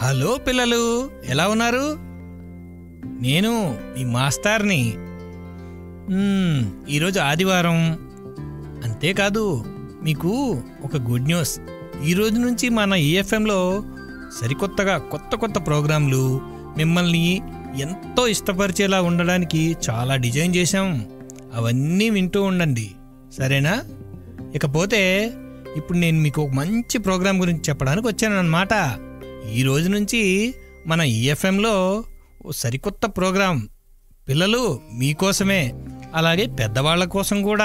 Hello పిల్లలు, ఎలా ఉన్నారు? నేను మీ మాస్టర్ని. ఈరోజు ఆదివారం. అంతేకాదు, మీకు ఒక గుడ్ న్యూస్. ఈరోజు నుంచి మన ఈఎఫ్ఎంలో సరికొత్తగా కొత్త ప్రోగ్రాంలు మిమ్మల్ని ఎంతో ఇష్టపరిచేలా ఉండడానికి చాలా డిజైన్ చేశాం. అవన్నీ వింటూ ఉండండి, సరేనా? ఇకపోతే ఇప్పుడు నేను మీకు ఒక మంచి ప్రోగ్రాం గురించి చెప్పడానికి వచ్చానన్నమాట. ఈ రోజు నుంచి మన ఈఎఫ్ఎంలో సరికొత్త ప్రోగ్రాం పిల్లలు మీకోసమే, అలాగే పెద్దవాళ్ల కోసం కూడా.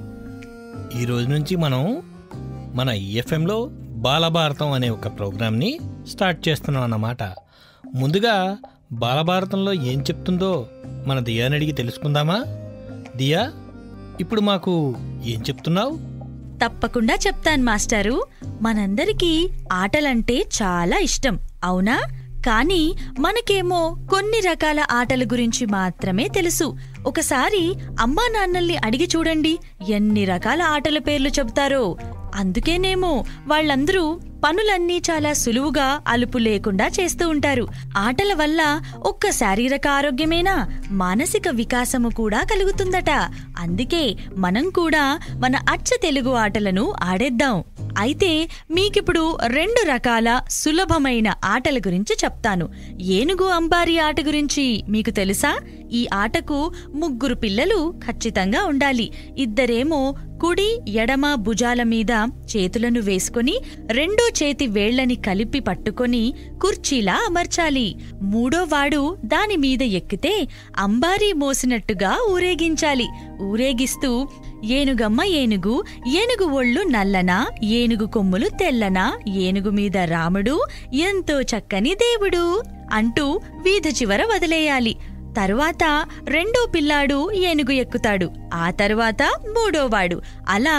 ఈ రోజు నుంచి మనం మన ఈఎఫ్ఎంలో బాలభారతం అనే ఒక ప్రోగ్రాంని స్టార్ట్ చేస్తున్నాం అన్నమాట. ముందుగా బాలభారతంలో ఏం చెప్తుందో మన దియాని అడిగి తెలుసుకుందామా? దియా, ఇప్పుడు మాకు ఏం చెప్తున్నావు? తప్పకుండా చెప్తాను మాస్టారు. మనందరికీ ఆటలంటే చాలా ఇష్టం, అవునా? కానీ మనకేమో కొన్ని రకాల ఆటల గురించి మాత్రమే తెలుసు. ఒకసారి అమ్మా నాన్నల్ని అడిగి చూడండి, ఎన్ని రకాల ఆటల పేర్లు చెబుతారో. అందుకేనేమో వాళ్ళందరూ పనులన్నీ చాలా సులువుగా అలుపు లేకుండా చేస్తూ ఉంటారు. ఆటల వల్ల ఒక్క శారీరక ఆరోగ్యమేనా, మానసిక వికాసము కూడా కలుగుతుందట. అందుకే మనం కూడా మన అచ్చ తెలుగు ఆటలను ఆడేద్దాం. అయితే మీకిప్పుడు 2 రకాల సులభమైన ఆటల గురించి చెప్తాను. ఏనుగు అంబారీ ఆట గురించి మీకు తెలుసా? ఈ ఆటకు 3 పిల్లలు ఖచ్చితంగా ఉండాలి. ఇద్దరేమో కుడి ఎడమ భుజాల మీద చేతులను వేసుకుని 2 చేతి వేళ్లని కలిపి పట్టుకొని కుర్చీలా అమర్చాలి. 3వ వాడు దాని మీద ఎక్కితే అంబారీ మోసినట్టుగా ఊరేగించాలి. ఊరేగిస్తూ ఏనుగమ్మ ఏనుగు, ఏనుగు ఒళ్ళు నల్లనా, ఏనుగు కొమ్ములు తెల్లనా, ఏనుగు మీద రాముడు, ఎంతో చక్కని దేవుడు అంటూ వీధి చివర వదిలేయాలి. తరువాత 2వ పిల్లాడు ఏనుగు ఎక్కుతాడు. ఆ తరువాత 3వ వాడు. అలా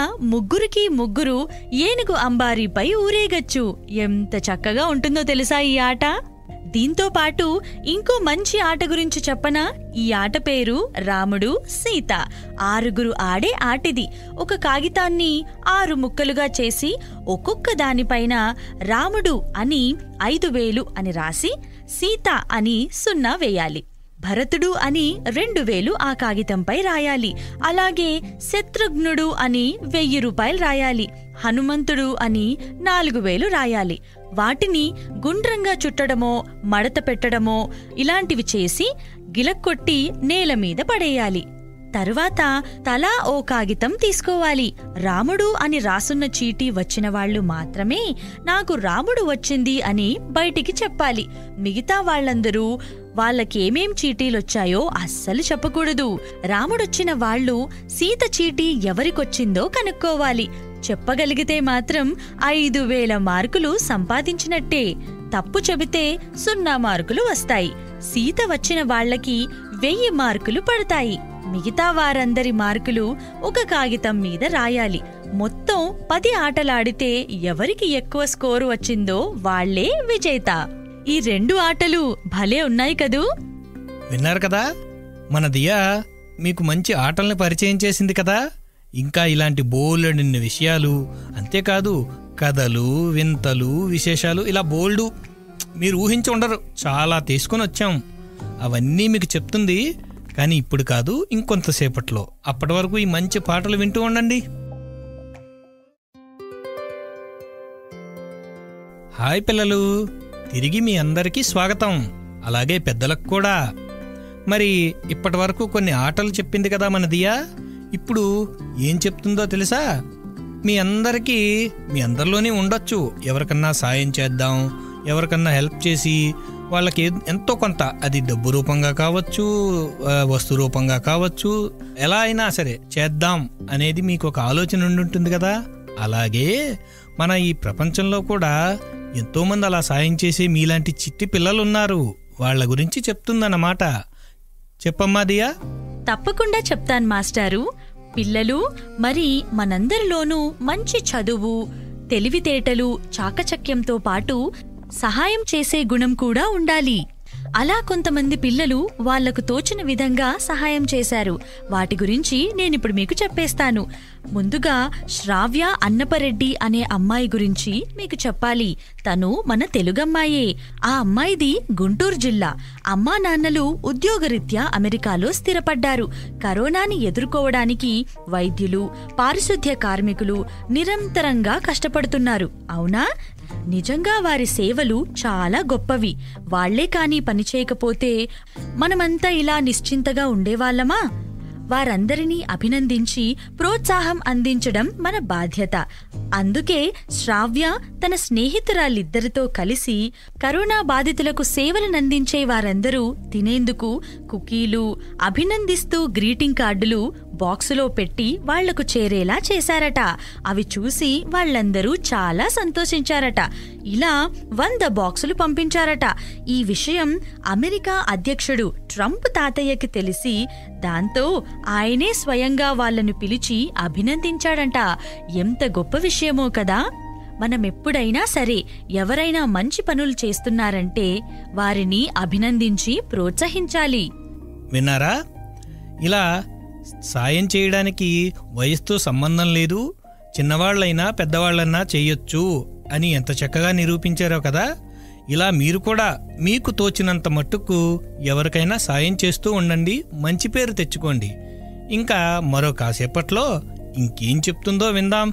3 ఏనుగు అంబారీపై ఊరేగచ్చు. ఎంత చక్కగా ఉంటుందో తెలుసా ఈ ఆట? దీంతో పాటు ఇంకో మంచి ఆట గురించి చెప్పనా? ఈ ఆట పేరు రాముడు సీత. 6 ఆడే ఆటిది. ఒక కాగితాన్ని 6 ముక్కలుగా చేసి ఒక్కొక్క దానిపైన రాముడు అని 5 వేలు అని రాసి సీత అని 0 వేయాలి. భరతుడు అని 2 వేలు ఆ కాగితంపై రాయాలి. అలాగే శత్రుఘ్నుడు అని 1000 రూపాయలు రాయాలి. హనుమంతుడు అని 4000 రాయాలి. వాటిని గుండ్రంగా చుట్టడమో మడత పెట్టడమో ఇలాంటివి చేసి గిలక్కొట్టి నేల మీద పడేయాలి. తరువాత తలా ఓ కాగితం తీసుకోవాలి. రాముడు అని రాసున్న చీటీ వచ్చిన వాళ్లు మాత్రమే నాకు రాముడు వచ్చింది అని బయటికి చెప్పాలి. మిగతా వాళ్లందరూ వాళ్ళకేమేం చీటీలొచ్చాయో అస్సలు చెప్పకూడదు. రాముడొచ్చిన వాళ్లు సీత చీటీ ఎవరికొచ్చిందో కనుక్కోవాలి. చెప్పగలిగితే మాత్రం 5000 మార్కులు సంపాదించినట్టే. తప్పు చెబితే 0 మార్కులు వస్తాయి. సీత వచ్చిన వాళ్లకి 1000 మార్కులు పడతాయి. మిగతా వారందరి మార్కులు ఒక కాగితం మీద రాయాలి. మొత్తం 10 ఆటలాడితే ఎవరికి ఎక్కువ స్కోరు వచ్చిందో వాళ్లే విజేత. ఈ 2 ఆటలు భలే ఉన్నాయి కదూ? విన్నారు కదా, మన దియా మీకు మంచి ఆటల్ని పరిచయం చేసింది కదా. ఇంకా ఇలాంటి బోల్డన్ని విషయాలు, అంతేకాదు కథలు, వింతలు, విశేషాలు, ఇలా బోల్డు మీరు ఊహించి ఉండరు, చాలా తీసుకొని వచ్చాం. అవన్నీ మీకు చెప్తుంది. కానీ ఇప్పుడు కాదు, ఇంకొంతసేపట్లో. అప్పటి వరకు ఈ మంచి పాటలు వింటూ ఉండండి. హాయ్ పిల్లలు, తిరిగి మీ అందరికీ స్వాగతం. అలాగే పెద్దలకు కూడా. మరి ఇప్పటి వరకు కొన్ని ఆటలు చెప్పింది కదా మన దియా. ఇప్పుడు ఏం చెప్తుందో తెలుసా? మీ అందరిలోనే ఉండొచ్చు ఎవరికన్నా సాయం చేద్దాం, ఎవరికన్నా హెల్ప్ చేసి వాళ్ళకి ఎంతో కొంత, అది డబ్బు రూపంగా కావచ్చు, వస్తు రూపంగా కావచ్చు, ఎలా అయినా సరే చేద్దాం అనేది మీకు ఒక ఆలోచన ఉండుంటుంది కదా. అలాగే మన ఈ ప్రపంచంలో కూడా ఎంతోమంది అలా సాయం చేసే మీలాంటి చిట్టి పిల్లలున్నారు. వాళ్ళ గురించి చెప్తుందన్నమాట. చెప్పమ్మా దియా. తప్పకుండా చెప్తాను మాస్టారు. పిల్లలు, మరి మనందరిలోనూ మంచి చదువు, తెలివితేటలు, చాకచక్యంతో పాటు సహాయం చేసే గుణం కూడా ఉండాలి. అలా కొంతమంది పిల్లలు వాళ్లకు తోచిన విధంగా సహాయం చేశారు. వాటి గురించి నేనిప్పుడు మీకు చెప్పేస్తాను. ముందుగా శ్రావ్య అన్నపరెడ్డి అనే అమ్మాయి గురించి మీకు చెప్పాలి. తను మన తెలుగమ్మాయే. ఆ అమ్మాయిది గుంటూరు జిల్లా. అమ్మా నాన్నలు ఉద్యోగరీత్యా అమెరికాలో స్థిరపడ్డారు. కరోనాని ఎదుర్కోవడానికి వైద్యులు, పారిశుద్ధ్య కార్మికులు నిరంతరంగా కష్టపడుతున్నారు. అవునా? నిజంగా వారి సేవలు చాలా గొప్పవి. వాళ్లే కాని పనిచేయకపోతే మనమంతా ఇలా నిశ్చింతగా ఉండేవాళ్లమా? వారందరినీ అభినందించి ప్రోత్సాహం అందించడం మన బాధ్యత. అందుకే శ్రావ్య తన స్నేహితురాలిద్దరితో కలిసి కరోనా బాధితులకు సేవలనందించే వారందరూ తినేందుకు కుకీలు, అభినందిస్తూ గ్రీటింగ్ కార్డులు బాక్సులో పెట్టి వాళ్లకు చేరేలా చేశారట. అవి చూసి వాళ్లందరూ చాలా సంతోషించారట. ఇలా 100 బాక్సులు పంపించారట. ఈ విషయం అమెరికా అధ్యక్షుడు ట్రంప్ తాతయ్యకి తెలిసి దాంతో ఆయనే స్వయంగా వాళ్లను పిలిచి అభినందించాడంట. ఎంత గొప్ప విషయమో కదా! మనమెప్పుడైనా సరే ఎవరైనా మంచి పనులు చేస్తున్నారంటే వారిని అభినందించి ప్రోత్సహించాలి. విన్నారా? ఇలా సాయం చేయడానికి వయసుతో సంబంధం లేదు, చిన్నవాళ్లైనా పెద్దవాళ్లన్నా చేయొచ్చు అని ఎంత చక్కగా నిరూపించారో కదా. ఇలా మీరు కూడా మీకు తోచినంత మట్టుకు ఎవరికైనా సాయం చేస్తూ ఉండండి, మంచి పేరు తెచ్చుకోండి. ఇంకా మరో కాసేపట్లో ఇంకేం చెప్తుందో విందాం.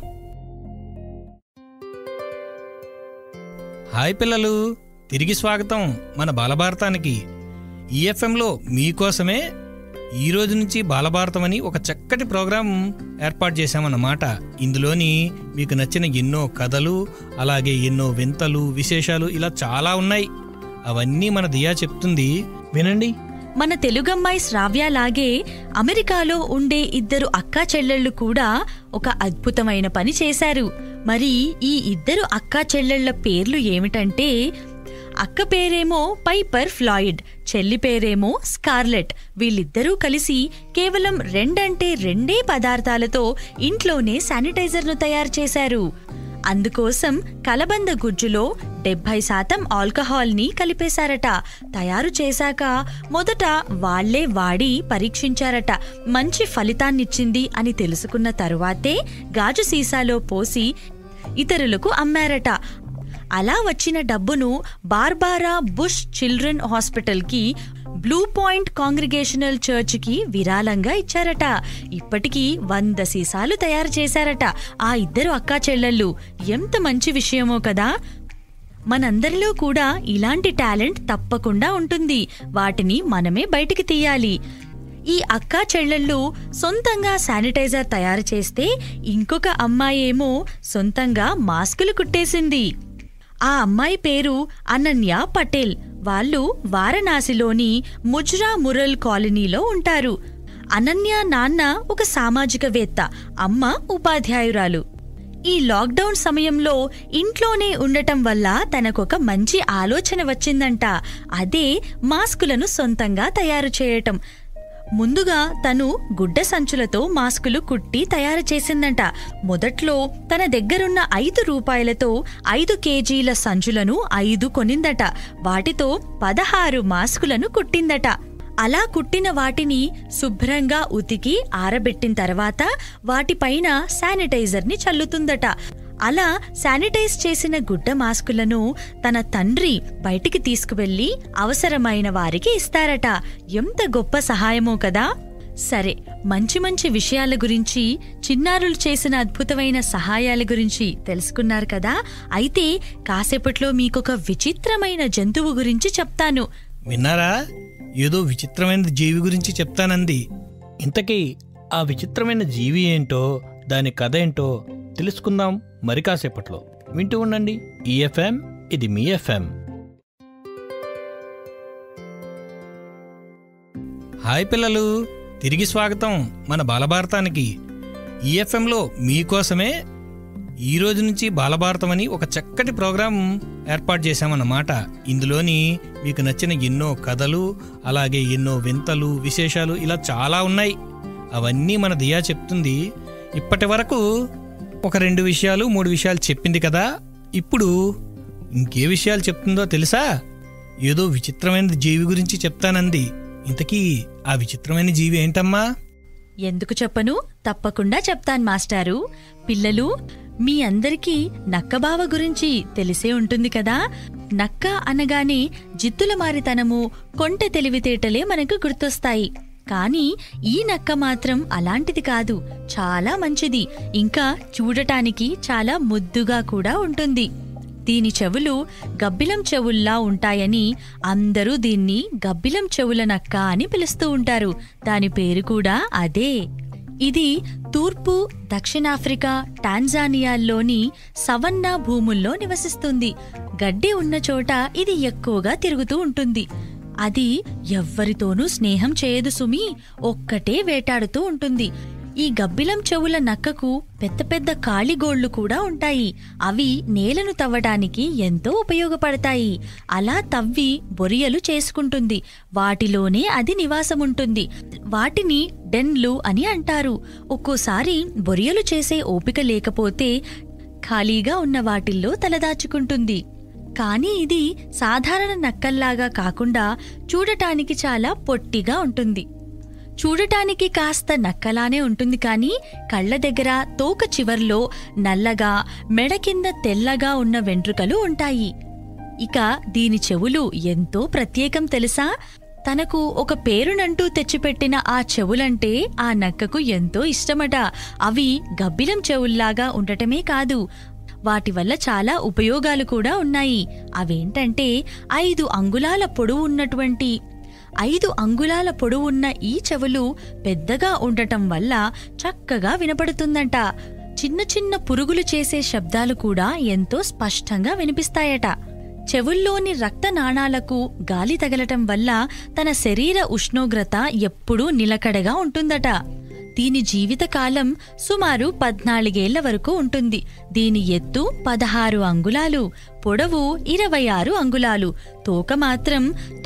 హాయ్ పిల్లలు, తిరిగి స్వాగతం మన బాలభారతానికి. ఈఎఫ్ఎంలో మీకోసమే ఈ రోజు నుంచి బాలభారతం అని ఒక చక్కటి ప్రోగ్రాం ఏర్పాటు చేశామన్నమాట. ఇందులోని మీకు నచ్చిన ఎన్నో కథలు, అలాగే ఎన్నో వింతలు, విశేషాలు ఇలా చాలా ఉన్నాయి. అవన్నీ మన దియా చెప్తుంది, వినండి. మన తెలుగమ్మాయి శ్రావ్యలాగే అమెరికాలో ఉండే 2 అక్కా చెల్లెళ్ళు కూడా ఒక అద్భుతమైన పని చేశారు. మరి ఈ 2 అక్కా చెల్లెళ్ల పేర్లు ఏమిటంటే, అక్క పేరేమో పైపర్ ఫ్లాయిడ్, చెల్లి పేరేమో స్కార్లెట్. వీళ్ళిద్దరూ కలిసి కేవలం 2 పదార్థాలతో ఇంట్లోనే శానిటైజర్ను తయారు చేశారు. అందుకోసం కలబంద గుజ్జులో 70% ఆల్కహాల్ని కలిపేశారట. తయారు చేశాక మొదట వాళ్లే వాడి పరీక్షించారట. మంచి ఫలితాన్నిచ్చింది అని తెలుసుకున్న తరువాతే గాజు సీసాలో పోసి ఇతరులకు అమ్మారట. అలా వచ్చిన డబ్బును బార్బారా బుష్ చిల్డ్రన్ హాస్పిటల్కి, బ్లూ పాయింట్ కాంగ్రిగేషనల్ చర్చ్కి విరాళంగా ఇచ్చారట. ఇప్పటికీ 100 సీసాలు తయారు చేశారట ఆ 2 అక్కా చెల్లెళ్ళు. ఎంత మంచి విషయమో కదా! మనందరిలో కూడా ఇలాంటి టాలెంట్ తప్పకుండా ఉంటుంది. వాటిని మనమే బయటికి తీయాలి. ఈ అక్కా చెల్లెళ్ళు సొంతంగా శానిటైజర్ తయారు చేస్తే ఇంకొక అమ్మాయేమో సొంతంగా మాస్కులు కుట్టేసింది. ఆ అమ్మాయి పేరు అనన్య పటేల్. వాళ్ళు వారణాసిలోని ముజ్రా మురల్ కాలనీలో ఉంటారు. అనన్య నాన్న ఒక సామాజికవేత్త, అమ్మ ఉపాధ్యాయురాలు. ఈ లాక్డౌన్ సమయంలో ఇంట్లోనే ఉండటం వల్ల తనకొక మంచి ఆలోచన వచ్చిందంట. అదే మాస్కులను సొంతంగా తయారు చేయటం. ముందుగా తను గుడ్డ సంచులతో మాస్కులు కుట్టి తయారు చేసిందంట. మొదట్లో తన దగ్గరున్న 5 రూపాయలతో 5 కేజీల సంచులను 5 కొనిందట. వాటితో 16 మాస్కులను కుట్టిందట. అలా కుట్టిన వాటిని శుభ్రంగా ఉతికి ఆరబెట్టిన తర్వాత వాటిపైన శానిటైజర్ని చల్లుతుందట. అలా శానిటైజ్ చేసిన గుడ్డ మాస్కులను తన తండ్రి బయటికి తీసుకువెళ్లి అవసరమైన వారికి ఇస్తారట. ఎంత గొప్ప సహాయమో కదా! సరే, మంచి మంచి విషయాల గురించి, చిన్నారులు చేసిన అద్భుతమైన సహాయాల గురించి తెలుసుకున్నారు కదా. అయితే కాసేపట్లో మీకొక విచిత్రమైన జంతువు గురించి చెప్తాను. విన్నారా? ఏదో విచిత్రమైన జీవి గురించి చెప్తానంది. ఇంతకీ ఆ విచిత్రమైన జీవి ఏంటో, దాని కథ ఏంటో తెలుసుకుందాం మరి కాసేపట్లో. వింటూ ఉండండి ఈఎఫ్ఎం, ఇది మీ ఎఫ్ఎం. హాయ్ పిల్లలు, తిరిగి స్వాగతం మన బాలభారతానికి. ఈఎఫ్ఎంలో మీకోసమే ఈ రోజు నుంచి బాలభారతం అని ఒక చక్కటి ప్రోగ్రాం ఏర్పాటు చేశామన్నమాట. ఇందులోని మీకు నచ్చిన ఎన్నో కథలు, అలాగే ఎన్నో వింతలు, విశేషాలు ఇలా చాలా ఉన్నాయి. అవన్నీ మన దియా చెప్తుంది. ఇప్పటి వరకు ఒక 2 విషయాలు 3 విషయాలు చెప్పింది కదా. ఇప్పుడు ఇంకే విషయాలు చెప్తుందో తెలుసా? ఏదో విచిత్రమైన జీవి గురించి చెప్తానంది. ఇంతకీ ఆ విచిత్రమైన జీవి ఏంటమ్మా? ఎందుకు చెప్పను, తప్పకుండా చెప్తాను మాస్టారు. పిల్లలు, మీ అందరికీ నక్కబావ గురించి తెలిసే ఉంటుంది కదా. నక్క అనగానే జిత్తుల మారితనము, కొంటె తెలివితేటలే మనకు గుర్తొస్తాయి. కానీ ఈ నక్క మాత్రం అలాంటిది కాదు, చాలా మంచిది. ఇంకా చూడటానికి చాలా ముద్దుగా కూడా ఉంటుంది. దీని చెవులు గబ్బిలం చెవుల్లా ఉంటాయని అందరూ దీన్ని గబ్బిలం చెవుల నక్క అని పిలుస్తూ ఉంటారు. దాని పేరు కూడా అదే. ఇది తూర్పు, దక్షిణాఫ్రికా, టాంజానియాల్లోని సవన్నా భూముల్లో నివసిస్తుంది. గడ్డి ఉన్న చోట ఇది ఎక్కువగా తిరుగుతూ ఉంటుంది. అది ఎవ్వరితోనూ స్నేహం చేయదు సుమి, ఒక్కటే వేటాడుతూ ఉంటుంది. ఈ గబ్బిలం చెవుల నక్కకు పెద్ద పెద్ద కాళిగోళ్లు కూడా ఉంటాయి. అవి నేలను తవ్వడానికి ఎంతో ఉపయోగపడతాయి. అలా తవ్వి బొరియలు చేసుకుంటుంది. వాటిలోనే అది నివాసముంటుంది. వాటిని డెన్లు అని అంటారు. ఒక్కోసారి బొరియలు చేసే ఓపిక లేకపోతే ఖాళీగా ఉన్న వాటిల్లో తలదాచుకుంటుంది. కానీ ఇది సాధారణ నక్కల్లాగా కాకుండా చూడటానికి చాలా పొట్టిగా ఉంటుంది. చూడటానికి కాస్త నక్కలానే ఉంటుంది, కానీ కళ్ళ దగ్గర, తోక చివర్లో నల్లగా, మెడ కింద తెల్లగా ఉన్న వెంట్రుకలు ఉంటాయి. ఇక దీని చెవులు ఎంతో ప్రత్యేకం తెలుసా? తనకు ఒక పేరునంటూ తెచ్చిపెట్టిన ఆ చెవులంటే ఆ నక్కకు ఎంతో ఇష్టమట. అవి గబ్బిలం చెవుల్లాగా ఉండటమే కాదు, వాటి వల్ల చాలా ఉపయోగాలు కూడా ఉన్నాయి. అవేంటంటే 5 అంగుళాల పొడవు ఉన్నటువంటి 5 అంగుళాల పొడవున్న ఈ చెవులు పెద్దగా ఉండటం వల్ల చక్కగా వినపడుతుందంట. చిన్న చిన్న పురుగులు చేసే శబ్దాలు కూడా ఎంతో స్పష్టంగా వినిపిస్తాయట. చెవుల్లోని రక్త నాళాలకు గాలి తగలటం వల్ల తన శరీర ఉష్ణోగ్రత ఎప్పుడూ నిలకడగా ఉంటుందట. దీని జీవితకాలం సుమారు 14 ఏళ్ల వరకు ఉంటుంది. దీని ఎత్తు 16 అంగుళాలు, పొడవు 26 అంగుళాలు, తోక మాత్రం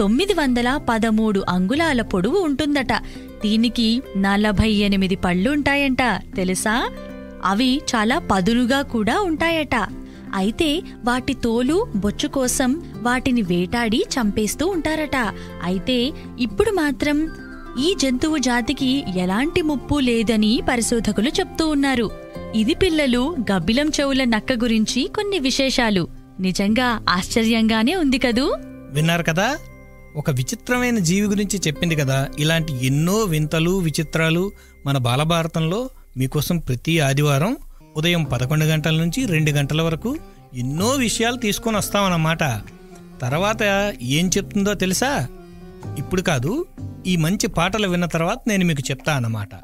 913 అంగుళాల పొడవు ఉంటుందట. దీనికి 48 పళ్ళుంటాయంట, తెలుసా? అవి చాలా పదునుగా కూడా ఉంటాయట. అయితే వాటి తోలు, బొచ్చు కోసం వాటిని వేటాడి చంపేస్తూ ఉంటారట. అయితే ఇప్పుడు మాత్రం ఈ జంతువు జాతికి ఎలాంటి ముప్పు లేదని పరిశోధకులు చెప్తూ ఉన్నారు. ఇది పిల్లలు గబ్బిలం చెవుల నక్క గురించి కొన్ని విశేషాలు. నిజంగా ఆశ్చర్యంగానే ఉంది కదూ? విన్నారు కదా, ఒక విచిత్రమైన జీవి గురించి చెప్పింది కదా. ఇలాంటి ఎన్నో వింతలు, విచిత్రాలు మన బాలభారతంలో మీకోసం ప్రతి ఆదివారం ఉదయం 11 గంటల నుంచి 2 గంటల వరకు ఎన్నో విషయాలు తీసుకొని వస్తామన్నమాట. తర్వాత ఏం చెప్తుందో తెలుసా? ఇప్పుడు కాదు, ఈ మంచి పాటలు విన్న తర్వాత నేను మీకు చెప్తా అన్నమాట.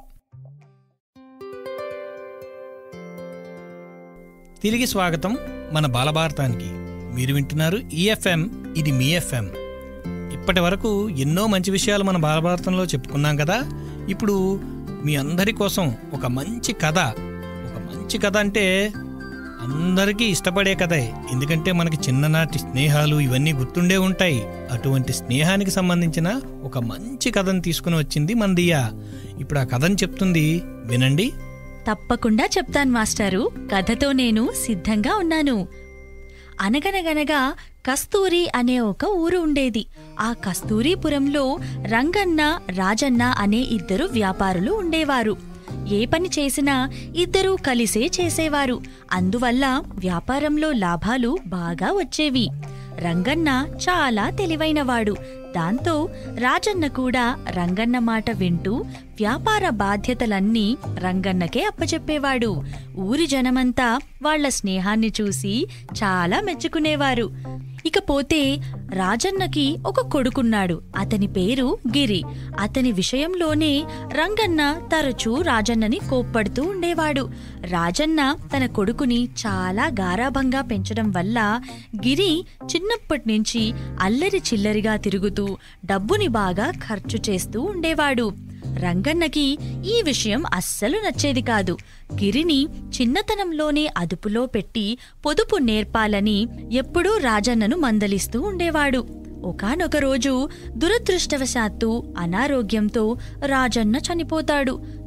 తిరిగి స్వాగతం మన బాలభారతానికి. మీరు వింటున్నారు ఈఎఫ్ఎం, ఇది మీ ఎఫ్ఎం. ఇప్పటి వరకు ఎన్నో మంచి విషయాలు మన బాలభారతంలో చెప్పుకున్నాం కదా. ఇప్పుడు మీ అందరి కోసం ఒక మంచి కథ అంటే అందరికీ ఇష్టపడే కథే. ఎందుకంటే మనకి చిన్ననాటి స్నేహాలు ఇవన్నీ గుర్తుండే ఉంటాయి. అటువంటి స్నేహానికి సంబంధించిన ఒక మంచి కథను తీసుకుని వచ్చింది మన దియా. ఇప్పుడు ఆ కథను చెప్తుంది, వినండి. తప్పకుండా చెప్తాను మాస్టారు. కథతో నేను సిద్ధంగా ఉన్నాను. అనగనగనగా కస్తూరి అనే ఒక ఊరు ఉండేది. ఆ కస్తూరిపురంలో రంగన్న, రాజన్న అనే 2 వ్యాపారులు ఉండేవారు. ఏ పని చేసినా ఇద్దరూ కలిసే చేసేవారు. అందువల్ల వ్యాపారంలో లాభాలు బాగా వచ్చేవి. రంగన్న చాలా తెలివైనవాడు. దాంతో రాజన్న కూడా రంగన్న మాట వింటూ వ్యాపార బాధ్యతలన్నీ రంగన్నకే అప్పచెప్పేవాడు. ఊరి జనమంతా వాళ్ల స్నేహాన్ని చూసి చాలా మెచ్చుకునేవారు. ఇకపోతే రాజన్నకి ఒక కొడుకున్నాడు. అతని పేరు గిరి. అతని విషయంలోనే రంగన్న తరచూ రాజన్నని కోప్పడుతూ ఉండేవాడు. రాజన్న తన కొడుకుని చాలా గారాభంగా పెంచడం వల్ల గిరి చిన్నప్పటినుంచి అల్లరి చిల్లరిగా తిరుగుతూ డబ్బుని బాగా ఖర్చు చేస్తూ ఉండేవాడు. రంగన్నకి ఈ విషయం అస్సలు నచ్చేది కాదు. గిరిని చిన్నతనంలోనే అదుపులో పెట్టి పొదుపు నేర్పాలని ఎప్పుడూ రాజన్నను మందలిస్తూ ఉండేవాడు. ఒకానొక రోజు దురదృష్టవశాత్తు అనారోగ్యంతో రాజన్న చనిపోతాడు.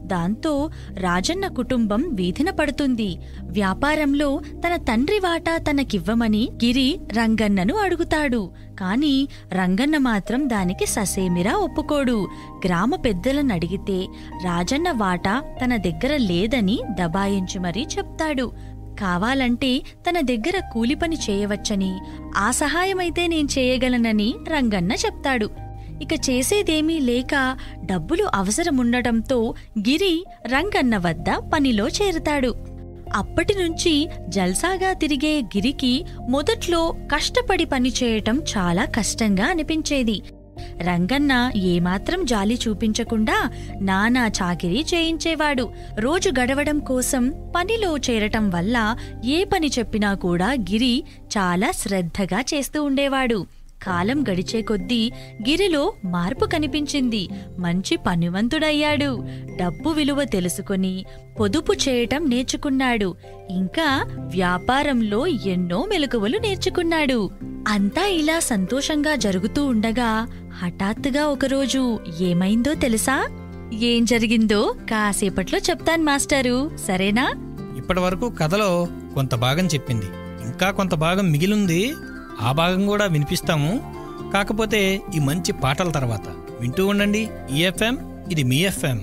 దాంతో రాజన్న కుటుంబం వీధిన పడుతుంది. వ్యాపారంలో తన తండ్రి వాటా తనకివ్వమని గిరి రంగన్నను అడుగుతాడు. కాని రంగన్న మాత్రం దానికి ససేమిరా ఒప్పుకోడు. గ్రామ పెద్దలను అడిగితే రాజన్న వాటా తన దగ్గర లేదని దబాయించి మరీ చెప్తాడు. కావాలంటే తన దగ్గర కూలిపని చేయవచ్చని, ఆ సహాయమైతే నేను చేయగలనని రంగన్న చెప్తాడు. ఇక చేసేదేమీ లేక డబ్బులు అవసరముండటంతో గిరి రంగన్న వద్ద పనిలో చేరుతాడు. అప్పటినుంచి జల్సాగా తిరిగే గిరికి మొదట్లో కష్టపడి పనిచేయటం చాలా కష్టంగా అనిపించేది. రంగన్న ఏమాత్రం జాలి చూపించకుండా నానా చాకిరీ చేయించేవాడు. రోజు గడవడం కోసం పనిలో చేరటం వల్ల ఏ పని చెప్పినా కూడా గిరి చాలా శ్రద్ధగా చేస్తూ ఉండేవాడు. కాలం గడిచే కొద్దీ గిరిలో మార్పు కనిపించింది. మంచి పనివంతుడయ్యాడు. డబ్బు విలువ తెలుసుకొని పొదుపు చేయటం నేర్చుకున్నాడు. ఇంకా వ్యాపారంలో ఎన్నో మెలకువలు నేర్చుకున్నాడు. అంతా ఇలా సంతోషంగా జరుగుతూ ఉండగా హఠాత్తుగా ఒకరోజు ఏమైందో తెలుసా? ఏం జరిగిందో కాసేపట్లో చెప్తాను మాస్టారు, సరేనా? ఇప్పటి వరకు కథలో కొంత భాగం చెప్పింది, ఇంకా కొంత భాగం మిగిలింది. ఆ భాగం కూడా వినిపిస్తాము, కాకపోతే ఈ మంచి పాటల తర్వాత. వింటూ ఉండండి ఈఎఫ్ఎం, ఇది మీ ఎఫ్ఎం.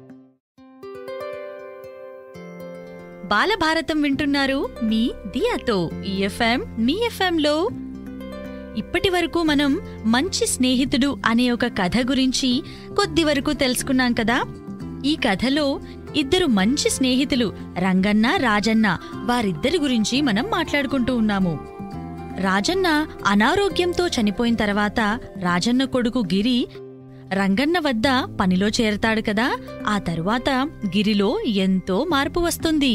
బాలభారతం వింటున్నారు మీ దియాతో. ఈఎఫ్ఎం మీ ఎఫ్ఎంలో ఇప్పటి వరకు మనం మంచి స్నేహితుడు అనే ఒక కథ గురించి కొద్ది వరకు తెలుసుకున్నాం కదా. ఈ కథలో ఇద్దరు మంచి స్నేహితులు రంగన్న, రాజన్న, వారిద్దరి గురించి మనం మాట్లాడుకుంటూ ఉన్నాము. రాజన్న అనారోగ్యంతో చనిపోయిన తర్వాత రాజన్న కొడుకు గిరి రంగన్న వద్ద పనిలో చేరతాడు కదా. ఆ తరువాత గిరిలో ఎంతో మార్పు వస్తుంది.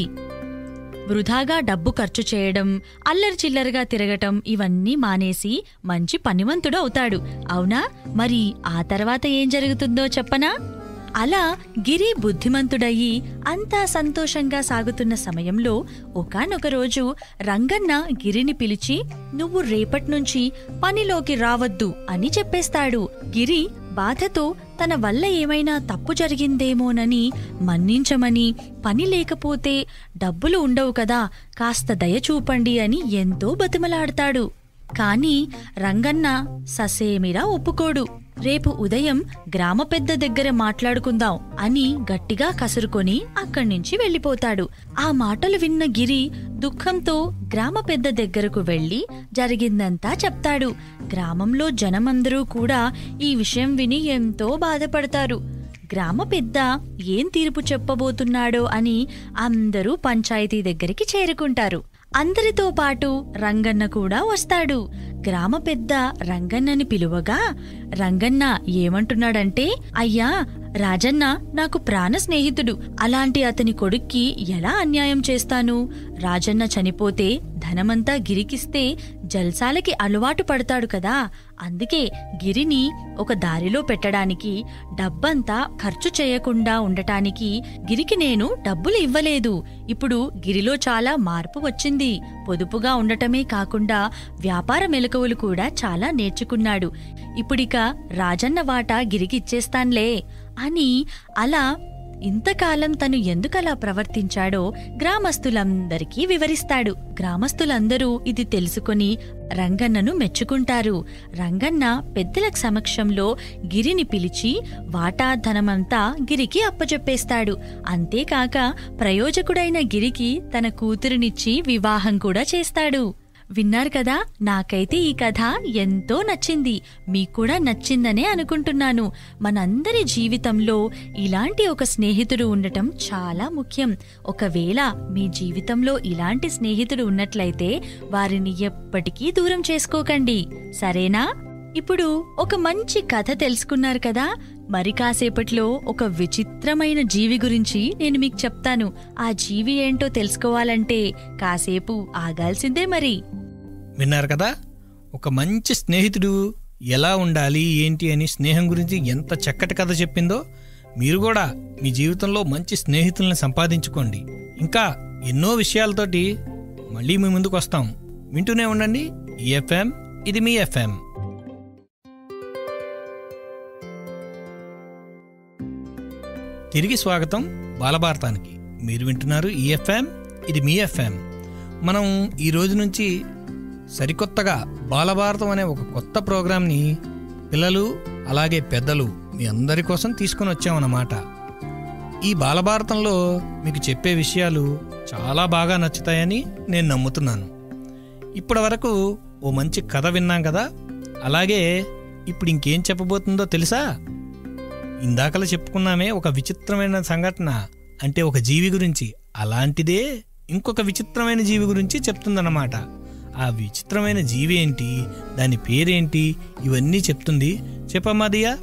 వృధాగా డబ్బు ఖర్చు చేయడం, అల్లరి చిల్లరగా తిరగటం ఇవన్నీ మానేసి మంచి పనివంతుడు అవుతాడు. అవునా? మరి ఆ తర్వాత ఏం జరుగుతుందో చెప్పనా? అలా గిరి బుద్ధిమంతుడయ్యి అంతా సంతోషంగా సాగుతున్న సమయంలో ఒకానొక రోజు రంగన్న గిరిని పిలిచి, నువ్వు రేపట్నుంచి పనిలోకి రావద్దు అని చెప్పేస్తాడు. గిరి బాధతో తన వల్ల ఏమైనా తప్పు జరిగిందేమోనని మన్నించమని, పని లేకపోతే డబ్బులు ఉండవు కదా, కాస్త దయ చూపండి అని ఎంతో బతిమలాడతాడు. కాని రంగన్న ససేమిరా ఒప్పుకోడు. రేపు ఉదయం గ్రామ పెద్ద దగ్గర మాట్లాడుకుందాం అని గట్టిగా కసురుకొని అక్కడ్నుంచి వెళ్ళిపోతాడు. ఆ మాటలు విన్న గిరి దుఃఖంతో గ్రామ పెద్ద దగ్గరకు వెళ్లి జరిగిందంతా చెప్తాడు. గ్రామంలో జనమందరూ కూడా ఈ విషయం విని ఎంతో బాధపడతారు. గ్రామ పెద్ద ఏం తీర్పు చెప్పబోతున్నాడో అని అందరూ పంచాయతీ దగ్గరికి చేరుకుంటారు. అందరితో పాటు రంగన్న కూడా వస్తాడు. గ్రామ పెద్ద రంగన్నని పిలువగా రంగన్న ఏమంటున్నాడంటే, అయ్యా రాజన్న నాకు ప్రాణ స్నేహితుడు, అలాంటి అతని కొడుక్కి ఎలా అన్యాయం చేస్తాను? రాజన్న చనిపోతే ధనమంతా గిరికిస్తే జల్సాలకి అలవాటు పడతాడు కదా. అందుకే గిరిని ఒక దారిలో పెట్టడానికి, డబ్బంతా ఖర్చు చేయకుండా ఉండటానికి గిరికి నేను డబ్బులు ఇవ్వలేదు. ఇప్పుడు గిరిలో చాలా మార్పు వచ్చింది. పొదుపుగా ఉండటమే కాకుండా వ్యాపార మెలకువలు కూడా చాలా నేర్చుకున్నాడు. ఇప్పుడిక రాజన్న వాటా గిరికిచ్చేస్తాన్లే అని అలా ఇంతకాలం తను ఎందుకలా ప్రవర్తించాడో గ్రామస్తులందరికీ వివరిస్తాడు. గ్రామస్తులందరూ ఇది తెలుసుకుని రంగన్నను మెచ్చుకుంటారు. రంగన్న పెద్దల సమక్షంలో గిరిని పిలిచి వాటా ధనమంతా గిరికి అప్పచెప్పేస్తాడు. అంతేకాక ప్రయోజకుడైన గిరికి తన కూతురునిచ్చి వివాహం కూడా చేస్తాడు. విన్నారు కదా, నాకైతే ఈ కథ ఎంతో నచ్చింది. మీకు కూడా నచ్చిందనే అనుకుంటున్నాను. మనందరి జీవితంలో ఇలాంటి ఒక స్నేహితుడు ఉండటం చాలా ముఖ్యం. ఒకవేళ మీ జీవితంలో ఇలాంటి స్నేహితుడు ఉన్నట్లయితే వారిని ఎప్పటికీ దూరం చేసుకోకండి, సరేనా? ఇప్పుడు ఒక మంచి కథ తెలుసుకున్నారు కదా. మరి కాసేపట్లో ఒక విచిత్రమైన జీవి గురించి నేను మీకు చెప్తాను. ఆ జీవి ఏంటో తెలుసుకోవాలంటే కాసేపు ఆగాల్సిందే. మరి విన్నారు కదా, ఒక మంచి స్నేహితుడు ఎలా ఉండాలి ఏంటి అని స్నేహం గురించి ఎంత చక్కటి కథ చెప్పిందో. మీరు కూడా మీ జీవితంలో మంచి స్నేహితులను సంపాదించుకోండి. ఇంకా ఎన్నో విషయాలతోటి మళ్ళీ మీ ముందుకు వస్తాం. వింటూనే ఉండండి ఈఎఫ్ఎం, ఇది మీ ఎఫ్ఎం. తిరిగి స్వాగతం బాలభారతానికి. మీరు వింటున్నారు ఈఎఫ్ఎం, ఇది మీ ఎఫ్ఎం. మనం ఈ రోజు నుంచి సరికొత్తగా బాలభారతం అనే ఒక కొత్త ప్రోగ్రాంని పిల్లలు అలాగే పెద్దలు మీ అందరి కోసం తీసుకొని వచ్చామన్నమాట. ఈ బాలభారతంలో మీకు చెప్పే విషయాలు చాలా బాగా నచ్చుతాయని నేను నమ్ముతున్నాను. ఇప్పటి వరకు ఓ మంచి కథ విన్నాం కదా, అలాగే ఇప్పుడు ఇంకేం చెప్పబోతుందో తెలుసా? ఇందాకలా చెప్పుకున్నామే ఒక విచిత్రమైన సంఘటన, అంటే ఒక జీవి గురించి. అలాంటిదే ఇంకొక విచిత్రమైన జీవి గురించి చెప్తుందన్నమాట. ఆ విచిత్రమైన జీవి ఏంటి, దాని పేరేంటి, ఇవన్నీ చెప్తుంది. చెప్పమ్మా దియా.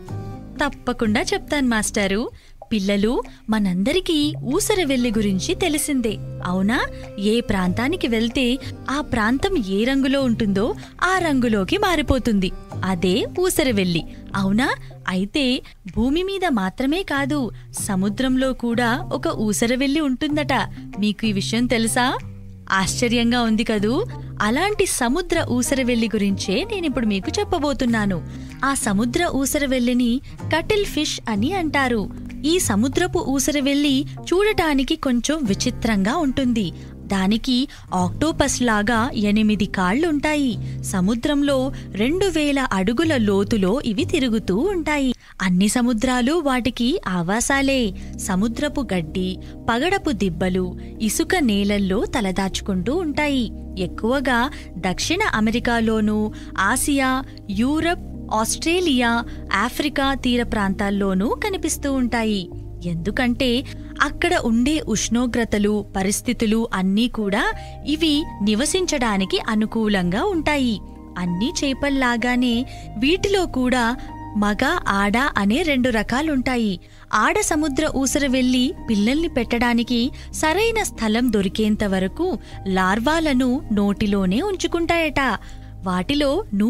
తప్పకుండా చెప్తాను మాస్టారు. పిల్లలు, మనందరికీ ఊసరవెల్లి గురించి తెలిసిందే, అవునా? ఏ ప్రాంతానికి వెళ్తే ఆ ప్రాంతం ఏ రంగులో ఉంటుందో ఆ రంగులోకి మారిపోతుంది. అదే ఊసరవెల్లి, అవునా? అయితే భూమి మీద మాత్రమే కాదు, సముద్రంలో కూడా ఒక ఊసరవెల్లి ఉంటుందట. మీకు ఈ విషయం తెలుసా? ఆశ్చర్యంగా ఉంది కదూ? అలాంటి సముద్ర ఊసరవెల్లి గురించే నేనిప్పుడు మీకు చెప్పబోతున్నాను. ఆ సముద్ర ఊసరవెల్లిని కటిల్ ఫిష్ అని అంటారు. ఈ సముద్రపు ఊసరవెల్లి చూడటానికి కొంచెం విచిత్రంగా ఉంటుంది. దానికి ఆక్టోపస్ లాగా 8 కాళ్లుంటాయి. సముద్రంలో 2000 అడుగుల లోతులో ఇవి తిరుగుతూ ఉంటాయి. అన్ని సముద్రాలు వాటికి ఆవాసాలే. సముద్రపు గడ్డి, పగడపు దిబ్బలు, ఇసుక నేలల్లో తలదాచుకుంటూ ఉంటాయి. ఎక్కువగా దక్షిణ అమెరికాలోనూ, ఆసియా, యూరప్, ఆస్ట్రేలియా, ఆఫ్రికా తీర ప్రాంతాల్లోనూ కనిపిస్తూ ఉంటాయి. ఎందుకంటే అక్కడ ఉండే ఉష్ణోగ్రతలు, పరిస్థితులు అన్నీ కూడా ఇవి నివసించడానికి అనుకూలంగా ఉంటాయి. అన్ని చేపల్లాగానే వీటిలో కూడా మగ, ఆడ అనే 2 రకాలుంటాయి. ఆడ సముద్ర ఊసరవెల్లి పిల్లల్ని పెట్టడానికి సరైన స్థలం దొరికేంత వరకు లార్వాలను నోటిలోనే ఉంచుకుంటాయట. వాటిలో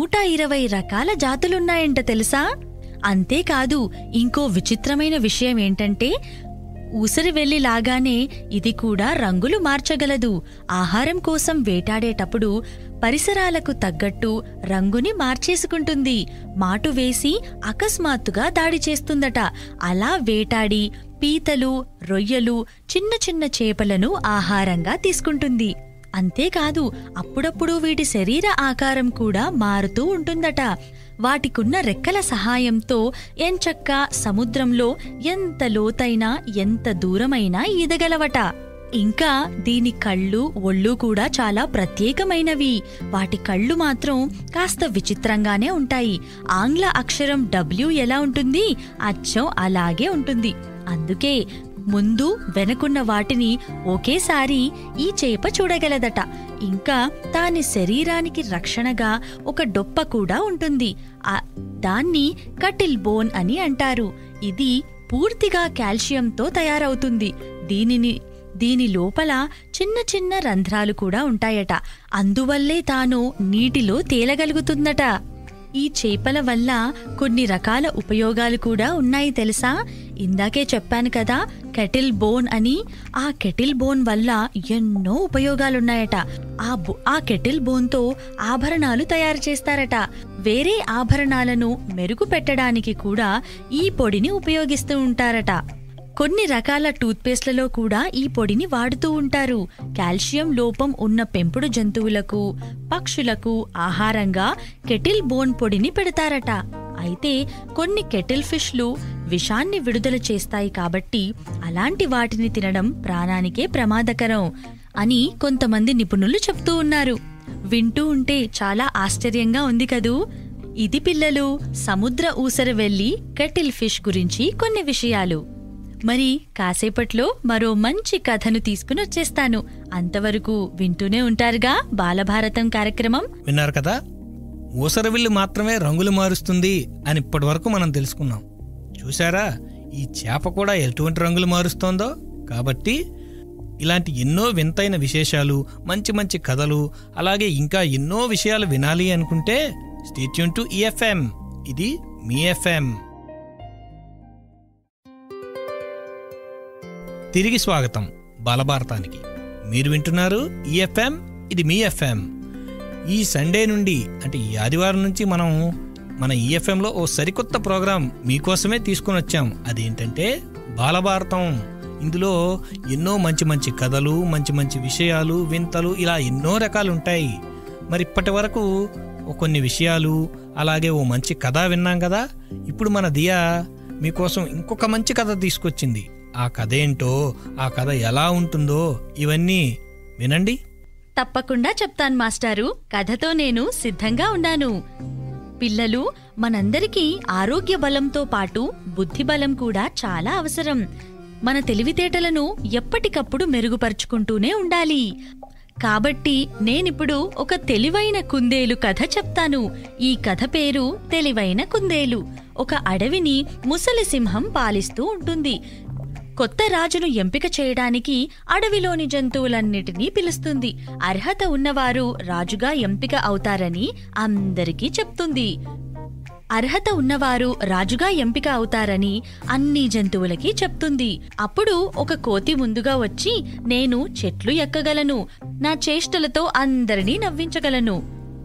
120 రకాల జాతులున్నాయంట, తెలుసా? అంతేకాదు, ఇంకో విచిత్రమైన విషయం ఏంటంటే ఊసరవెల్లి లాగానే ఇది కూడా రంగులు మార్చగలదు. ఆహారం కోసం వేటాడేటప్పుడు పరిసరాలకు తగ్గట్టు రంగుని మార్చేసుకుంటుంది. మాటు వేసి అకస్మాత్తుగా దాడి చేస్తుందట. అలా వేటాడి పీతలు, రొయ్యలు, చిన్న చిన్న చేపలను ఆహారంగా తీసుకుంటుంది. అంతేకాదు, అప్పుడప్పుడు వీటి శరీర ఆకారం కూడా మారుతూ ఉంటుందట. వాటికున్న రెక్కల సహాయంతో ఎంచక్కా సముద్రంలో ఎంత లోతైనా, ఎంత దూరమైనా ఈదగలవట. ఇంకా దీని కళ్ళు, ఒళ్ళు కూడా చాలా ప్రత్యేకమైనవి. వాటి కళ్ళు మాత్రం కాస్త విచిత్రంగానే ఉంటాయి. ఆంగ్ల అక్షరం W ఎలా ఉంటుంది, అచ్చం అలాగే ఉంటుంది. అందుకే ముందు వెనకున్న వాటిని ఒకేసారి ఈ చేప చూడగలదట. ఇంకా దాని శరీరానికి రక్షణగా ఒక డొప్ప కూడా ఉంటుంది. దాన్ని కటిల్ బోన్ అని అంటారు. ఇది పూర్తిగా కాల్షియంతో తయారవుతుంది. దీని లోపల చిన్న చిన్న రంధ్రాలు కూడా ఉంటాయట. అందువల్లే తాను నీటిలో తేలగలుగుతుందట. ఈ చేపల వల్ల కొన్ని రకాల ఉపయోగాలు కూడా ఉన్నాయి, తెలుసా? ఇందాకే చెప్పాను కదా, కెటిల్ బోన్ అని. ఆ కెటిల్ బోన్ వల్ల ఎన్నో ఉపయోగాలున్నాయట. ఆ కెటిల్ బోన్తో ఆభరణాలు తయారు చేస్తారట. వేరే ఆభరణాలను మెరుగు పెట్టడానికి కూడా ఈ పొడిని ఉపయోగిస్తూ ఉంటారట. కొన్ని రకాల టూత్పేస్ట్లలో కూడా ఈ పొడిని వాడుతూ ఉంటారు. కాల్షియం లోపం ఉన్న పెంపుడు జంతువులకు, పక్షులకు ఆహారంగా కెటిల్ బోన్ పొడిని పెడతారట. అయితే కొన్ని కెటిల్ ఫిష్లు విషాన్ని విడుదల చేస్తాయి కాబట్టి అలాంటి వాటిని తినడం ప్రాణానికే ప్రమాదకరం అని కొంతమంది నిపుణులు చెప్తూ ఉన్నారు. వింటూ ఉంటే చాలా ఆశ్చర్యంగా ఉంది కదూ? ఇది పిల్లలు, సముద్ర ఊసరవెల్లి కెటిల్ ఫిష్ గురించి కొన్ని విషయాలు. మరి కాసేపట్లో మరో మంచి కథను తీసుకుని వచ్చేస్తాను. అంతవరకు వింటూనే ఉంటారుగా బాలభారతం కార్యక్రమం. విన్నారు కదా, ఊసరవిల్లు మాత్రమే రంగులు మారుస్తుంది అని ఇప్పటి వరకు మనం తెలుసుకున్నాం. చూసారా, ఈ చేప కూడా ఎటువంటి రంగులు మారుస్తోందో? కాబట్టి ఇలాంటి ఎన్నో వింతైన విశేషాలు, మంచి మంచి కథలు, అలాగే ఇంకా ఎన్నో విషయాలు వినాలి అనుకుంటే స్టే ట్యూన్ టు ఈఎఫ్ఎం, ఇది మీ ఎఫ్ఎం. తిరిగి స్వాగతం బాలభారతానికి. మీరు వింటున్నారు ఈఎఫ్ఎం, ఇది మీ ఎఫ్ఎం. ఈ సండే నుండి, అంటే ఈ ఆదివారం నుంచి మనం మన ఈఎఫ్ఎంలో ఓ సరికొత్త ప్రోగ్రాం మీకోసమే తీసుకుని వచ్చాం. అదేంటంటే బాలభారతం. ఇందులో ఎన్నో మంచి మంచి కథలు, మంచి మంచి విషయాలు, వింతలు, ఇలా ఎన్నో రకాలు ఉంటాయి. మరి ఇప్పటి వరకు కొన్ని విషయాలు అలాగే ఓ మంచి కథ విన్నాం కదా. ఇప్పుడు మన దియా మీకోసం ఇంకొక మంచి కథ తీసుకొచ్చింది. ఆ కథ ఏంటో, ఆ కథ ఎలా ఉంటుందో ఇవన్నీ వినండి. తప్పకుండా చెప్తాను మాస్టారు. కథతో నేను సిద్ధంగా ఉన్నాను. పిల్లలు, మనందరికీ ఆరోగ్య బలంతో పాటు బుద్ధి బలం కూడా చాలా అవసరం. మన తెలివితేటలను ఎప్పటికప్పుడు మెరుగుపరుచుకుంటూనే ఉండాలి. కాబట్టి నేనిప్పుడు ఒక తెలివైన కుందేలు కథ చెప్తాను. ఈ కథ పేరు తెలివైన కుందేలు. ఒక అడవిని ముసలి సింహం పాలిస్తూ ఉంటుంది. కొత్త రాజును ఎంపిక చేయడానికి అడవిలోని జంతువులన్నిటినీ పిలుస్తుంది. అర్హత ఉన్నవారు రాజుగా ఎంపిక అవుతారని అందరికీ చెప్తుంది. అర్హత ఉన్నవారు రాజుగా ఎంపిక అవుతారని అన్ని జంతువులకి చెప్తుంది. అప్పుడు ఒక కోతి ముందుగా వచ్చి, నేను చెట్లు ఎక్కగలను, నా చేష్టలతో అందరినీ నవ్వించగలను,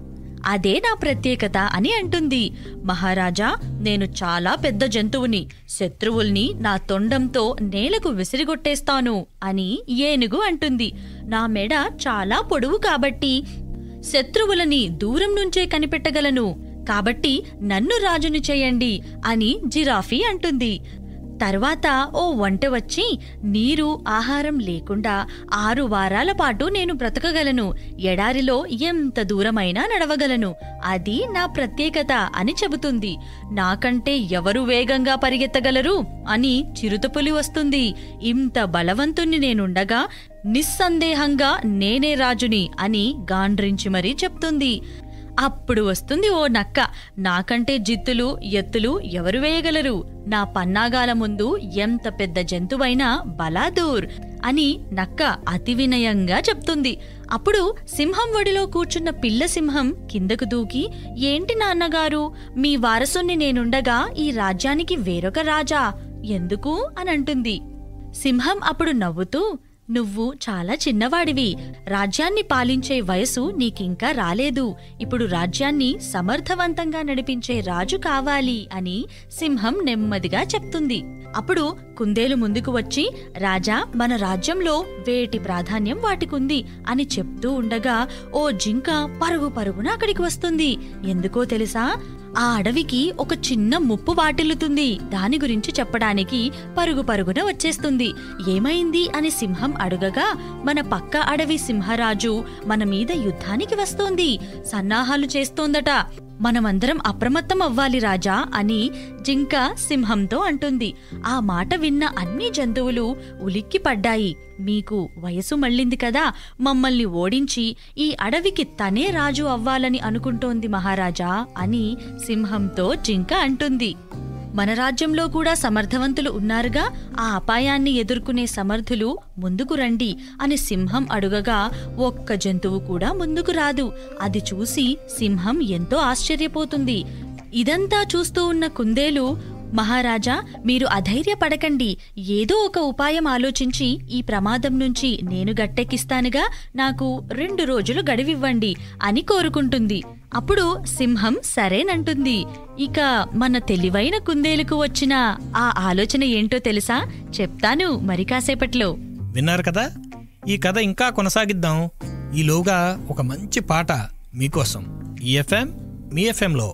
అదే నా ప్రత్యేకత అని అంటుంది. మహారాజా, నేను చాలా పెద్ద జంతువుని, శత్రువుల్ని నా తొండంతో నేలకు విసిరిగొట్టేస్తాను అని ఏనుగు అంటుంది. నా మెడ చాలా పొడవు కాబట్టి శత్రువులని దూరం నుంచే కనిపెట్టగలను, కాబట్టి నన్ను రాజుని చేయండి అని జిరాఫీ అంటుంది. తర్వాత ఓ ఒంటె వచ్చి, నీరు ఆహారం లేకుండా 6 వారాల పాటు నేను బ్రతకగలను, ఎడారిలో ఎంత దూరమైనా నడవగలను, అది నా ప్రత్యేకత అని చెబుతుంది. నాకంటే ఎవరు వేగంగా పరిగెత్తగలరు అని చిరుతపులి వస్తుంది. ఇంత బలవంతుణ్ణి నేనుండగా నిస్సందేహంగా నేనే రాజుని అని గాండ్రించి మరీ చెప్తుంది. అప్పుడు వస్తుంది ఓ నక్క, నాకంటే జిత్తులు ఎత్తులు ఎవరు వేయగలరు, నా పన్నాగాల ముందు ఎంత పెద్ద జంతువైనా బలాదూర్ అని నక్క అతి వినయంగా చెప్తుంది. అప్పుడు సింహం ఒడిలో కూర్చున్న పిల్ల సింహం కిందకు దూకి, ఏంటి నాన్నగారు, మీ వారసుని నేనుండగా ఈ రాజ్యానికి వేరొక రాజా ఎందుకు అని అంటుంది. సింహం అప్పుడు నవ్వుతూ, నువ్వు చాలా చిన్నవాడివి, రాజ్యాన్ని పాలించే వయసు నీకింకా రాలేదు, ఇప్పుడు రాజ్యాన్ని సమర్థవంతంగా నడిపించే రాజు కావాలి అని సింహం నెమ్మదిగా చెప్తుంది. అప్పుడు కుందేలు ముందుకు వచ్చి, రాజా, మన రాజ్యంలో వేటి ప్రాధాన్యం వాటికుంది అని చెప్తూ ఉండగా ఓ జింక పరుగు పరుగున అక్కడికి వస్తుంది. ఎందుకో తెలుసా, ఆ అడవికి ఒక చిన్న ముప్పు వాటిల్లుతుంది. దాని గురించి చెప్పడానికి పరుగు పరుగున వచ్చేస్తుంది. ఏమైంది అని సింహం అడుగగా, మన పక్క అడవి సింహరాజు మన మీద యుద్ధానికి వస్తోంది, సన్నాహాలు చేస్తోందట, మనమందరం అప్రమత్తం అవ్వాలి రాజా అని జింక సింహంతో అంటుంది. ఆ మాట విన్న అన్ని జంతువులు ఉలిక్కి పడ్డాయి. మీకు వయసు మళ్ళింది కదా, మమ్మల్ని ఓడించి ఈ అడవికి తనే రాజు అవ్వాలని అనుకుంటోంది మహారాజా అని సింహంతో జింక అంటుంది. మన రాజ్యంలో కూడా సమర్థవంతులు ఉన్నారుగా, ఆ అపాయాన్ని ఎదుర్కొనే సమర్థులు ముందుకు రండి అని సింహం అడుగగా ఒక్క జంతువు కూడా ముందుకు రాదు. అది చూసి సింహం ఎంతో ఆశ్చర్యపోతుంది. ఇదంతా చూస్తూ ఉన్న కుందేలు, మహారాజా, మీరు అధైర్యపడకండి, ఏదో ఒక ఉపాయం ఆలోచించి ఈ ప్రమాదం నుంచి నేను గట్టెక్కిస్తానుగా, నాకు 2 రోజులు గడివివ్వండి అని కోరుకుంటుంది. అప్పుడు సింహం సరేనంటుంది. ఇక మన తెలివైన కుందేలుకు వచ్చిన ఆ ఆలోచన ఏంటో తెలుసా, చెప్తాను మరి కాసేపట్లో. విన్నారు కదా, ఈ కథ ఇంకా కొనసాగిద్దాం. ఈలోగా ఒక మంచి పాట మీకోసం ఈ ఎఫ్ఎం మీ ఎఫ్ఎంలో.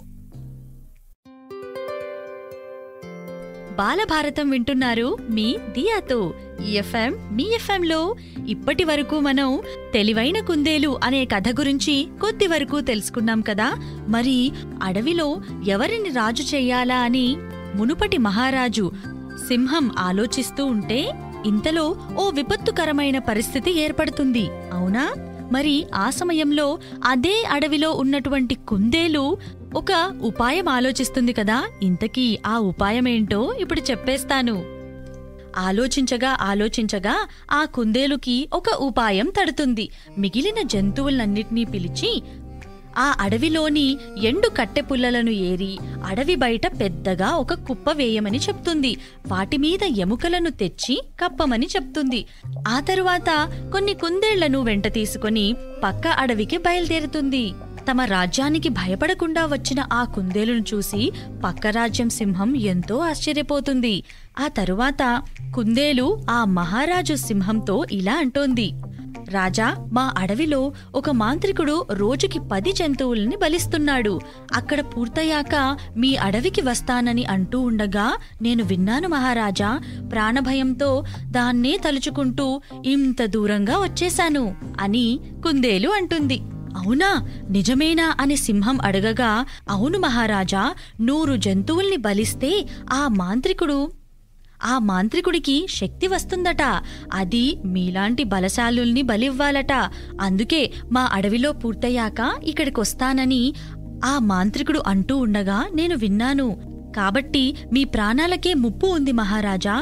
బాలభారతం వింటున్నారు మీ దియాతో. ఈ ఎఫ్ఎం మీ ఎఫ్ఎంలో ఇప్పటి వరకు మనం తెలివైన కుందేలు అనే కథ గురించి కొద్ది వరకు తెలుసుకున్నాం కదా. మరి అడవిలో ఎవరిని రాజు చెయ్యాలా అని మునుపటి మహారాజు సింహం ఆలోచిస్తూ ఉంటే ఇంతలో ఓ విపత్తుకరమైన పరిస్థితి ఏర్పడుతుంది, అవునా? మరి ఆ సమయంలో అదే అడవిలో ఉన్నటువంటి కుందేలు ఒక ఉపాయం ఆలోచిస్తుంది కదా. ఇంతకీ ఆ ఉపాయమేంటో ఇప్పుడు చెప్పేస్తాను. ఆలోచించగా ఆ కుందేలుకి ఒక ఉపాయం తడుతుంది. మిగిలిన జంతువులన్నిటినీ పిలిచి ఆ అడవిలోని ఎండు కట్టెపుల్లలను ఏరి అడవి బయట పెద్దగా ఒక కుప్ప వేయమని చెప్తుంది. వాటిమీద ఎముకలను తెచ్చి కప్పమని చెప్తుంది. ఆ తరువాత కొన్ని కుందేళ్లను వెంట తీసుకుని పక్క అడవికి బయలుదేరుతుంది. తమ రాజ్యానికి భయపడకుండా వచ్చిన ఆ కుందేలును చూసి పక్క రాజ్యం సింహం ఎంతో ఆశ్చర్యపోతుంది. ఆ తరువాత కుందేలు ఆ మహారాజు సింహంతో ఇలా అంటోంది: రాజా, మా అడవిలో ఒక మాంత్రికుడు రోజుకి 10 జంతువుల్ని బలిస్తున్నాడు. అక్కడ పూర్తయ్యాక మీ అడవికి వస్తానని అంటూ ఉండగా నేను విన్నాను మహారాజా. ప్రాణభయంతో దాన్నే తలుచుకుంటూ ఇంత దూరంగా వచ్చేశాను అని కుందేలు అంటుంది. అవునా, నిజమేనా అని సింహం అడగగా, అవును మహారాజా, 100 జంతువుల్ని బలిస్తే ఆ మాంత్రికుడికి శక్తి వస్తుందట. అది మీలాంటి బలశాలుల్ని బలివ్వాలట. అందుకే మా అడవిలో పూర్తయ్యాక ఇక్కడికొస్తానని ఆ మాంత్రికుడు అంటూ ఉండగా నేను విన్నాను. కాబట్టి మీ ప్రాణాలకే ముప్పు ఉంది మహారాజా.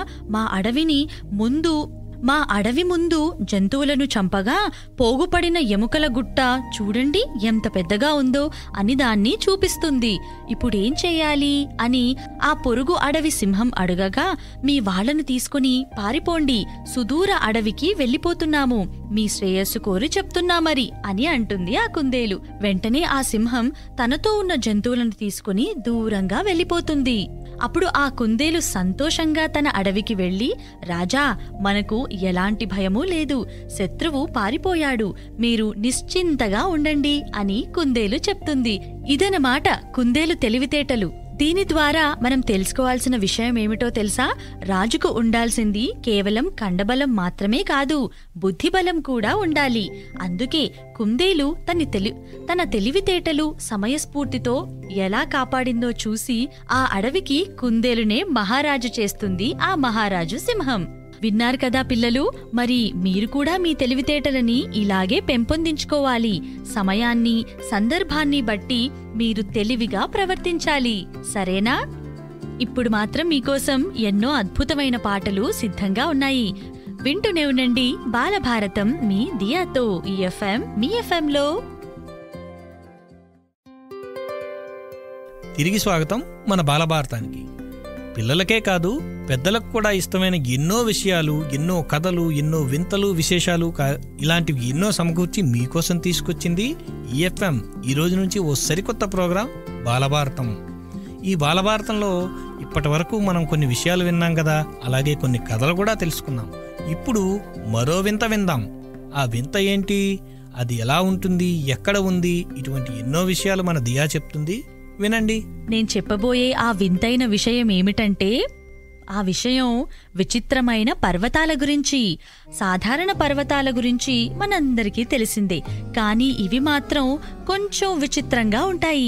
మా అడవి ముందు జంతువులను చంపగా పోగుపడిన ఎముకల గుట్ట చూడండి ఎంత పెద్దగా ఉందో అని దాన్ని చూపిస్తుంది. ఇప్పుడేం చెయ్యాలి అని ఆ పొరుగు అడవి సింహం అడగగా, మీ వాళ్లను తీసుకుని పారిపోండి, సుదూర అడవికి వెళ్ళిపోతున్నాము, మీ శ్రేయస్సు కోరి చెప్తున్నామరి అని అంటుంది ఆ కుందేలు. వెంటనే ఆ సింహం తనతో ఉన్న జంతువులను తీసుకుని దూరంగా వెళ్ళిపోతుంది. అప్పుడు ఆ కుందేలు సంతోషంగా తన అడవికి వెళ్లి, రాజా, మనకు ఎలాంటి భయమూ లేదు, శత్రువు పారిపోయాడు, మీరు నిశ్చింతగా ఉండండి అని కుందేలు చెప్తుంది. ఇదన్నమాట కుందేలు తెలివితేటలు. దీని ద్వారా మనం తెలుసుకోవాల్సిన విషయం ఏమిటో తెలుసా? రాజుకు ఉండాల్సింది కేవలం కండబలం మాత్రమే కాదు, బుద్ధిబలం కూడా ఉండాలి. అందుకే కుందేలు తన తెలివితేటలు సమయస్ఫూర్తితో ఎలా కాపాడిందో చూసి ఆ అడవికి కుందేలునే మహారాజు చేస్తుంది ఆ మహారాజు సింహం. విన్నారు కదా పిల్లలు, మరి మీరు కూడా మీ తెలివితేటలని ఇలాగే పెంపొందించుకోవాలి. సమయాన్ని, సందర్భాన్ని బట్టి మీరు తెలివిగా ప్రవర్తించాలి, సరేనా? ఇప్పుడు మాత్రం మీకోసం ఎన్నో అద్భుతమైన పాటలు సిద్ధంగా ఉన్నాయి. వింటూనే ఉండండి బాలభారతం మీ దియాతో. ఈ ఎఫ్ఎం మీ ఎఫ్ఎంలో. తిరిగి స్వాగతం మన బాలభారతానికి. పిల్లలకే కాదు పెద్దలకు కూడా ఇష్టమైన ఎన్నో విషయాలు, ఎన్నో కథలు, ఎన్నో వింతలు, విశేషాలు ఇలాంటివి ఎన్నో సమకూర్చి మీకోసం తీసుకొచ్చింది ఈఎఫ్ఎం. ఈ రోజు నుంచి ఓ సరికొత్త ప్రోగ్రాం బాలభారతం. ఈ బాలభారతంలో ఇప్పటి వరకు మనం కొన్ని విషయాలు విన్నాం కదా, అలాగే కొన్ని కథలు కూడా తెలుసుకున్నాం. ఇప్పుడు మరో వింత విందాం. ఆ వింత ఏంటి, అది ఎలా ఉంటుంది, ఎక్కడ ఉంది, ఇటువంటి ఎన్నో విషయాలు మన దియా చెప్తుంది, వినండి. నేను చెప్పబోయే ఆ వింతైన విషయం ఏమిటంటే, ఆ విషయం విచిత్రమైన పర్వతాల గురించి. సాధారణ పర్వతాల గురించి మనందరికీ తెలిసిందే, కానీ ఇవి మాత్రం కొంచెం విచిత్రంగా ఉంటాయి.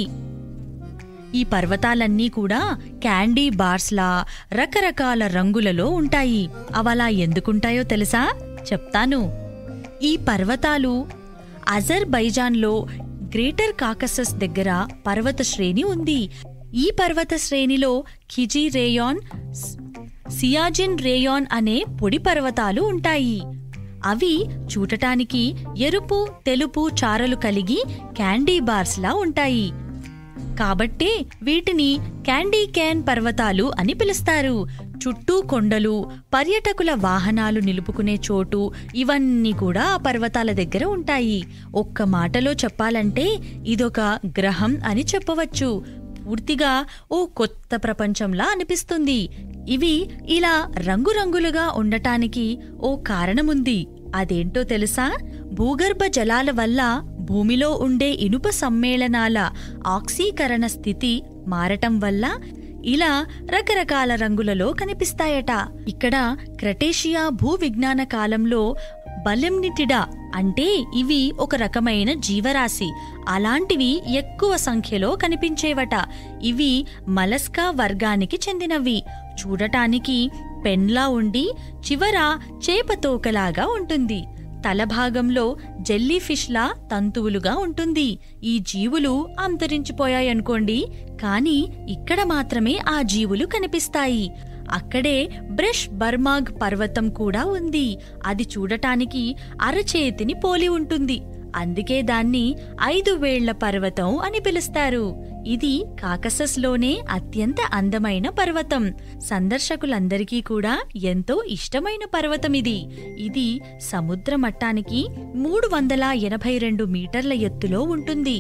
ఈ పర్వతాలన్నీ కూడా క్యాండీ బార్స్లా రకరకాల రంగులలో ఉంటాయి. అవలా ఎందుకుంటాయో తెలుసా? చెప్తాను. ఈ పర్వతాలు అజర్బైజాన్లో గ్రేటర్ కాకసస్ దగ్గర పర్వత శ్రేణి ఉంది. ఈ పర్వత శ్రేణిలో ఖిజీ రేయాన్, సియాజిన్ రేయాన్ అనే పొడి పర్వతాలు ఉంటాయి. అవి చూడటానికి ఎరుపు, తెలుపు చారలు కలిగి క్యాండీ బార్స్లా ఉంటాయి. కాబట్టే వీటిని క్యాండీ క్యాన్ పర్వతాలు అని పిలుస్తారు. చుట్టూ కొండలు, పర్యటకుల వాహనాలు నిలుపుకునే చోటు, ఇవన్నీ కూడా ఆ పర్వతాల దగ్గర ఉంటాయి. ఒక్క మాటలో చెప్పాలంటే ఇదొక గ్రహం అని చెప్పవచ్చు. పూర్తిగా ఓ కొత్త ప్రపంచంలా అనిపిస్తుంది. ఇవి ఇలా రంగురంగులుగా ఉండటానికి ఓ కారణముంది. అదేంటో తెలుసా? భూగర్భ జలాల వల్ల భూమిలో ఉండే ఇనుప సమ్మేళనాల ఆక్సీకరణ స్థితి మారటం వల్ల ఇలా రకరకాల రంగులలో కనిపిస్తాయట. ఇక్కడ క్రటేషియా భూ విజ్ఞాన కాలంలో బలెమ్నిటిడా అంటే ఇవి ఒక రకమైన జీవరాశి, అలాంటివి ఎక్కువ సంఖ్యలో కనిపించేవట. ఇవి మలస్కా వర్గానికి చెందినవి. చూడటానికి పెన్లా ఉండి చివర చేపతోకలాగా ఉంటుంది. తలభాగంలో జెల్లీ ఫిష్లా తంతువులుగా ఉంటుంది. ఈ జీవులు అంతరించిపోయాయనుకోండి, కానీ ఇక్కడ మాత్రమే ఆ జీవులు కనిపిస్తాయి. అక్కడే బ్రష్ బర్మాగ్ పర్వతం కూడా ఉంది. అది చూడటానికి అరచేతిని పోలి ఉంటుంది. అందుకే దాన్ని 5 వేళ్ల పర్వతం అని పిలుస్తారు. ఇది కాకసస్లోనే అత్యంత అందమైన పర్వతం. సందర్శకులందరికీ కూడా ఎంతో ఇష్టమైన పర్వతం ఇది. ఇది సముద్ర మట్టానికి 382 మీటర్ల ఎత్తులో ఉంటుంది.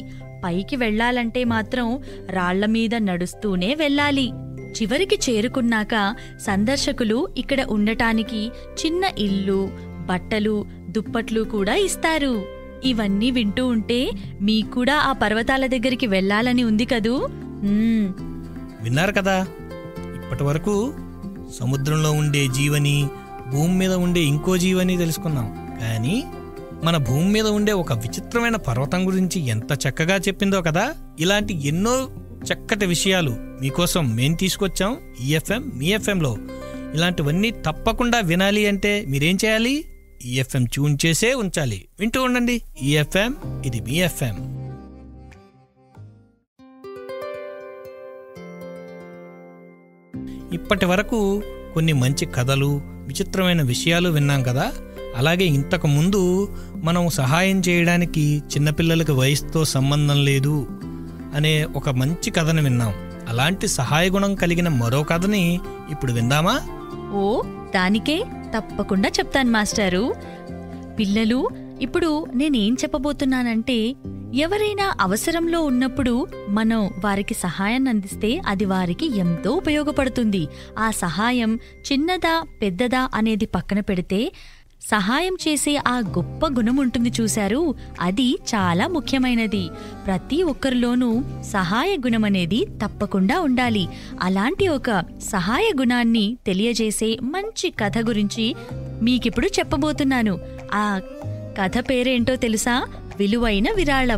పైకి వెళ్ళాలంటే మాత్రం రాళ్ల మీద నడుస్తూనే వెళ్ళాలి. చివరికి చేరుకున్నాక సందర్శకులు ఇక్కడ ఉండటానికి చిన్న ఇల్లు, బట్టలు, దుప్పట్లు కూడా ఇస్తారు. ఇవన్నీ వింటూ ఉంటే మీకూడా ఆ పర్వతాల దగ్గరికి వెళ్ళాలని ఉంది కదూ? విన్నారు కదా, ఇప్పటి వరకు సముద్రంలో ఉండే జీవని, భూమి మీద ఉండే ఇంకో జీవని తెలుసుకున్నాం. కానీ మన భూమి మీద ఉండే ఒక విచిత్రమైన పర్వతం గురించి ఎంత చక్కగా చెప్పిందో కదా. ఇలాంటి ఎన్నో చక్కటి విషయాలు మీకోసం మేం తీసుకొచ్చాం ఈఎఫ్ఎం మీ ఎఫ్ఎంలో. ఇలాంటివన్నీ తప్పకుండా వినాలి అంటే మీరేం చేయాలి? ఈఎఫ్ఎం ట్యూన్ చేసే ఉంచాలి. వింటూ ఉండండి ఈఎఫ్ఎం, ఇది మీ ఎఫ్ఎం. ఇప్పటి వరకు కొన్ని మంచి కథలు, విచిత్రమైన విషయాలు విన్నాం కదా. అలాగే ఇంతకు ముందు మనం సహాయం చేయడానికి చిన్నపిల్లలకి వయసుతో సంబంధం లేదు అనే ఒక మంచి కథను విన్నాం. అలాంటి సహాయ గుణం కలిగిన మరో కథని ఇప్పుడు విందామా? ఓ, దానికే తప్పకుండా చెప్తాను మాస్టారు. పిల్లలు, ఇప్పుడు నేనేం చెప్పబోతున్నానంటే, ఎవరైనా అవసరంలో ఉన్నప్పుడు మనం వారికి సహాయాన్ని అందిస్తే అది వారికి ఎంతో ఉపయోగపడుతుంది. ఆ సహాయం చిన్నదా పెద్దదా అనేది పక్కన పెడితే, సహాయం చేసే ఆ గొప్ప గుణం ఉంటుంది చూశారు, అది చాలా ముఖ్యమైనది. ప్రతి ఒక్కరిలోనూ సహాయ గుణం అనేది తప్పకుండా ఉండాలి. అలాంటి ఒక సహాయ గుణాన్ని తెలియజేసే మంచి కథ గురించి మీకిప్పుడు చెప్పబోతున్నాను. ఆ కథ పేరేంటో తెలుసా? విలువైన విరాళం.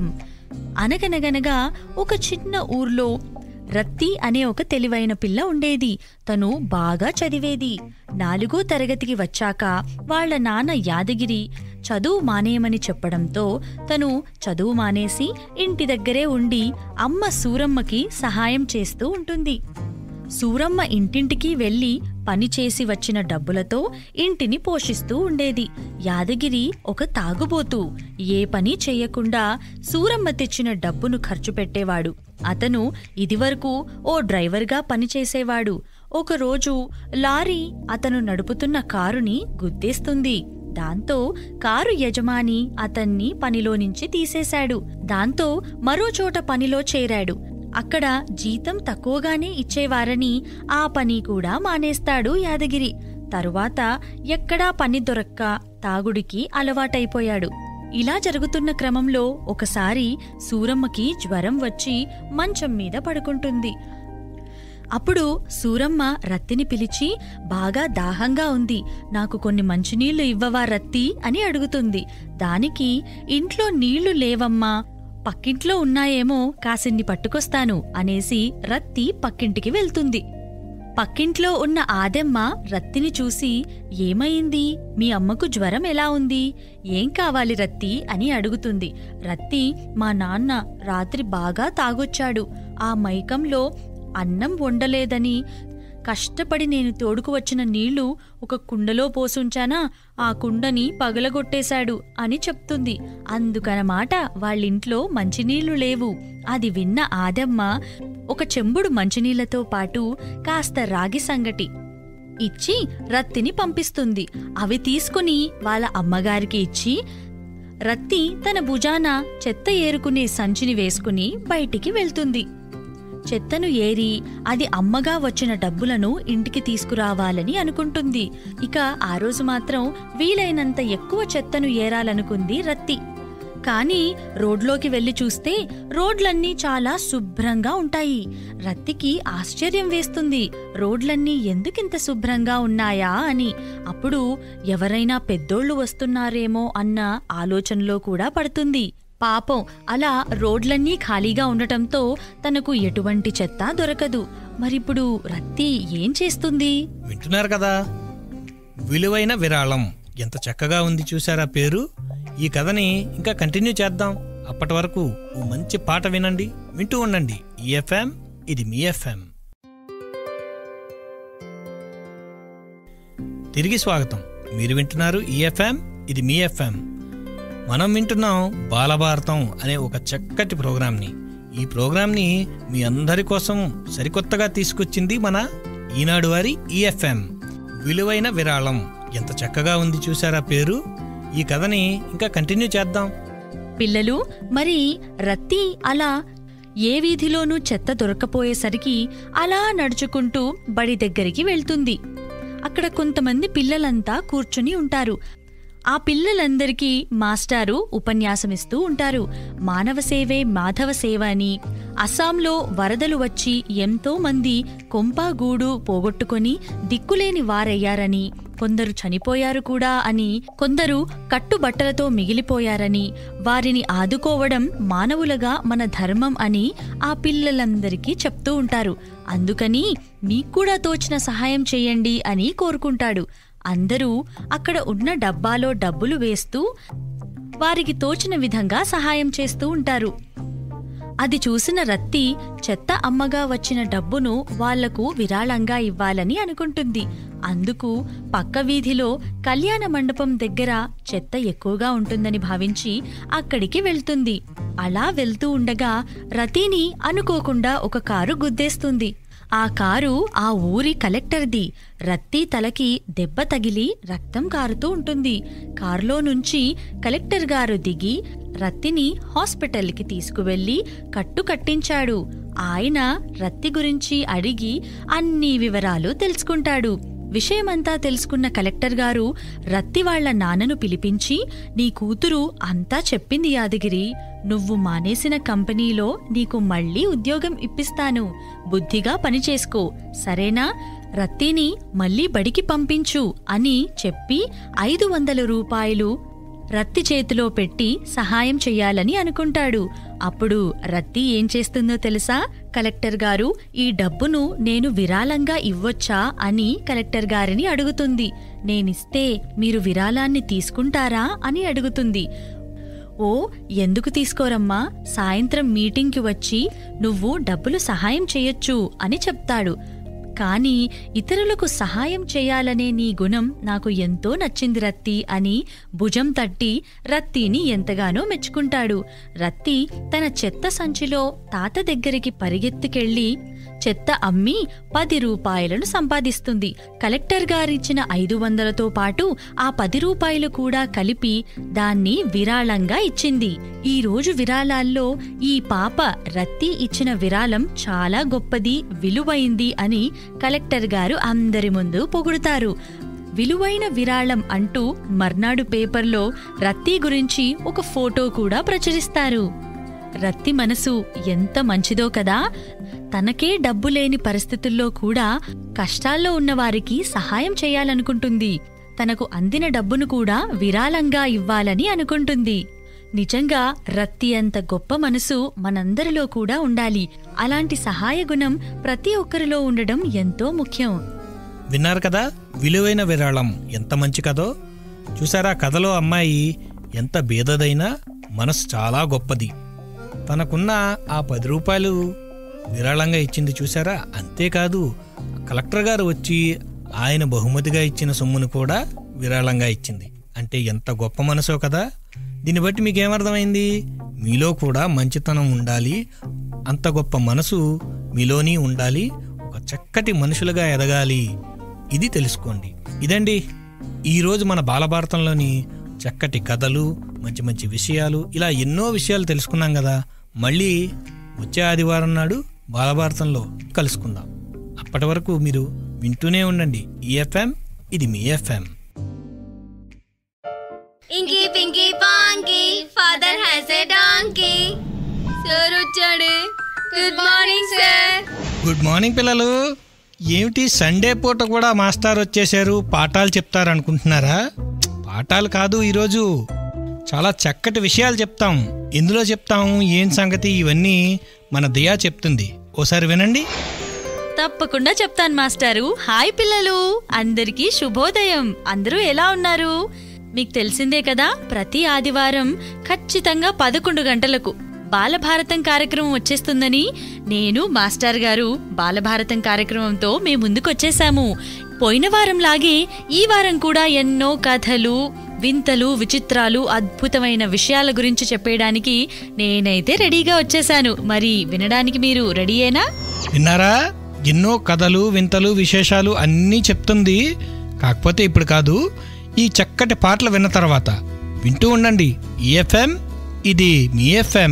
అనగనగనగా ఒక చిన్న ఊర్లో రత్తి అనే ఒక తెలివైన పిల్ల ఉండేది. తను బాగా చదివేది. 4వ తరగతికి వచ్చాక వాళ్ల నాన్న యాదగిరి చదువు మానేయమని చెప్పడంతో తను చదువు మానేసి ఇంటి దగ్గరే ఉండి అమ్మ సూరమ్మకి సహాయం చేస్తూ ఉంటుంది. సూరమ్మ ఇంటింటికి వెళ్లి పనిచేసి వచ్చిన డబ్బులతో ఇంటిని పోషిస్తూ ఉండేది. యాదగిరి ఒక తాగుబోతూ. ఏ పని చెయ్యకుండా సూరమ్మ తెచ్చిన డబ్బును ఖర్చు పెట్టేవాడు. అతను ఇదివరకు ఓ డ్రైవర్గా పనిచేసేవాడు. ఒకరోజు లారీ అతను నడుపుతున్న కారుని గుద్దేస్తుంది. దాంతో కారు యజమాని అతన్ని పనిలోనుంచి తీసేశాడు. దాంతో మరో చోట పనిలో చేరాడు. అక్కడ జీతం తక్కువగానే ఇచ్చేవారని ఆ పని కూడా మానేస్తాడు యాదగిరి. తరువాత ఎక్కడా పని దొరక్క తాగుడికి అలవాటైపోయాడు. ఇలా జరుగుతున్న క్రమంలో ఒకసారి సూరమ్మకి జ్వరం వచ్చి మంచం మీద పడుకుంటుంది. అప్పుడు సూరమ్మ రత్తిని పిలిచి, బాగా దాహంగా ఉంది, నాకు కొన్ని మంచినీళ్లు ఇవ్వవా రత్తి అని అడుగుతుంది. దానికి, ఇంట్లో నీళ్లు లేవమ్మా, పక్కింట్లో ఉన్నాయేమో, కాసిన్ని పట్టుకొస్తాను అనేసి రత్తి పక్కింటికి వెళ్తుంది. పక్కింట్లో ఉన్న ఆదెమ్మ రత్తిని చూసి, ఏమైంది, మీ అమ్మకు జ్వరం ఎలా ఉంది, ఏం కావాలి రత్తి అని అడుగుతుంది. రత్తి, మా నాన్న రాత్రి బాగా తాగొచ్చాడు. ఆ మైకంలో అన్నం వండలేదని కష్టపడి నేను తోడుకు వచ్చిన నీళ్లు ఒక కుండలో పోసుంచానా, ఆ కుండని పగలగొట్టేశాడు అని చెప్తుంది. అందుకనమాట వాళ్ళింట్లో మంచినీళ్లు లేవు. అది విన్న ఆదమ్మ ఒక చెంబుడు మంచినీళ్లతో పాటు కాస్త రాగి సంగటి ఇచ్చి రత్తిని పంపిస్తుంది. అవి తీసుకుని వాళ్ళ అమ్మగారికి ఇచ్చి, రత్తి తన భుజాన చెత్త ఏరుకునే సంచిని వేసుకుని బయటికి వెళ్తుంది. చెత్తను ఏరి అది అమ్మగా వచ్చిన డబ్బులను ఇంటికి తీసుకురావాలని అనుకుంటుంది. ఇక ఆ రోజు మాత్రం వీలైనంత ఎక్కువ చెత్తను ఏరాలనుకుంది రత్తి. కానీ రోడ్లోకి వెళ్లి చూస్తే రోడ్లన్నీ చాలా శుభ్రంగా ఉంటాయి. రత్తికి ఆశ్చర్యం వేస్తుంది, రోడ్లన్నీ ఎందుకింత శుభ్రంగా ఉన్నాయా అని. అప్పుడు ఎవరైనా పెద్దోళ్లు వస్తున్నారేమో అన్న ఆలోచనలో కూడా పడుతుంది. పాపం, అలా రోడ్లన్నీ ఖాళీగా ఉండటంతో తనకు ఎటువంటి చెత్త దొరకదు. మరిప్పుడు రత్తి ఏం చేస్తుంది? వింటున్నారు కదా, విలువైన విరాళం. ఎంత చక్కగా ఉంది చూసారా పేరు. ఈ కథని ఇంకా కంటిన్యూ చేద్దాం. అప్పటి వరకు ఓ మంచి పాట వినండి, వింటూ ఉండండి ఈఎఫ్ఎం, ఇది మీ ఎఫ్ఎం. తిరిగి స్వాగతం. మీరు వింటున్నారు ఈఎఫ్ఎం, ఇది మీ ఎఫ్ఎం. మనం వింటున్నాం బాలభారతం అనే ఒక చక్కటి ప్రోగ్రాంని. ఈ ప్రోగ్రాంని మీ అందరి కోసం సరికొత్తగా తీసుకొచ్చింది మన ఈనాడు వారి ఈఎఫ్ఎం. విలువైన విరాళం. ఎంత చక్కగా ఉంది చూసారా పేరు. ఈ కథని ఇంకా కంటిన్యూ చేద్దాం. పిల్లలు, మరి రత్తి అలా ఏ వీధిలోనూ చెత్త దొరకపోయేసరికి అలా నడుచుకుంటూ బడి దగ్గరికి వెళ్తుంది. అక్కడ కొంతమంది పిల్లలంతా కూర్చుని ఉంటారు. ఆ పిల్లలందరికీ మాస్టారు ఉపన్యాసమిస్తూ ఉంటారు. మానవ సేవే మాధవ సేవ అని, అస్సాంలో వరదలు వచ్చి ఎంతో మంది కొంపాగూడు పోగొట్టుకొని దిక్కులేని వారయ్యారని, కొందరు చనిపోయారు కూడా అని, కొందరు కట్టుబట్టలతో మిగిలిపోయారని, వారిని ఆదుకోవడం మానవులుగా మన ధర్మం అని ఆ పిల్లలందరికీ చెప్తూ ఉంటారు. అందుకని మీక్కూడా తోచిన సహాయం చెయ్యండి అని కోరుకుంటాడు. అందరూ అక్కడ ఉన్న డబ్బాలో డబ్బులు వేస్తూ వారికి తోచిన విధంగా సహాయం చేస్తూ ఉంటారు. అది చూసిన రత్తి చెత్త అమ్మగా వచ్చిన డబ్బును వాళ్లకు విరాళంగా ఇవ్వాలని అనుకుంటుంది. అందుకు పక్క వీధిలో కళ్యాణ మండపం దగ్గర చెత్త ఎక్కువగా ఉంటుందని భావించి అక్కడికి వెళ్తుంది. అలా వెళ్తూ ఉండగా రతిని అనుకోకుండా ఒక కారు గుద్దేస్తుంది. ఆ కారు ఆ ఊరి కలెక్టర్ది. రత్తి తలకి దెబ్బ తగిలి రక్తం కారుతూ ఉంటుంది. కారులో నుంచి కలెక్టర్ గారు దిగి రత్తిని హాస్పిటల్కి తీసుకువెళ్లి కట్టించాడు. ఆయన రత్తి గురించి అడిగి అన్ని వివరాలు తెలుసుకుంటాడు. విషయమంతా తెలుసుకున్న కలెక్టర్ గారు రత్తి వాళ్ల నాన్నను పిలిపించి, నీ కూతురు అంతా చెప్పింది యాదగిరి, నువ్వు మానేసిన కంపెనీలో నీకు మళ్లీ ఉద్యోగం ఇప్పిస్తాను, బుద్ధిగా పనిచేసుకో, సరేనా? రత్తిని మళ్లీ బడికి పంపించు అని చెప్పి 500 రూపాయలు రత్తి చేతిలో పెట్టి సహాయం చెయ్యాలని అనుకుంటాడు. అప్పుడు రత్తి ఏం చేస్తుందో తెలుసా? కలెక్టర్ గారు, ఈ డబ్బును నేను విరాళంగా ఇవ్వొచ్చా అని కలెక్టర్ గారిని అడుగుతుంది. నేనిస్తే మీరు విరాళాన్ని తీసుకుంటారా అని అడుగుతుంది. ఓ, ఎందుకు తీసుకోరమ్మా, సాయంత్రం మీటింగ్కి వచ్చి నువ్వు డబ్బులు సహాయం చెయ్యొచ్చు అని చెప్తాడు. కాని ఇతరులకు సహాయం చేయాలనే నీ గుణం నాకు ఎంతో నచ్చింది రత్తి అని భుజం తట్టి రత్తిని ఎంతగానో మెచ్చుకుంటాడు. రత్తి తన చెత్త సంచిలో తాత దగ్గరికి పరిగెత్తుకెళ్లి చెత్త అమ్మి 10 రూపాయలను సంపాదిస్తుంది. కలెక్టర్ గారిచ్చిన 500తో పాటు ఆ 10 రూపాయలు కూడా కలిపి దాన్ని విరాళంగా ఇచ్చింది. ఈ రోజు విరాళాల్లో ఈ పాప రత్తి ఇచ్చిన విరాళం చాలా గొప్పది, విలువైంది అని కలెక్టర్ గారు అందరి ముందు పొగుడుతారు. విలువైన విరాళం అంటూ మర్నాడు పేపర్లో రత్తి గురించి ఒక ఫోటో కూడా ప్రచురిస్తారు. రత్తి మనసు ఎంత మంచిదో కదా! తనకే డబ్బు లేని పరిస్థితుల్లో కూడా కష్టాల్లో ఉన్నవారికి సహాయం చేయాలనుకుంటుంది. తనకు అందిన డబ్బును కూడా విరాళంగా ఇవ్వాలని అనుకుంటుంది. నిజంగా రత్తి అంత గొప్ప మనసు మనందరిలో కూడా ఉండాలి. అలాంటి సహాయ గుణం ప్రతి ఒక్కరిలో ఉండడం ఎంతో ముఖ్యం. విన్నారు కదా, విలువైన విరాళం ఎంత మంచి కదో. చూసారా, కథలో అమ్మాయి ఎంత బేదదైనా మనసు చాలా గొప్పది. తనకున్న ఆ 10 రూపాయలు విరాళంగా ఇచ్చింది చూసారా. అంతేకాదు, కలెక్టర్ గారు వచ్చి ఆయన బహుమతిగా ఇచ్చిన సొమ్మును కూడా విరాళంగా ఇచ్చింది. అంటే ఎంత గొప్ప మనసో కదా. దీన్ని బట్టి మీకేమర్థమైంది? మీలో కూడా మంచితనం ఉండాలి, అంత గొప్ప మనసు మీలోని ఉండాలి, ఒక చక్కటి మనుషులుగా ఎదగాలి. ఇది తెలుసుకోండి. ఇదండి ఈరోజు మన బాలభారతంలోని చక్కటి కథలు, మంచి మంచి విషయాలు, ఇలా ఎన్నో విషయాలు తెలుసుకున్నాం కదా. మళ్ళీ వచ్చే ఆదివారం నాడు బాలభారతంలో కలుసుకుందాం. అప్పటి వరకు మీరు వింటూనే ఉండండి EFM. ఇది మీ FM. Inky pinky ponky father has a donkey. Sir వచ్చాడే. Good morning sir. Good morning పిల్లలు. ఏమిటి సండే పూట కూడా మాస్టర్ వచ్చేసారు, పాఠాలు చెప్తారనుకుంటున్నారా? పాఠాలు కాదు, ఈరోజు చాలా చక్కటి విషయాలు చెప్తాం. ఎందులో చెప్తాం, ఏం సంగతి, ఇవన్నీ మన దయా చెప్తుంది. ఓసారి వినండి. తప్పకుండా చెప్తాను మాస్టారు. హాయ్ పిల్లలు, అందరికీ శుభోదయం. అందరూ ఎలా ఉన్నారు? మీకు తెలిసిందే కదా, ప్రతి ఆదివారం ఖచ్చితంగా 11 గంటలకు బాలభారతం కార్యక్రమం వచ్చేస్తుందని నేను మాస్టర్ గారు బాలభారతం కార్యక్రమంతో మేము ముందుకొచ్చేసాము. పోయిన వారం లాగే ఈ వారం కూడా ఎన్నో కథలు, వింతలు, విచిత్రాలు, అద్భుతమైన విషయాల గురించి చెప్పేయడానికి నేనైతే రెడీగా వచ్చేసాను. మరి వినడానికి మీరు రెడీయేనా? విన్నారా? ఎన్నో కథలు, వింతలు, విశేషాలు అన్నీ చెప్తుంది. కాకపోతే ఇప్పుడు కాదు, ఈ చక్కటి పాటలు విన్న తర్వాత. వింటూ ఉండండి EFM. ఇది మీ ఎఫ్ఎం.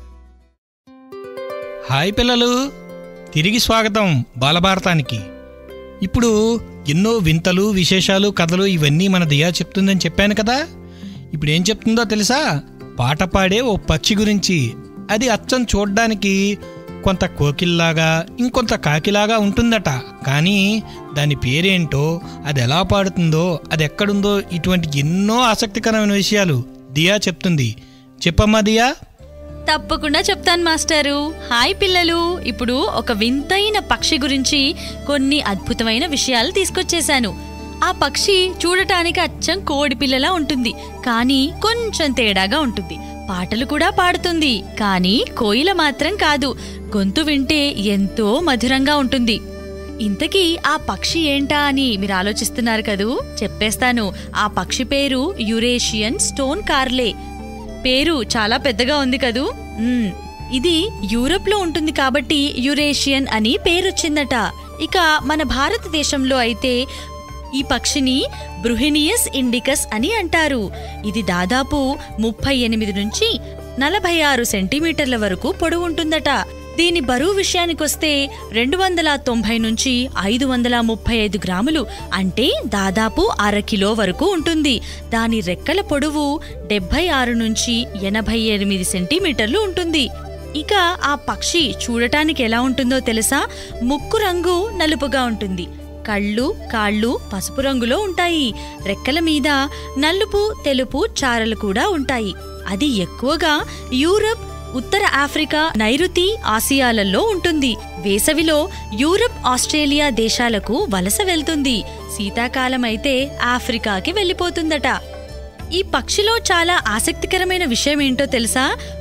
హాయ్ పిల్లలు, తిరిగి స్వాగతం బాలభారతానికి. ఇప్పుడు ఎన్నో వింతలు, విశేషాలు, కథలు ఇవన్నీ మన దియా చెప్తుందని చెప్పాను కదా. ఇప్పుడు ఏం చెప్తుందో తెలుసా? పాట పాడే ఓ పక్షి గురించి. అది అచ్చం చూడ్డానికి కొంత కోకిల్లాగా, ఇంకొంత కాకిలాగా ఉంటుందట. కానీ దాని పేరేంటో, అది ఎలా పాడుతుందో, అది ఎక్కడుందో, ఇటువంటి ఎన్నో ఆసక్తికరమైన విషయాలు దియా చెప్తుంది. చెప్పమ్మా దియా. తప్పకుండా చెప్తాను మాస్టారు. హాయ్ పిల్లలు, ఇప్పుడు ఒక వింతైన పక్షి గురించి కొన్ని అద్భుతమైన విషయాలు తీసుకొచ్చేశాను. ఆ పక్షి చూడటానికి అచ్చం కోడి పిల్లలా ఉంటుంది, కానీ కొంచెం తేడాగా ఉంటుంది. పాటలు కూడా పాడుతుంది, కానీ కోయిల మాత్రం కాదు. గొంతు వింటే ఎంతో మధురంగా ఉంటుంది. ఇంతకీ ఆ పక్షి ఏంటా అని మీరు ఆలోచిస్తున్నారు కదూ? చెప్పేస్తాను. ఆ పక్షి పేరు యురేషియన్ స్టోన్ కార్లే. పేరు చాలా పెద్దగా ఉంది కదూ. ఇది యూరప్ లో ఉంటుంది కాబట్టి యురేషియన్ అని పేరొచ్చిందట. ఇక మన భారతదేశంలో అయితే ఈ పక్షిని బ్రుహినియస్ ఇండికస్ అని అంటారు. ఇది దాదాపు 38 నుంచి 46 సెంటీమీటర్ల వరకు పొడవు ఉంటుందట. దీని బరువు విషయానికొస్తే 290 నుంచి 535 గ్రాములు, అంటే దాదాపు 1/2 కిలో వరకు ఉంటుంది. దాని రెక్కల పొడవు 76 నుంచి 88 సెంటీమీటర్లు ఉంటుంది. ఇక ఆ పక్షి చూడటానికి ఎలా ఉంటుందో తెలుసా? ముక్కు రంగు నలుపుగా ఉంటుంది, కళ్ళు, కాళ్ళు పసుపు రంగులో ఉంటాయి. రెక్కల మీద నలుపు, తెలుపు చారలు కూడా ఉంటాయి. అది ఎక్కువగా యూరప్, ఉత్తర ఆఫ్రికా, నైరుతి ఆసియాలలో ఉంటుంది. వేసవిలో యూరప్, ఆస్ట్రేలియా దేశాలకు వలస వెళ్తుంది. శీతాకాలం అయితే ఆఫ్రికాకి వెళ్ళిపోతుందట. ఈ పక్షిలో చాలా ఆసక్తికరమైన విషయం ఏంటో తెలుసా?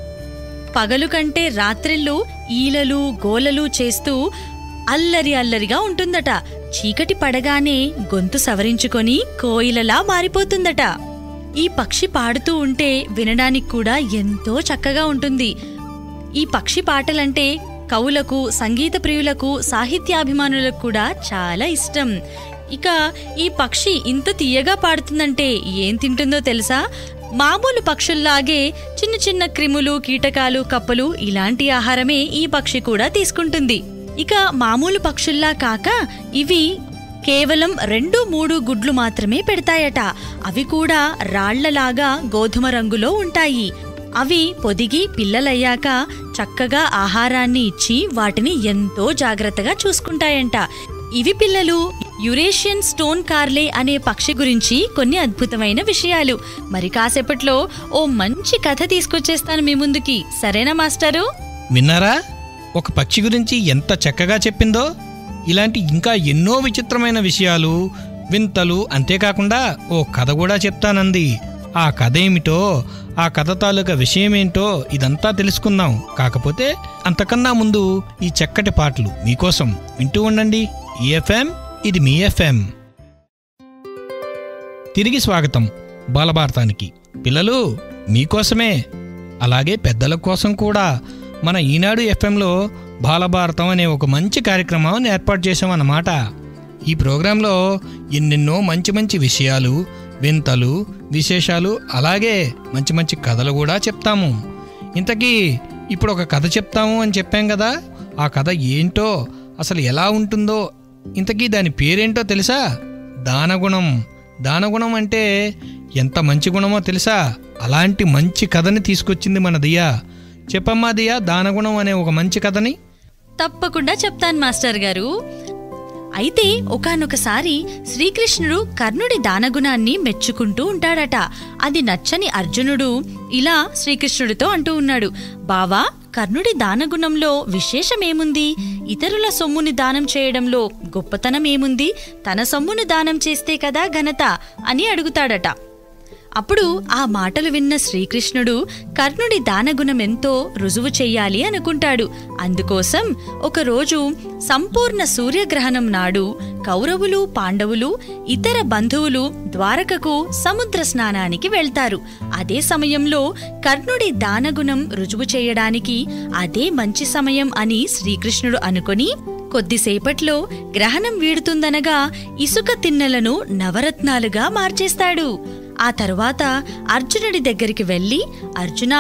పగలు కంటే రాత్రిళ్ళు ఈలలు, గోలలు చేస్తూ అల్లరిగా ఉంటుందట. చీకటి పడగానే గొంతు సవరించుకొని కోయిలలా మారిపోతుందట. ఈ పక్షి పాడుతూ ఉంటే వినడానికి కూడా ఎంతో చక్కగా ఉంటుంది. ఈ పక్షి పాటలంటే కవులకు, సంగీత ప్రియులకు, సాహిత్యాభిమానులకు కూడా చాలా ఇష్టం. ఇక ఈ పక్షి ఇంత తీయగా పాడుతుందంటే ఏం తింటుందో తెలుసా? మామూలు పక్షుల్లాగే చిన్న చిన్న క్రిములు, కీటకాలు, కప్పలు ఇలాంటి ఆహారమే ఈ పక్షి కూడా తీసుకుంటుంది. ఇక మామూలు పక్షుల్లా కాక ఇవి కేవలం 2-3 గుడ్లు మాత్రమే పెడతాయట. అవి కూడా రాళ్లలాగా గోధుమ రంగులో ఉంటాయి. అవి పొదిగి పిల్లలయ్యాక చక్కగా ఆహారాన్ని ఇచ్చి వాటిని ఎంతో జాగ్రత్తగా చూసుకుంటాయంట. ఇవి పిల్లలు యురేషియన్ స్టోన్ కార్లే అనే పక్షి గురించి కొన్ని అద్భుతమైన విషయాలు. మరి కాసేపట్లో ఓ మంచి కథ తీసుకొచ్చేస్తాను మీ ముందుకి. సరేనా మాస్టరు? విన్నారా ఒక పక్షి గురించి ఎంత చక్కగా చెప్పిందో? ఇలాంటి ఇంకా ఎన్నో విచిత్రమైన విషయాలు, వింతలు, అంతేకాకుండా ఓ కథ కూడా చెప్తానంది. ఆ కథ ఏమిటో, ఆ కథ తాలూకా విషయమేంటో ఇదంతా తెలుసుకుందాం. కాకపోతే అంతకన్నా ముందు ఈ చక్కటి పాటలు మీకోసం వింటూ ఉండండి. ఈ ఎఫ్ఎం, ఇది మీ ఎఫ్ఎం. తిరిగి స్వాగతం బాలభారతానికి. పిల్లలు, మీకోసమే అలాగే పెద్దల కోసం కూడా మన ఈనాడు ఎఫ్ఎంలో బాలభారతం అనే ఒక మంచి కార్యక్రమాన్ని ఏర్పాటు చేసామన్నమాట. ఈ ప్రోగ్రాంలో ఎన్నెన్నో మంచి మంచి విషయాలు, వింతలు, విశేషాలు, అలాగే మంచి మంచి కథలు కూడా చెప్తాము. ఇంతకీ ఇప్పుడు ఒక కథ చెప్తాము అని చెప్పాం కదా. ఆ కథ ఏంటో, అసలు ఎలా ఉంటుందో, ఇంతకీ దాని పేరేంటో తెలుసా? దానగుణం. దానగుణం అంటే ఎంత మంచి గుణమో తెలుసా? అలాంటి మంచి కథని తీసుకొచ్చింది మన దియా. చెప్పమ్మా దియా, దానగుణం అనే ఒక మంచి కథని. తప్పకుండా చెప్తాను మాస్టర్ గారు. అయితే ఒకానొకసారి శ్రీకృష్ణుడు కర్ణుడి దానగుణాన్ని మెచ్చుకుంటూ ఉంటాడట. అది నచ్చని అర్జునుడు ఇలా శ్రీకృష్ణుడితో అంటూ ఉన్నాడు, బావా, కర్ణుడి దానగుణంలో విశేషమేముంది? ఇతరుల సొమ్ముని దానం చేయడంలో గొప్పతనమేముంది? తన సొమ్మును దానం చేస్తే కదా ఘనత అని అడుగుతాడట. అప్పుడు ఆ మాటలు విన్న శ్రీకృష్ణుడు కర్ణుడి దానగుణమెంతో రుజువు చెయ్యాలి అనుకుంటాడు. అందుకోసం ఒకరోజు సంపూర్ణ సూర్యగ్రహణం నాడు కౌరవులు, పాండవులు, ఇతర బంధువులు ద్వారకకు సముద్ర స్నానానికి వెళ్తారు. అదే సమయంలో కర్ణుడి దానగుణం రుజువు చేయడానికి అదే మంచి సమయం అని శ్రీకృష్ణుడు అనుకొని కొద్దిసేపట్లో గ్రహణం వీడుతుందనగా ఇసుక తిన్నెలను నవరత్నాలుగా మార్చేస్తాడు. ఆ తరువాత అర్జునుడి దగ్గరికి వెళ్లి, అర్జునా,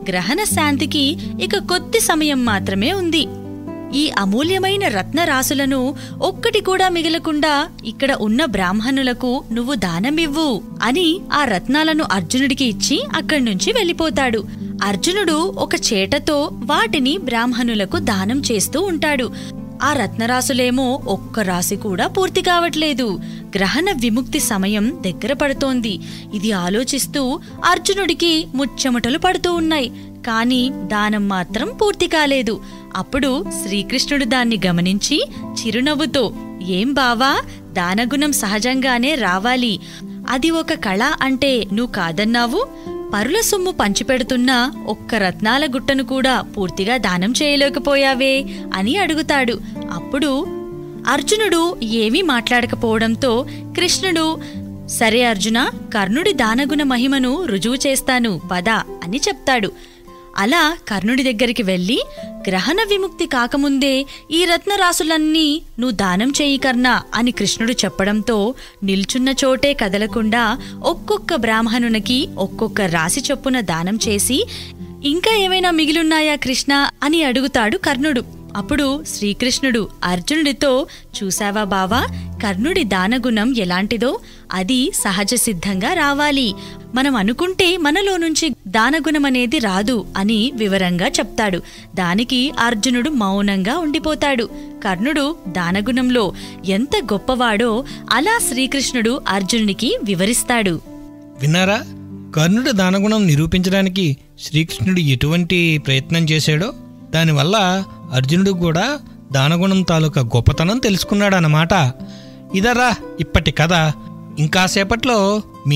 గ్రహణ శాంతికి ఇక కొద్ది సమయం మాత్రమే ఉంది. ఈ అమూల్యమైన రత్నరాసులను ఒక్కటి కూడా మిగలకుండా ఇక్కడ ఉన్న బ్రాహ్మణులకు నువ్వు దానమివ్వు అని ఆ రత్నాలను అర్జునుడికి ఇచ్చి అక్కడ్నుంచి వెళ్ళిపోతాడు. అర్జునుడు ఒక చేటతో వాటిని బ్రాహ్మణులకు దానం చేస్తూ ఉంటాడు. ఆ రత్నరాసులేమో ఒక్క రాశి కూడా పూర్తి కావట్లేదు. గ్రహణ విముక్తి సమయం దగ్గర పడుతోంది. ఇది ఆలోచిస్తూ అర్జునుడికి ముచ్చెమటలు పడుతూ ఉన్నాయి. కాని దానం మాత్రం పూర్తి కాలేదు. అప్పుడు శ్రీకృష్ణుడు దాన్ని గమనించి చిరునవ్వుతో, ఏం బావా, దానగుణం సహజంగానే రావాలి. అది ఒక కళ అంటే నువ్వు కాదన్నావు. పరుల సొమ్ము పంచిపెడుతున్నా ఒక్క రత్నాల గుట్టను కూడా పూర్తిగా దానం చేయలేకపోయావే అని అడుగుతాడు. అప్పుడు అర్జునుడు ఏమీ మాట్లాడకపోవడంతో కృష్ణుడు, సరే అర్జున, కర్ణుడి దానగుణ మహిమను రుజువు చేస్తాను పద అని చెప్తాడు. అలా కర్ణుడి దగ్గరికి వెళ్లి, గ్రహణ విముక్తి కాకముందే ఈ రత్నరాసులన్నీ నువ్వు దానం చేయి కర్ణ అని కృష్ణుడు చెప్పడంతో నిల్చున్న చోటే కదలకుండా ఒక్కొక్క బ్రాహ్మణునికి ఒక్కొక్క రాశి చొప్పున దానం చేసి, ఇంకా ఏమైనా మిగిలున్నాయా కృష్ణ అని అడుగుతాడు కర్ణుడు. అప్పుడు శ్రీకృష్ణుడు అర్జునుడితో, చూశావా బావా, కర్ణుడి దానగుణం ఎలాంటిదో, అది సహజ సిద్ధంగా రావాలి. మనం అనుకుంటే మనలో నుంచి దానగుణమనేది రాదు అని వివరంగా చెప్తాడు. దానికి అర్జునుడు మౌనంగా ఉండిపోతాడు. కర్ణుడు దానగుణంలో ఎంత గొప్పవాడో అలా శ్రీకృష్ణుడు అర్జునుడికి వివరిస్తాడు. విన్నారా? కర్ణుడి దానగుణం నిరూపించడానికి శ్రీకృష్ణుడు ఎటువంటి ప్రయత్నం చేశాడో, దానివల్ల అర్జునుడు కూడా దానగుణం తాలూకా గొప్పతనం తెలుసుకున్నాడన్నమాట. ఇదరా ఇప్పటి కథ. ఇంకాసేపట్లో మీ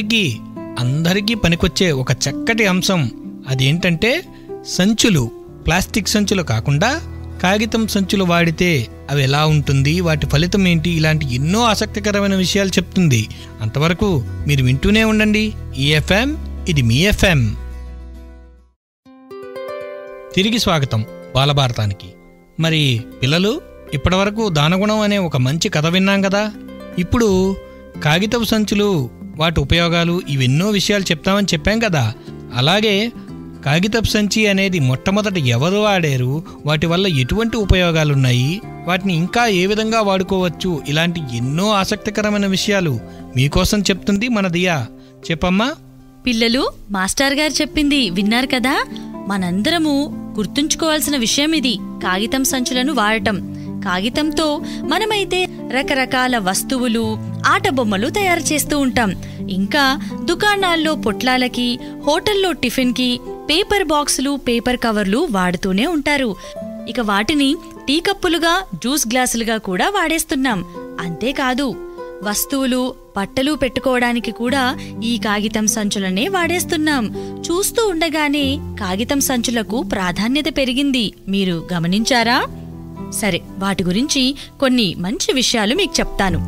అందరికీ పనికొచ్చే ఒక చక్కటి అంశం. అదేంటంటే సంచులు. ప్లాస్టిక్ సంచులు కాకుండా కాగితం సంచులు వాడితే అవి ఎలా ఉంటుంది, వాటి ఫలితం ఏంటి, ఇలాంటి ఎన్నో ఆసక్తికరమైన విషయాలు చెప్తుంది. అంతవరకు మీరు వింటూనే ఉండండి ఈఎఫ్ఎం. ఇది మీ ఎఫ్ఎం. తిరిగి స్వాగతం బాలభారతానికి. మరి పిల్లలు, ఇప్పటివరకు దానగుణం అనే ఒక మంచి కథ విన్నాం కదా. ఇప్పుడు కాగితపు సంచులు, వాటి ఉపయోగాలు, ఇవెన్నో విషయాలు చెప్తామని చెప్పాం కదా. అలాగే కాగితపు సంచి అనేది మొట్టమొదట ఎవరు వాడారు, వాటి వల్ల ఎటువంటి ఉపయోగాలున్నాయి, వాటిని ఇంకా ఏ విధంగా వాడుకోవచ్చు, ఇలాంటి ఎన్నో ఆసక్తికరమైన విషయాలు మీకోసం చెప్తుంది మన దియా. చెప్పమ్మా. పిల్లలు, మాస్టర్ గారు చెప్పింది విన్నారు కదా. మనందరము గుర్తుంచుకోవాల్సిన విషయం ఇది, కాగితం సంచులను వాడటం. కాగితంతో మనమైతే రకరకాల వస్తువులు, ఆట బొమ్మలు తయారు చేస్తూ ఉంటాం. ఇంకా దుకాణాల్లో పొట్లాలకి, హోటల్లో టిఫిన్కి పేపర్ బాక్సులు, పేపర్ కవర్లు వాడుతూనే ఉంటారు. ఇక వాటిని టీ కప్పులుగా, జ్యూస్ గ్లాసులుగా కూడా వాడేస్తున్నాం. అంతేకాదు, వస్తువులు, బట్టలు పెట్టుకోవడానికి కూడా ఈ కాగితం సంచులనే వాడేస్తున్నాం. చూస్తూ ఉండగానే కాగితం సంచులకు ప్రాధాన్యత పెరిగింది. మీరు గమనించారా? సరే, వాటి గురించి కొన్ని మంచి విషయాలు మీకు చెప్తాను.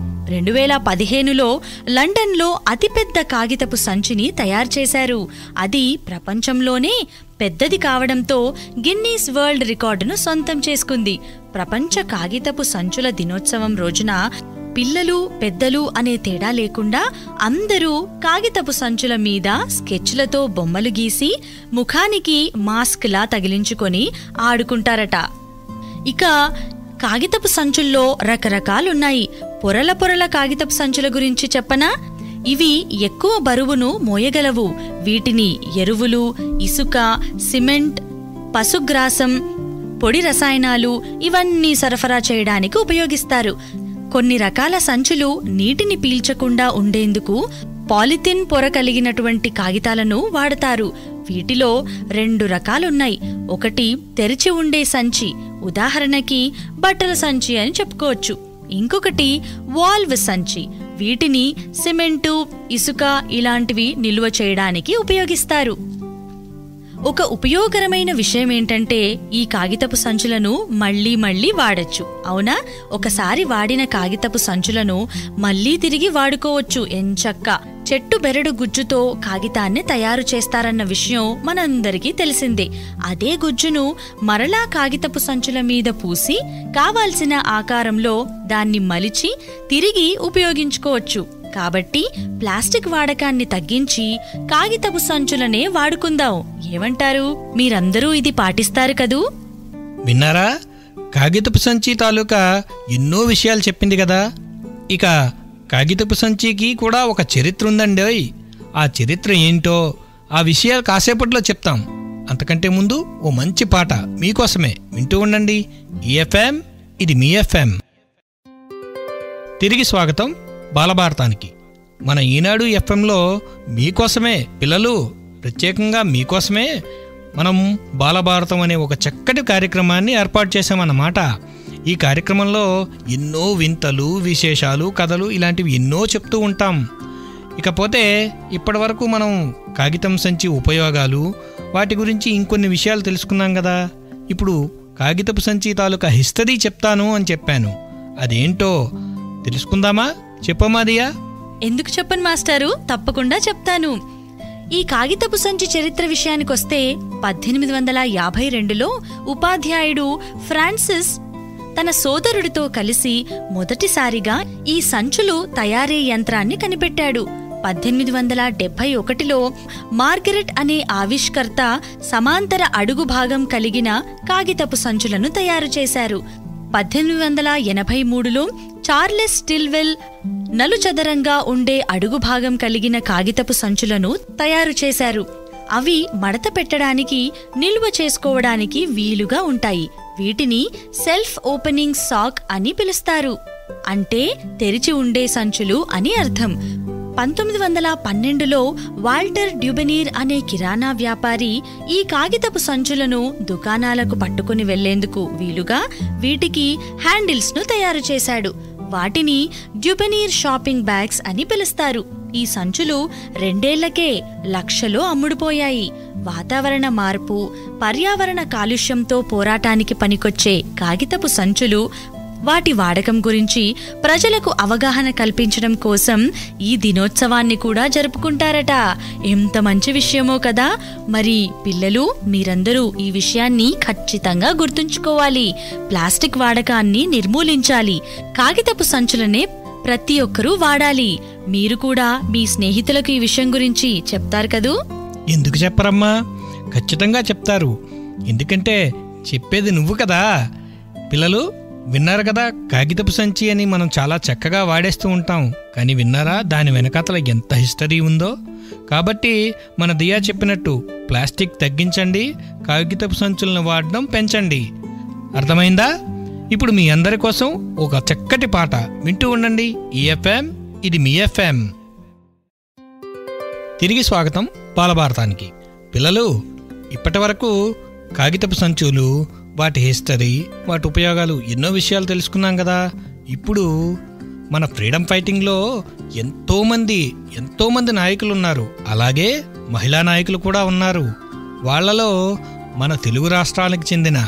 2015లో లండన్లో అతిపెద్ద కాగితపు సంచిని తయారు చేశారు. అది ప్రపంచంలోనే పెద్దది కావడంతో గిన్నీస్ వరల్డ్ రికార్డును సొంతం చేసుకుంది. ప్రపంచ కాగితపు సంచుల దినోత్సవం రోజున పిల్లలు, పెద్దలు అనే తేడా లేకుండా అందరూ కాగితపు సంచుల మీద స్కెచ్లతో బొమ్మలు గీసి ముఖానికి మాస్క్లా తగిలించుకొని ఆడుకుంటారట. ఇక కాగితపు సంచుల్లో రకరకాలున్నాయి. పొరల పొరల కాగితపు సంచుల గురించి చెప్పనా? ఇవి ఎక్కువ బరువును మోయగలవు. వీటిని ఎరువులు, ఇసుక, సిమెంట్, పశుగ్రాసం, పొడి రసాయనాలు ఇవన్నీ సరఫరా చేయడానికి ఉపయోగిస్తారు. కొన్ని రకాల సంచులు నీటిని పీల్చకుండా ఉండేందుకు పాలిథిన్ పొర కలిగినటువంటి కాగితాలను వాడతారు. వీటిలో 2 రకాలున్నాయి. ఒకటి తెరిచి ఉండే సంచి, ఉదాహరణకి బట్టల సంచి అని చెప్పుకోవచ్చు. ఇంకొకటి వాల్వ్ సంచి. వీటిని సిమెంటు, ఇసుక ఇలాంటివి నిల్వ చేయడానికి ఉపయోగిస్తారు. ఒక ఉపయోగకరమైన విషయం ఏంటంటే ఈ కాగితపు సంచులను మళ్లీ మళ్లీ వాడచ్చు. అవునా? ఒకసారి వాడిన కాగితపు సంచులను మళ్లీ తిరిగి వాడుకోవచ్చు ఎంచక్కా. చెట్టు బెరడు గుజ్జుతో కాగితాన్ని తయారు చేస్తారన్న విషయం మనందరికీ తెలిసిందే. అదే గుజ్జును మరలా కాగితపు సంచుల మీద పూసి కావాల్సిన ఆకారంలో దాన్ని మలిచి తిరిగి ఉపయోగించుకోవచ్చు. కాబట్టి ప్లాస్టిక్ వాడకాన్ని తగ్గించి కాగితపు సంచులనే వాడుకుందాం. ఏమంటారు? మీరందరూ ఇది పాటిస్తారు కదూ? విన్నారా? కాగితపు సంచి తాలూకా ఎన్నో విషయాలు చెప్పింది కదా. ఇక కాగితపు సంచికి కూడా ఒక చరిత్ర ఉందండి. ఆ చరిత్ర ఏంటో ఆ విషయాలు కాసేపట్లో చెప్తాం. అంతకంటే ముందు ఓ మంచి పాట మీకోసమే. వింటూ ఉండండి. ఈఎఫ్ఎం, ఇది మీ ఎఫ్ఎం. తిరిగి స్వాగతం బాలభారతానికి. మన ఈనాడు ఎఫ్ఎంలో మీకోసమే పిల్లలు, ప్రత్యేకంగా మీకోసమే మనం బాలభారతం అనే ఒక చక్కటి కార్యక్రమాన్ని ఏర్పాటు చేశామన్నమాట. ఈ కార్యక్రమంలో ఎన్నో వింతలు, విశేషాలు, కథలు ఇలాంటివి ఎన్నో చెప్తూ ఉంటాం. ఇకపోతే ఇప్పటి వరకు మనం కాగితం సంచి ఉపయోగాలు, వాటి గురించి ఇంకొన్ని విషయాలు తెలుసుకున్నాం కదా. ఇప్పుడు కాగితపు సంచి తాలూకా హిస్టరీ చెప్తాను అని చెప్పాను. అదేంటో తెలుసుకుందామా? చెప్పమ్మా దియా. ఎందుకు చెప్పను మాస్టారు, తప్పకుండా చెప్తాను. ఈ కాగితపు సంచి చరిత్ర విషయానికొస్తే 1852లో ఉపాధ్యాయుడు ఫ్రాన్సిస్ తన సోదరుడితో కలిసి మొదటిసారిగా ఈ సంచులు తయారీ యంత్రాన్ని కనిపెట్టాడు. 1871లో మార్గరెట్ అనే ఆవిష్కర్త సమాంతర అడుగు భాగం కలిగిన కాగితపు సంచులను తయారు చేశారు. 1883లో చార్లెస్ స్టిల్వెల్ నలుచదరంగా ఉండే అడుగు భాగం కలిగిన కాగితపు సంచులను తయారు చేశారు. అవి మడత పెట్టడానికి, నిల్వ చేసుకోవడానికి వీలుగా ఉంటాయి. వీటిని సెల్ఫ్ ఓపెనింగ్ సాక్ అని పిలుస్తారు. అంటే తెరిచి ఉండే సంచులు అని అర్థం. 1912లో వాల్టర్ డ్యూబెనీర్ అనే కిరాణా వ్యాపారి ఈ కాగితపు సంచులను దుకాణాలకు పట్టుకుని వెళ్లేందుకు వీలుగా వీటికి హ్యాండిల్స్ ను తయారు చేశాడు. వాటిని డ్యూబెనీర్ షాపింగ్ బ్యాగ్స్ అని పిలుస్తారు. ఈ సంచులు 2 ఏళ్లకే లక్షలో అమ్ముడుపోయాయి. వాతావరణ మార్పు, పర్యావరణ కాలుష్యంతో పోరాటానికి పనికొచ్చే కాగితపు సంచులు, వాటి వాడకం గురించి ప్రజలకు అవగాహన కల్పించడం కోసం ఈ దినోత్సవాన్ని కూడా జరుపుకుంటారట. ఎంత మంచి విషయమో కదా. మరి పిల్లలు, మీరందరూ ఈ విషయాన్ని ఖచ్చితంగా గుర్తుంచుకోవాలి. ప్లాస్టిక్ వాడకాన్ని నిర్మూలించాలి. కాగితపు సంచులనే ప్రతి ఒక్కరూ వాడాలి. మీరు కూడా మీ స్నేహితులకు ఈ విషయం గురించి చెప్తారు కదూ? ఎందుకు చెప్పరమ్మా? ఖచ్చితంగా చెప్తారు. ఎందుకంటే చెప్పేది నువ్వు కదా. పిల్లలు విన్నారు కదా, కాగితపు సంచి అని మనం చాలా చక్కగా వాడేస్తూ ఉంటాం. కానీ విన్నారా దాని వెనకాతల ఎంత హిస్టరీ ఉందో? కాబట్టి మన దియా చెప్పినట్టు ప్లాస్టిక్ తగ్గించండి, కాగితపు సంచులను వాడడం పెంచండి. అర్థమైందా? ఇప్పుడు మీ అందరి కోసం ఒక చక్కటి పాట వింటూ ఉండండి. ఈఎఫ్ఎం, ఇది మీ ఎఫ్ఎం. తిరిగి స్వాగతం బాలభారతానికి. పిల్లలు, ఇప్పటి వరకు కాగితపు సంచులు, వాటి హిస్టరీ, వాటి ఉపయోగాలు ఎన్నో విషయాలు తెలుసుకున్నాం కదా. ఇప్పుడు మన ఫ్రీడమ్ ఫైటింగ్లో ఎంతోమంది నాయకులు ఉన్నారు. అలాగే మహిళా నాయకులు కూడా ఉన్నారు. వాళ్లలో మన తెలుగు రాష్ట్రాలకు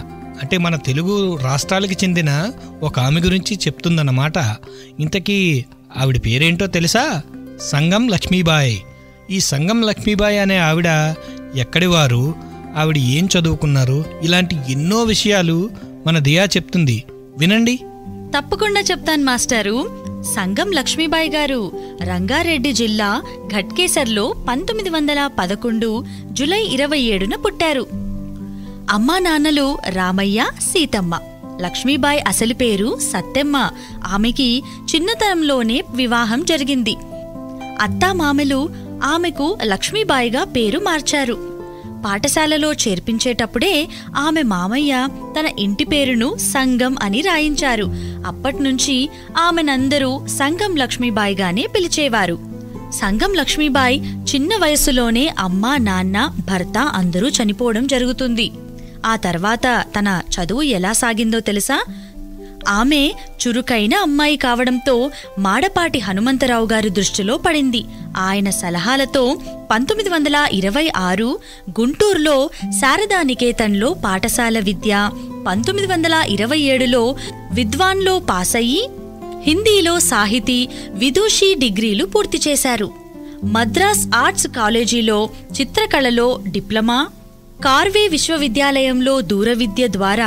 చెందిన ఒక ఆమె గురించి చెప్తుందన్నమాట. ఇంతకీ ఆవిడ పేరేంటో తెలుసా? సంగం లక్ష్మీబాయి. ఈ సంగం లక్ష్మీబాయి అనే ఆవిడ ఎక్కడివారు, ఆవిడ ఏం చదువుకున్నారు, ఇలాంటి ఎన్నో విషయాలు మన దియా చెప్తుంది. వినండి. తప్పకుండా చెప్తాను మాస్టారు. సంగం లక్ష్మీబాయి గారు రంగారెడ్డి జిల్లా ఘట్కేసర్లో 1911 జూలై 27న పుట్టారు. అమ్మా నాన్నలు రామయ్య, సీతమ్మ. లక్ష్మీబాయి అసలు పేరు సత్తెమ్మ. ఆమెకి చిన్నతనంలోనే వివాహం జరిగింది. అత్తామామలు ఆమెకు లక్ష్మీబాయిగా పేరు మార్చారు. పాఠశాలలో చేర్పించేటప్పుడే ఆమె మామయ్య తన ఇంటి పేరును సంగం అని రాయించారు. అప్పట్నుంచి ఆమెనందరూ సంగం లక్ష్మీబాయిగానే పిలిచేవారు. సంగం లక్ష్మీబాయి చిన్న వయస్సులోనే అమ్మ, నాన్న, భర్త అందరూ చనిపోవడం జరుగుతుంది. ఆ తర్వాత తన చదువు ఎలా సాగిందో తెలుసా? ఆమె చురుకైన అమ్మాయి కావడంతో మాడపాటి హనుమంతరావు గారి దృష్టిలో పడింది. ఆయన సలహాలతో 1926 గుంటూరులో శారదానికేతన్లో పాఠశాల విద్య, 1927లో విద్వాన్లో పాసయ్యి హిందీలో సాహితీ, విదూషీ డిగ్రీలు పూర్తి చేశారు. మద్రాస్ ఆర్ట్స్ కాలేజీలో చిత్రకళలో డిప్లొమా, కార్వే విశ్వవిద్యాలయంలో దూరవిద్య ద్వారా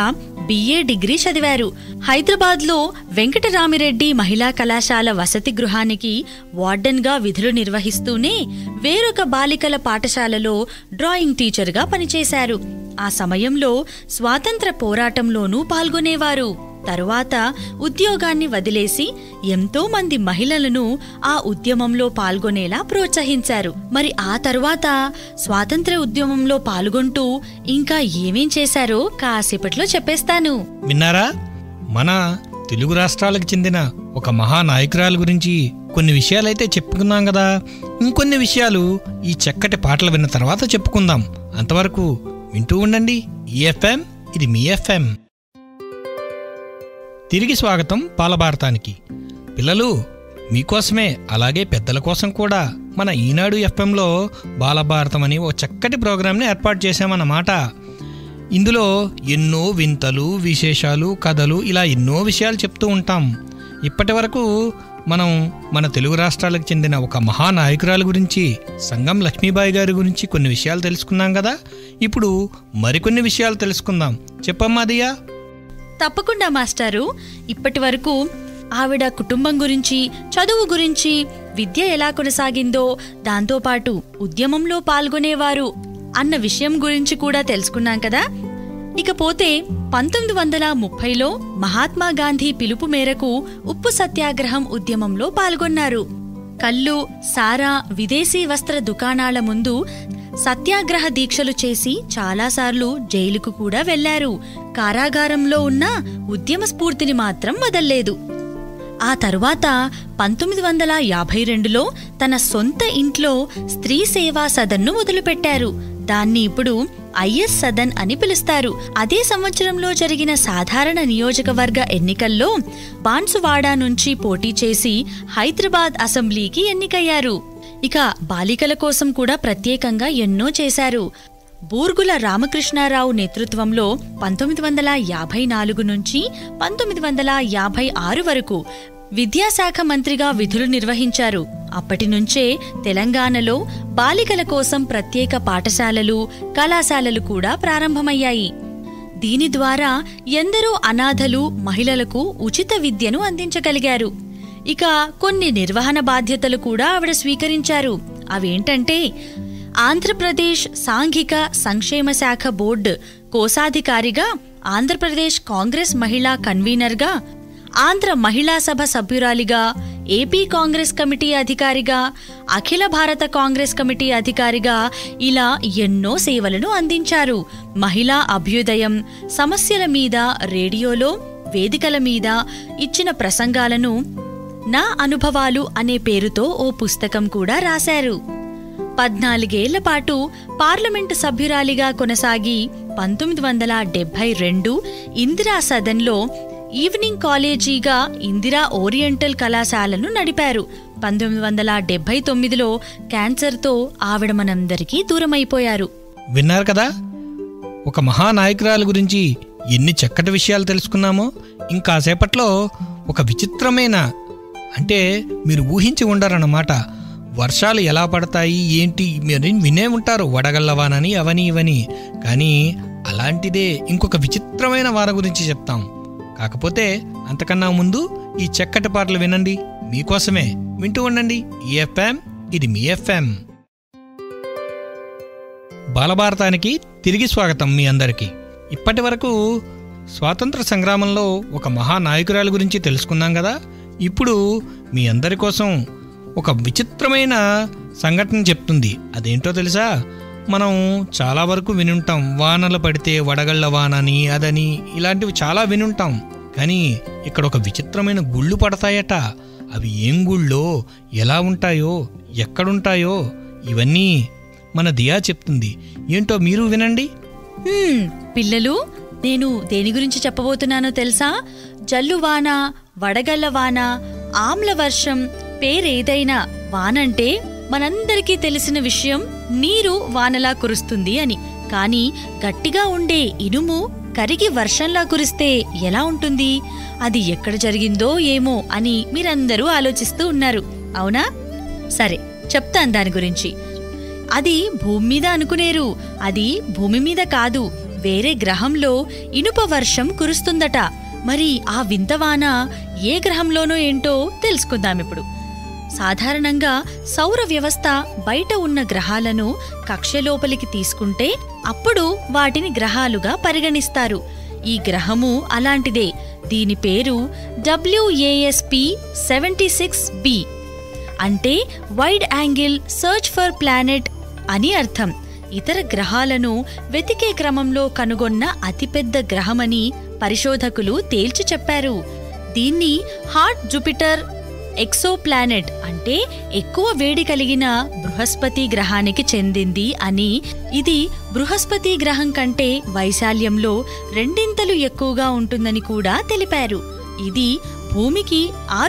BA డిగ్రీ చదివారు. హైదరాబాద్లో వెంకటరామిరెడ్డి మహిళా కళాశాల వసతి గృహానికి వార్డెన్గా విధులు నిర్వహిస్తూనే వేరొక బాలికల పాఠశాలలో డ్రాయింగ్ టీచర్గా పనిచేశారు. ఆ సమయంలో స్వాతంత్ర పోరాటంలోనూ పాల్గొనేవారు. తరువాత ఉద్యోగాన్ని వదిలేసి ఎంతో మంది మహిళలను ఆ ఉద్యమంలో పాల్గొనేలా ప్రోత్సహించారు. మరి ఆ తరువాత స్వాతంత్ర ఉద్యమంలో పాల్గొంటూ ఇంకా ఏమేం చేశారో కాసేపట్లో చెప్పేస్తాను. విన్నారా? మన తెలుగు రాష్ట్రాలకు చెందిన ఒక మహానాయకురాలు గురించి కొన్ని విషయాలైతే చెప్పుకున్నాం కదా. ఇంకొన్ని విషయాలు ఈ చక్కటి పాటలు విన్న తర్వాత చెప్పుకుందాం. అంతవరకు వింటూ ఉండండి EFM, ఇది మీ FM. తిరిగి స్వాగతం బాలభారతానికి. పిల్లలు, మీకోసమే అలాగే పెద్దల కోసం కూడా మన ఈనాడు FMలో బాలభారతం అని ఓ చక్కటి ప్రోగ్రాంని ఏర్పాటు చేశామన్నమాట. ఇందులో ఎన్నో వింతలు, విశేషాలు, కథలు, ఇలా ఎన్నో విషయాలు చెప్తూ ఉంటాం. ఇప్పటి వరకు మనం మన తెలుగు రాష్ట్రాలకు చెందిన ఒక మహానాయకురాలు గురించి, సంగం లక్ష్మీబాయి గారి గురించి కొన్ని విషయాలు తెలుసుకున్నాం కదా. ఇప్పుడు మరికొన్ని విషయాలు తెలుసుకుందాం. చెప్పమ్మా దియా. తప్పకుండా మాస్టారు. ఇప్పటి వరకు ఆవిడ కుటుంబం గురించి, చదువు గురించి, విద్య ఎలా కొనసాగిందో, దాంతోపాటు ఉద్యమంలో పాల్గొనేవారు అన్న విషయం గురించి కూడా తెలుసుకున్నాం కదా. ఇకపోతే 1930లో మహాత్మాగాంధీ పిలుపు మేరకు ఉప్పు సత్యాగ్రహం ఉద్యమంలో పాల్గొన్నారు. కల్లు, సారా, విదేశీ వస్త్ర దుకాణాల ముందు సత్యాగ్రహ దీక్షలు చేసి చాలాసార్లు జైలుకు కూడా వెళ్లారు. కారాగారంలో ఉన్న ఉద్యమ స్ఫూర్తిని మాత్రం వదల్లేదు. ఆ తరువాత 1952లో తన సొంత ఇంట్లో స్త్రీ సేవా సదన్ను మొదలుపెట్టారు. దాన్ని ఇప్పుడు IS సదన్ అని పిలుస్తారు. అదే సంవత్సరంలో జరిగిన సాధారణ నియోజకవర్గ ఎన్నికల్లో బాన్సువాడ నుంచి పోటీ చేసి హైదరాబాద్ అసెంబ్లీకి ఎన్నికయ్యారు. ఇక బాలికల కోసం కూడా ప్రత్యేకంగా ఎన్నో చేశారు. బూర్గుల రామకృష్ణారావు నేతృత్వంలో 1954 నుంచి 1956 వరకు విద్యాశాఖ మంత్రిగా విధులు నిర్వహించారు. అప్పటి నుంచే తెలంగాణలో బాలికల కోసం ప్రత్యేక పాఠశాలలు, కళాశాలలు కూడా ప్రారంభమయ్యాయి. దీని ద్వారా ఎందరో అనాథలు, మహిళలకు ఉచిత విద్యను అందించగలిగారు. ఇక కొన్ని నిర్వహణ బాధ్యతలు కూడా ఆవిడ స్వీకరించారు. అవేంటంటే ఆంధ్రప్రదేశ్ సాంఘిక సంక్షేమ శాఖ బోర్డు కోశాధికారిగా, ఆంధ్రప్రదేశ్ కాంగ్రెస్ మహిళా కన్వీనర్గా, ఆంధ్ర మహిళా సభ సభ్యురాలిగా, ఏపీ కాంగ్రెస్ కమిటీ అధికారిగా, అఖిల భారత కాంగ్రెస్ కమిటీ అధికారిగా ఇలా ఎన్నో సేవలను అందించారు. మహిళా అభ్యుదయం, సమస్యల మీద రేడియోలో, వేదికల మీద ఇచ్చిన ప్రసంగాలను నా అనుభవాలు అనే పేరుతో ఓ పుస్తకం కూడా రాశారు. 14 పాటు పార్లమెంటు సభ్యురాలిగా కొనసాగి 1972 ఇందిరా సదన్లో ఈవినింగ్ కాలేజీగా ఇందిరా ఓరియంటల్ కళాశాలను నడిపారు. 1979లో క్యాన్సర్తో ఆవిడ మనందరికీ దూరమైపోయారు. విన్నారు కదా, ఒక మహానాయకురాలు గురించి ఎన్ని చక్కటి విషయాలు తెలుసుకున్నామో. ఇంకాసేపట్లో ఒక విచిత్రమైన, అంటే మీరు ఊహించి ఉండరన్నమాట, వర్షాలు ఎలా పడతాయి ఏంటి మీరు వినే ఉంటారు, వడగళ్ళవానని అవని ఇవని. కానీ అలాంటిదే ఇంకొక విచిత్రమైన వార గురించి చెప్తాం. కాకపోతే అంతకన్నా ముందు ఈ చక్కటి పాటలు వినండి, మీకోసమే. వింటూ ఉండండి EFM, ఇది మీ FM. బాలభారతానికి తిరిగి స్వాగతం మీ అందరికీ. ఇప్పటి వరకు స్వాతంత్ర సంగ్రామంలో ఒక మహానాయకురాలు గురించి తెలుసుకున్నాం కదా. ఇప్పుడు మీ అందరి కోసం ఒక విచిత్రమైన సంఘటన చెప్తుంది. అదేంటో తెలుసా? మనం చాలా వరకు వినుంటాం, వానలు పడితే వడగళ్ళ వానని, అదని, ఇలాంటివి చాలా వినుంటాం. కానీ ఇక్కడ ఒక విచిత్రమైన గుళ్ళు పడతాయట. అవి ఏం గుళ్ళో, ఎలా ఉంటాయో, ఎక్కడుంటాయో ఇవన్నీ మన దియా చెప్తుంది. ఏంటో మీరు వినండి. పిల్లలు, నేను దేని గురించి చెప్పబోతున్నానో తెలుసా? జల్లువాన, వడగళ్ళవాన, ఆమ్ల వర్షం, పేరేదైనా వానంటే మనందరికీ తెలిసిన విషయం నీరు వానలా కురుస్తుంది అని. కానీ గట్టిగా ఉండే ఇనుము కరిగి వర్షంలా కురిస్తే ఎలా ఉంటుంది? అది ఎక్కడ జరిగిందో ఏమో అని మీరందరూ ఆలోచిస్తూ ఉన్నారు, అవునా? సరే, చెప్తాను దాని గురించి. అది భూమి మీద అనుకునేరు. అది భూమి మీద కాదు, వేరే గ్రహంలో ఇనుప వర్షం కురుస్తుందట. మరి ఆ వింతవాన ఏ గ్రహంలోనో ఏంటో తెలుసుకుందామిప్పుడు. సాధారణంగా సౌర వ్యవస్థ బయట ఉన్న గ్రహాలను కక్ష్యలోపలికి తీసుకుంటే అప్పుడు వాటిని గ్రహాలుగా పరిగణిస్తారు. ఈ గ్రహము అలాంటిదే. దీని పేరు WASP 76b, అంటే wide angle search for planet అని అర్థం. ఇతర గ్రహాలను వెతికే క్రమంలో కనుగొన్న అతిపెద్ద గ్రహమని పరిశోధకులు తేల్చి చెప్పారు. దీన్ని హాట్ జూపిటర్ ఎక్సోప్లానెట్, అంటే ఎక్కువ వేడి కలిగిన బృహస్పతి గ్రహానికి చెందింది అని. ఇది బృహస్పతి గ్రహం కంటే వైశాల్యంలో 2 ఎక్కువగా ఉంటుందని కూడా తెలిపారు. ఇది భూమికి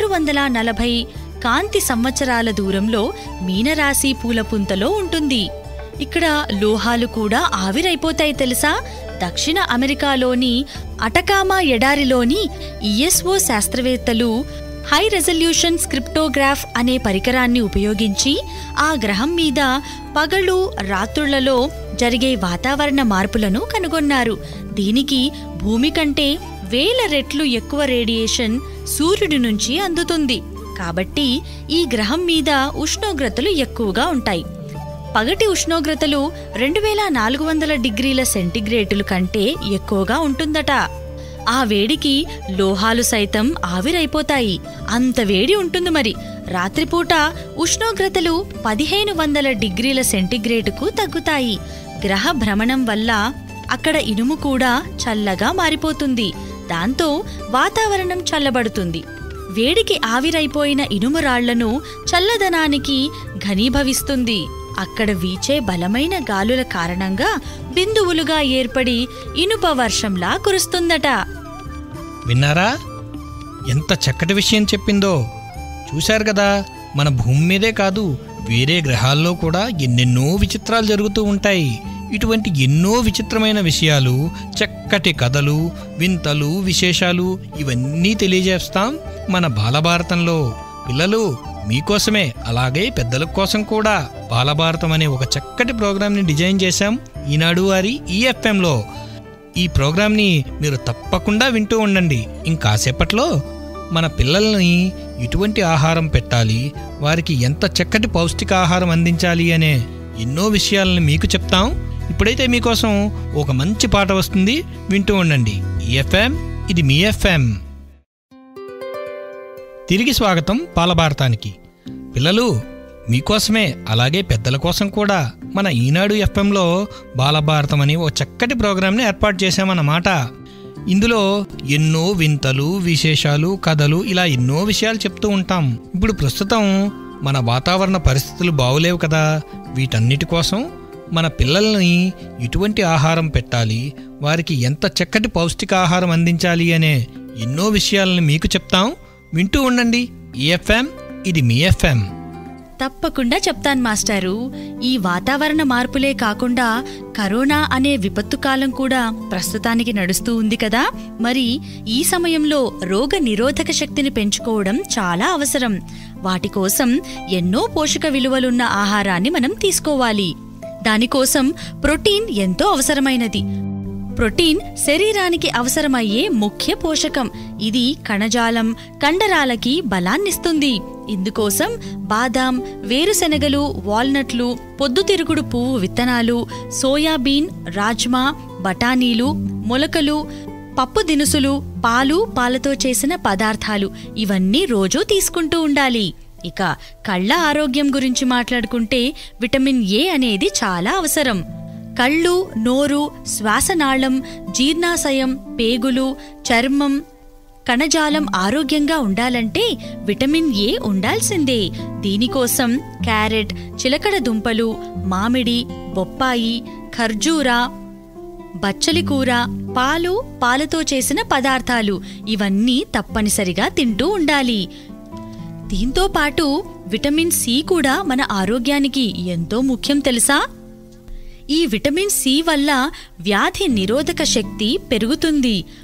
640 కాంతి సంవత్సరాల దూరంలో మీనరాశి పూలపుంతలో ఉంటుంది. ఇక్కడ లోహాలు కూడా ఆవిరైపోతాయి తెలుసా? దక్షిణ అమెరికాలోని అటకామా ఎడారిలోని ISO శాస్త్రవేత్తలు హై రెజల్యూషన్ స్క్రిప్టోగ్రాఫ్ అనే పరికరాన్ని ఉపయోగించి ఆ గ్రహం మీద పగలు రాత్రులలో జరిగే వాతావరణ మార్పులను కనుగొన్నారు. దీనికి భూమి కంటే 1000 రెట్లు ఎక్కువ రేడియేషన్ సూర్యుడి నుంచి అందుతుంది. కాబట్టి ఈ గ్రహం మీద ఉష్ణోగ్రతలు ఎక్కువగా ఉంటాయి. పగటి ఉష్ణోగ్రతలు 2400 డిగ్రీల సెంటీగ్రేడుల కంటే ఎక్కువగా ఉంటుందట. ఆ వేడికి లోహాలు సైతం ఆవిరైపోతాయి. అంత వేడి ఉంటుంది. మరి రాత్రిపూట ఉష్ణోగ్రతలు 1500 డిగ్రీల సెంటీగ్రేడ్కు తగ్గుతాయి. గ్రహ భ్రమణం వల్ల అక్కడ ఇనుము కూడా చల్లగా మారిపోతుంది. దాంతో వాతావరణం చల్లబడుతుంది. వేడికి ఆవిరైపోయిన ఇనుము రాళ్లను చల్లదనానికి ఘనీభవిస్తుంది. అక్కడ వీచే బలమైన గాలుల కారణంగా బిందువులుగా ఏర్పడి ఇనుప వర్షంలా కురుస్తుందట. విన్నారా? ఎంత చక్కటి విషయం చెప్పిందో. చూశారు కదా, మన భూమి మీదే కాదు వేరే గ్రహాల్లో కూడా ఎన్నెన్నో విచిత్రాలు జరుగుతూ ఉంటాయి. ఇటువంటి ఎన్నో విచిత్రమైన విషయాలు, చక్కటి కథలు, వింతలు, విశేషాలు ఇవన్నీ తెలియజేస్తాం మన బాలభారతంలో. పిల్లలు, మీకోసమే అలాగే పెద్దల కోసం కూడా బాలభారతం అనే ఒక చక్కటి ప్రోగ్రాంని డిజైన్ చేశాం ఈనాడు వారి EFMలో. ఈ ప్రోగ్రాంని మీరు తప్పకుండా వింటూ ఉండండి. ఇంకాసేపట్లో మన పిల్లల్ని ఎటువంటి ఆహారం పెట్టాలి, వారికి ఎంత చక్కటి పౌష్టికాహారం అందించాలి అనే ఎన్నో విషయాలను మీకు చెప్తాం. ఇప్పుడైతే మీకోసం ఒక మంచి పాట వస్తుంది, వింటూ ఉండండి. EFM, ఇది మీ FM. తిరిగి స్వాగతం బాలభారతానికి. పిల్లలు, మీకోసమే అలాగే పెద్దల కోసం కూడా మన ఈనాడు FMలో బాలభారతం అని ఓ చక్కటి ప్రోగ్రాంని ఏర్పాటు చేశామన్నమాట. ఇందులో ఎన్నో వింతలు, విశేషాలు, కథలు ఇలా ఎన్నో విషయాలు చెప్తూ ఉంటాం. ఇప్పుడు ప్రస్తుతం మన వాతావరణ పరిస్థితులు బాగులేవు కదా, వీటన్నిటి కోసం మన పిల్లల్ని ఎటువంటి ఆహారం పెట్టాలి, వారికి ఎంత చక్కటి పౌష్టికాహారం అందించాలి అనే ఎన్నో విషయాలను మీకు చెప్తాం. వింటూ ఉండండి. EFM, ఇది మీ FM. తప్పకుండా చెప్తాను మాస్టారు. ఈ వాతావరణ మార్పులే కాకుండా కరోనా అనే విపత్తు కాలం కూడా ప్రస్తుతానికి నడుస్తూ ఉంది కదా. మరి ఈ సమయంలో రోగ నిరోధక శక్తిని పెంచుకోవడం చాలా అవసరం. వాటి కోసం ఎన్నో పోషక విలువలున్న ఆహారాన్ని మనం తీసుకోవాలి. దానికోసం ప్రోటీన్ ఎంతో అవసరమైనది. ప్రోటీన్ శరీరానికి అవసరమయ్యే ముఖ్య పోషకం. ఇది కణజాలం, కండరాలకి బలాన్నిస్తుంది. ఇందుకోసం బాదాం, వేరుశెనగలు, వాల్నట్లు, పొద్దుతిరుగుడు పువ్వు విత్తనాలు, సోయాబీన్, రాజ్మా, బఠానీలు, మొలకలు, పప్పు దినుసులు, పాలు, పాలతో చేసిన పదార్థాలు ఇవన్నీ రోజూ తీసుకుంటూ ఉండాలి. ఇక కళ్ళ ఆరోగ్యం గురించి మాట్లాడుకుంటే విటమిన్ A అనేది చాలా అవసరం. కళ్ళు, నోరు, శ్వాసనాళం, జీర్ణాశయం, పేగులు, చర్మం, కణజాలం ఆరోగ్యంగా ఉండాలంటే విటమిన్ A ఉండాల్సిందే. దీనికోసం క్యారెట్, చిలకడ దుంపలు, మామిడి, బొప్పాయి, ఖర్జూరా, బచ్చలి కూర, పాలు, పాలతో చేసిన పదార్థాలు ఇవన్నీ తప్పనిసరిగా తింటూ ఉండాలి. దీంతో పాటు విటమిన్ C కూడా మన ఆరోగ్యానికి ఎంతో ముఖ్యం తెలుసా? ఈ విటమిన్ C వల్ల వ్యాధి నిరోధక శక్తి పెరుగుతుంది.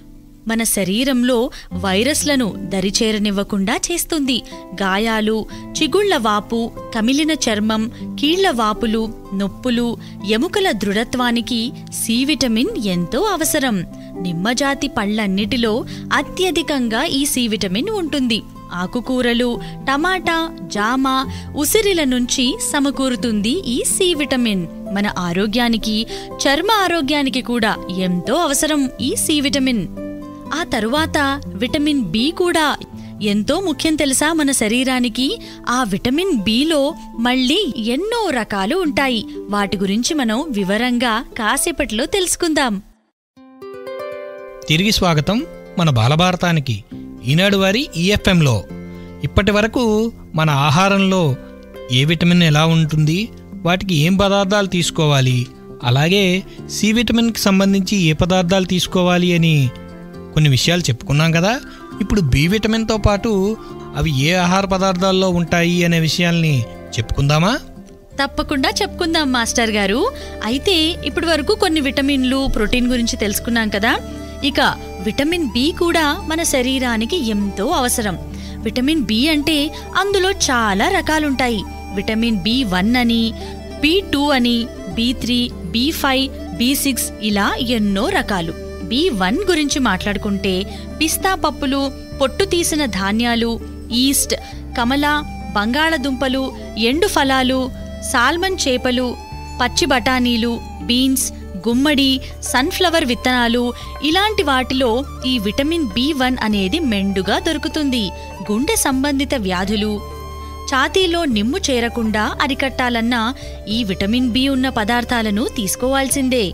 మన శరీరంలో వైరస్లను దరిచేరనివ్వకుండా చేస్తుంది. గాయాలు, చిగుళ్ల వాపు, కమిలిన చర్మం, కీళ్ల వాపులు, నొప్పులు, ఎముకల దృఢత్వానికి సి విటమిన్ ఎంతో అవసరం. నిమ్మజాతి పళ్లన్నిటిలో అత్యధికంగా ఈ సి విటమిన్ ఉంటుంది. ఆకుకూరలు, టమాటా, జామ, ఉసిరిల నుంచి సమకూరుతుంది ఈ సి విటమిన్. మన ఆరోగ్యానికి, చర్మ ఆరోగ్యానికి కూడా ఎంతో అవసరం ఈ సి విటమిన్. ఆ తరువాత విటమిన్ బి కూడా ఎంతో ముఖ్యం తెలుసా మన శరీరానికి. ఆ విటమిన్ బిలో మళ్ళీ ఎన్నో రకాలు ఉంటాయి. వాటి గురించి మనం వివరంగా కాసేపట్లో తెలుసుకుందాం. తిరిగి స్వాగతం మన బాలభారతానికి. ఈనాడు వారి ఈఎఫ్ఎంలో ఇప్పటి వరకు మన ఆహారంలో ఏ విటమిన్ ఎలా ఉంటుంది, వాటికి ఏం పదార్థాలు తీసుకోవాలి, అలాగే సి విటమిన్కి సంబంధించి ఏ పదార్థాలు తీసుకోవాలి అని కొన్ని విషయాలు చెప్పుకున్నాం కదా. ఇప్పుడు బి విటమిన్తో పాటు అవి ఏ ఆహార పదార్థాల్లో ఉంటాయి అనే విషయాల్ని చెప్పుకుందామా? తప్పకుండా చెప్పుకుందాం మాస్టర్ గారు. అయితే ఇప్పటి వరకు కొన్ని విటమిన్లు, ప్రోటీన్ గురించి తెలుసుకున్నాం కదా. ఇక విటమిన్ బి కూడా మన శరీరానికి ఎంతో అవసరం. విటమిన్ బి అంటే అందులో చాలా రకాలుంటాయి. విటమిన్ బి1 అని, బి2 అని, బి3, బి5, బి6 ఇలా ఎన్నో రకాలు. బి1 గురించి మాట్లాడుకుంటే పిస్తా పప్పులు, పొట్టు తీసిన ధాన్యాలు, ఈస్ట్, కమల, బంగాళదుంపలు, ఎండు ఫలాలు, సాల్మన్ చేపలు, పచ్చి బఠానీలు, బీన్స్, గుమ్మడి, సన్ఫ్లవర్ విత్తనాలు ఇలాంటి వాటిలో ఈ విటమిన్ బి1 అనేది మెండుగా దొరుకుతుంది. గుండె సంబంధిత వ్యాధులు, ఛాతీలో నిమ్ము చేరకుండా అరికట్టాలన్నా ఈ విటమిన్ బి ఉన్న పదార్థాలను తీసుకోవాల్సిందే.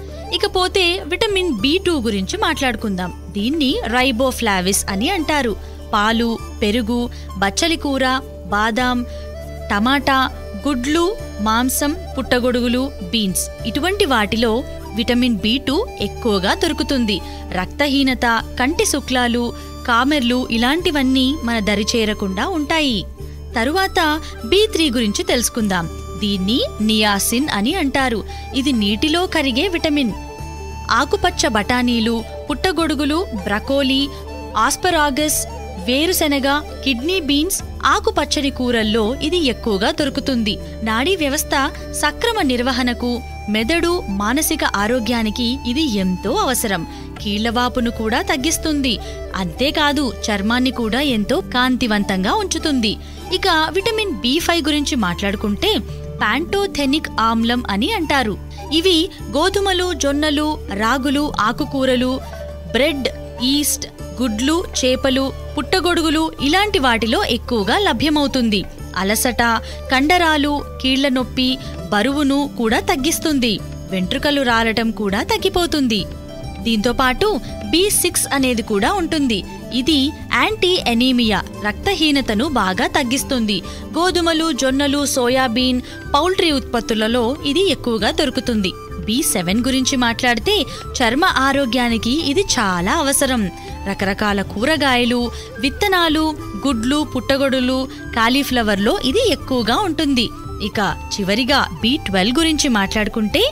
ఇకపోతే విటమిన్ బి2 గురించి మాట్లాడుకుందాం. దీన్ని రైబోఫ్లావిస్ అని అంటారు. పాలు, పెరుగు, బచ్చలి కూర, బాదాం, టమాటా, గుడ్లు, మాంసం, పుట్టగొడుగులు, బీన్స్ ఇటువంటి వాటిలో విటమిన్ బి2 ఎక్కువగా దొరుకుతుంది. రక్తహీనత, కంటి శుక్లాలు, కామెర్లు ఇలాంటివన్నీ మన దరి చేరకుండా ఉంటాయి. తరువాత బి3 గురించి తెలుసుకుందాం. దీన్ని నియాసిన్ అని అంటారు. ఇది నీటిలో కరిగే విటమిన్. ఆకుపచ్చ బఠానీలు, పుట్టగొడుగులు, బ్రకోలీ, ఆస్పరాగస్, వేరుశెనగ, కిడ్నీ బీన్స్, ఆకుపచ్చని కూరల్లో ఇది ఎక్కువగా దొరుకుతుంది. నాడీ వ్యవస్థ సక్రమ నిర్వహణకు, మెదడు, మానసిక ఆరోగ్యానికి ఇది ఎంతో అవసరం. కీళ్లవాపును కూడా తగ్గిస్తుంది. అంతేకాదు చర్మాన్ని కూడా ఎంతో కాంతివంతంగా ఉంచుతుంది. ఇక విటమిన్ బి5 గురించి మాట్లాడుకుంటే ప్యాంటోథెనిక్ ఆమ్లం అని అంటారు. ఇవి గోధుమలు, జొన్నలు, రాగులు, ఆకుకూరలు, బ్రెడ్, ఈస్ట్, గుడ్లు, చేపలు, పుట్టగొడుగులు ఇలాంటి వాటిలో ఎక్కువగా లభ్యమవుతుంది. అలసట, కండరాలు, కీళ్ల నొప్పి, బరువును కూడా తగ్గిస్తుంది. వెంట్రుకలు రాలటం కూడా తగ్గిపోతుంది. దీంతోపాటు బి6 అనేది కూడా ఉంటుంది. ఇది యాంటీ ఎనీమియా, రక్తహీనతను బాగా తగ్గిస్తుంది. గోధుమలు, జొన్నలు, సోయాబీన్, పౌల్ట్రీ ఉత్పత్తులలో ఇది ఎక్కువగా దొరుకుతుంది. బి7 గురించి మాట్లాడితే చర్మ ఆరోగ్యానికి ఇది చాలా అవసరం. రకరకాల కూరగాయలు, విత్తనాలు, గుడ్లు, పుట్టగొడులు, కాలీఫ్లవర్లో ఇది ఎక్కువగా ఉంటుంది. ఇక చివరిగా బి12 గురించి మాట్లాడుకుంటే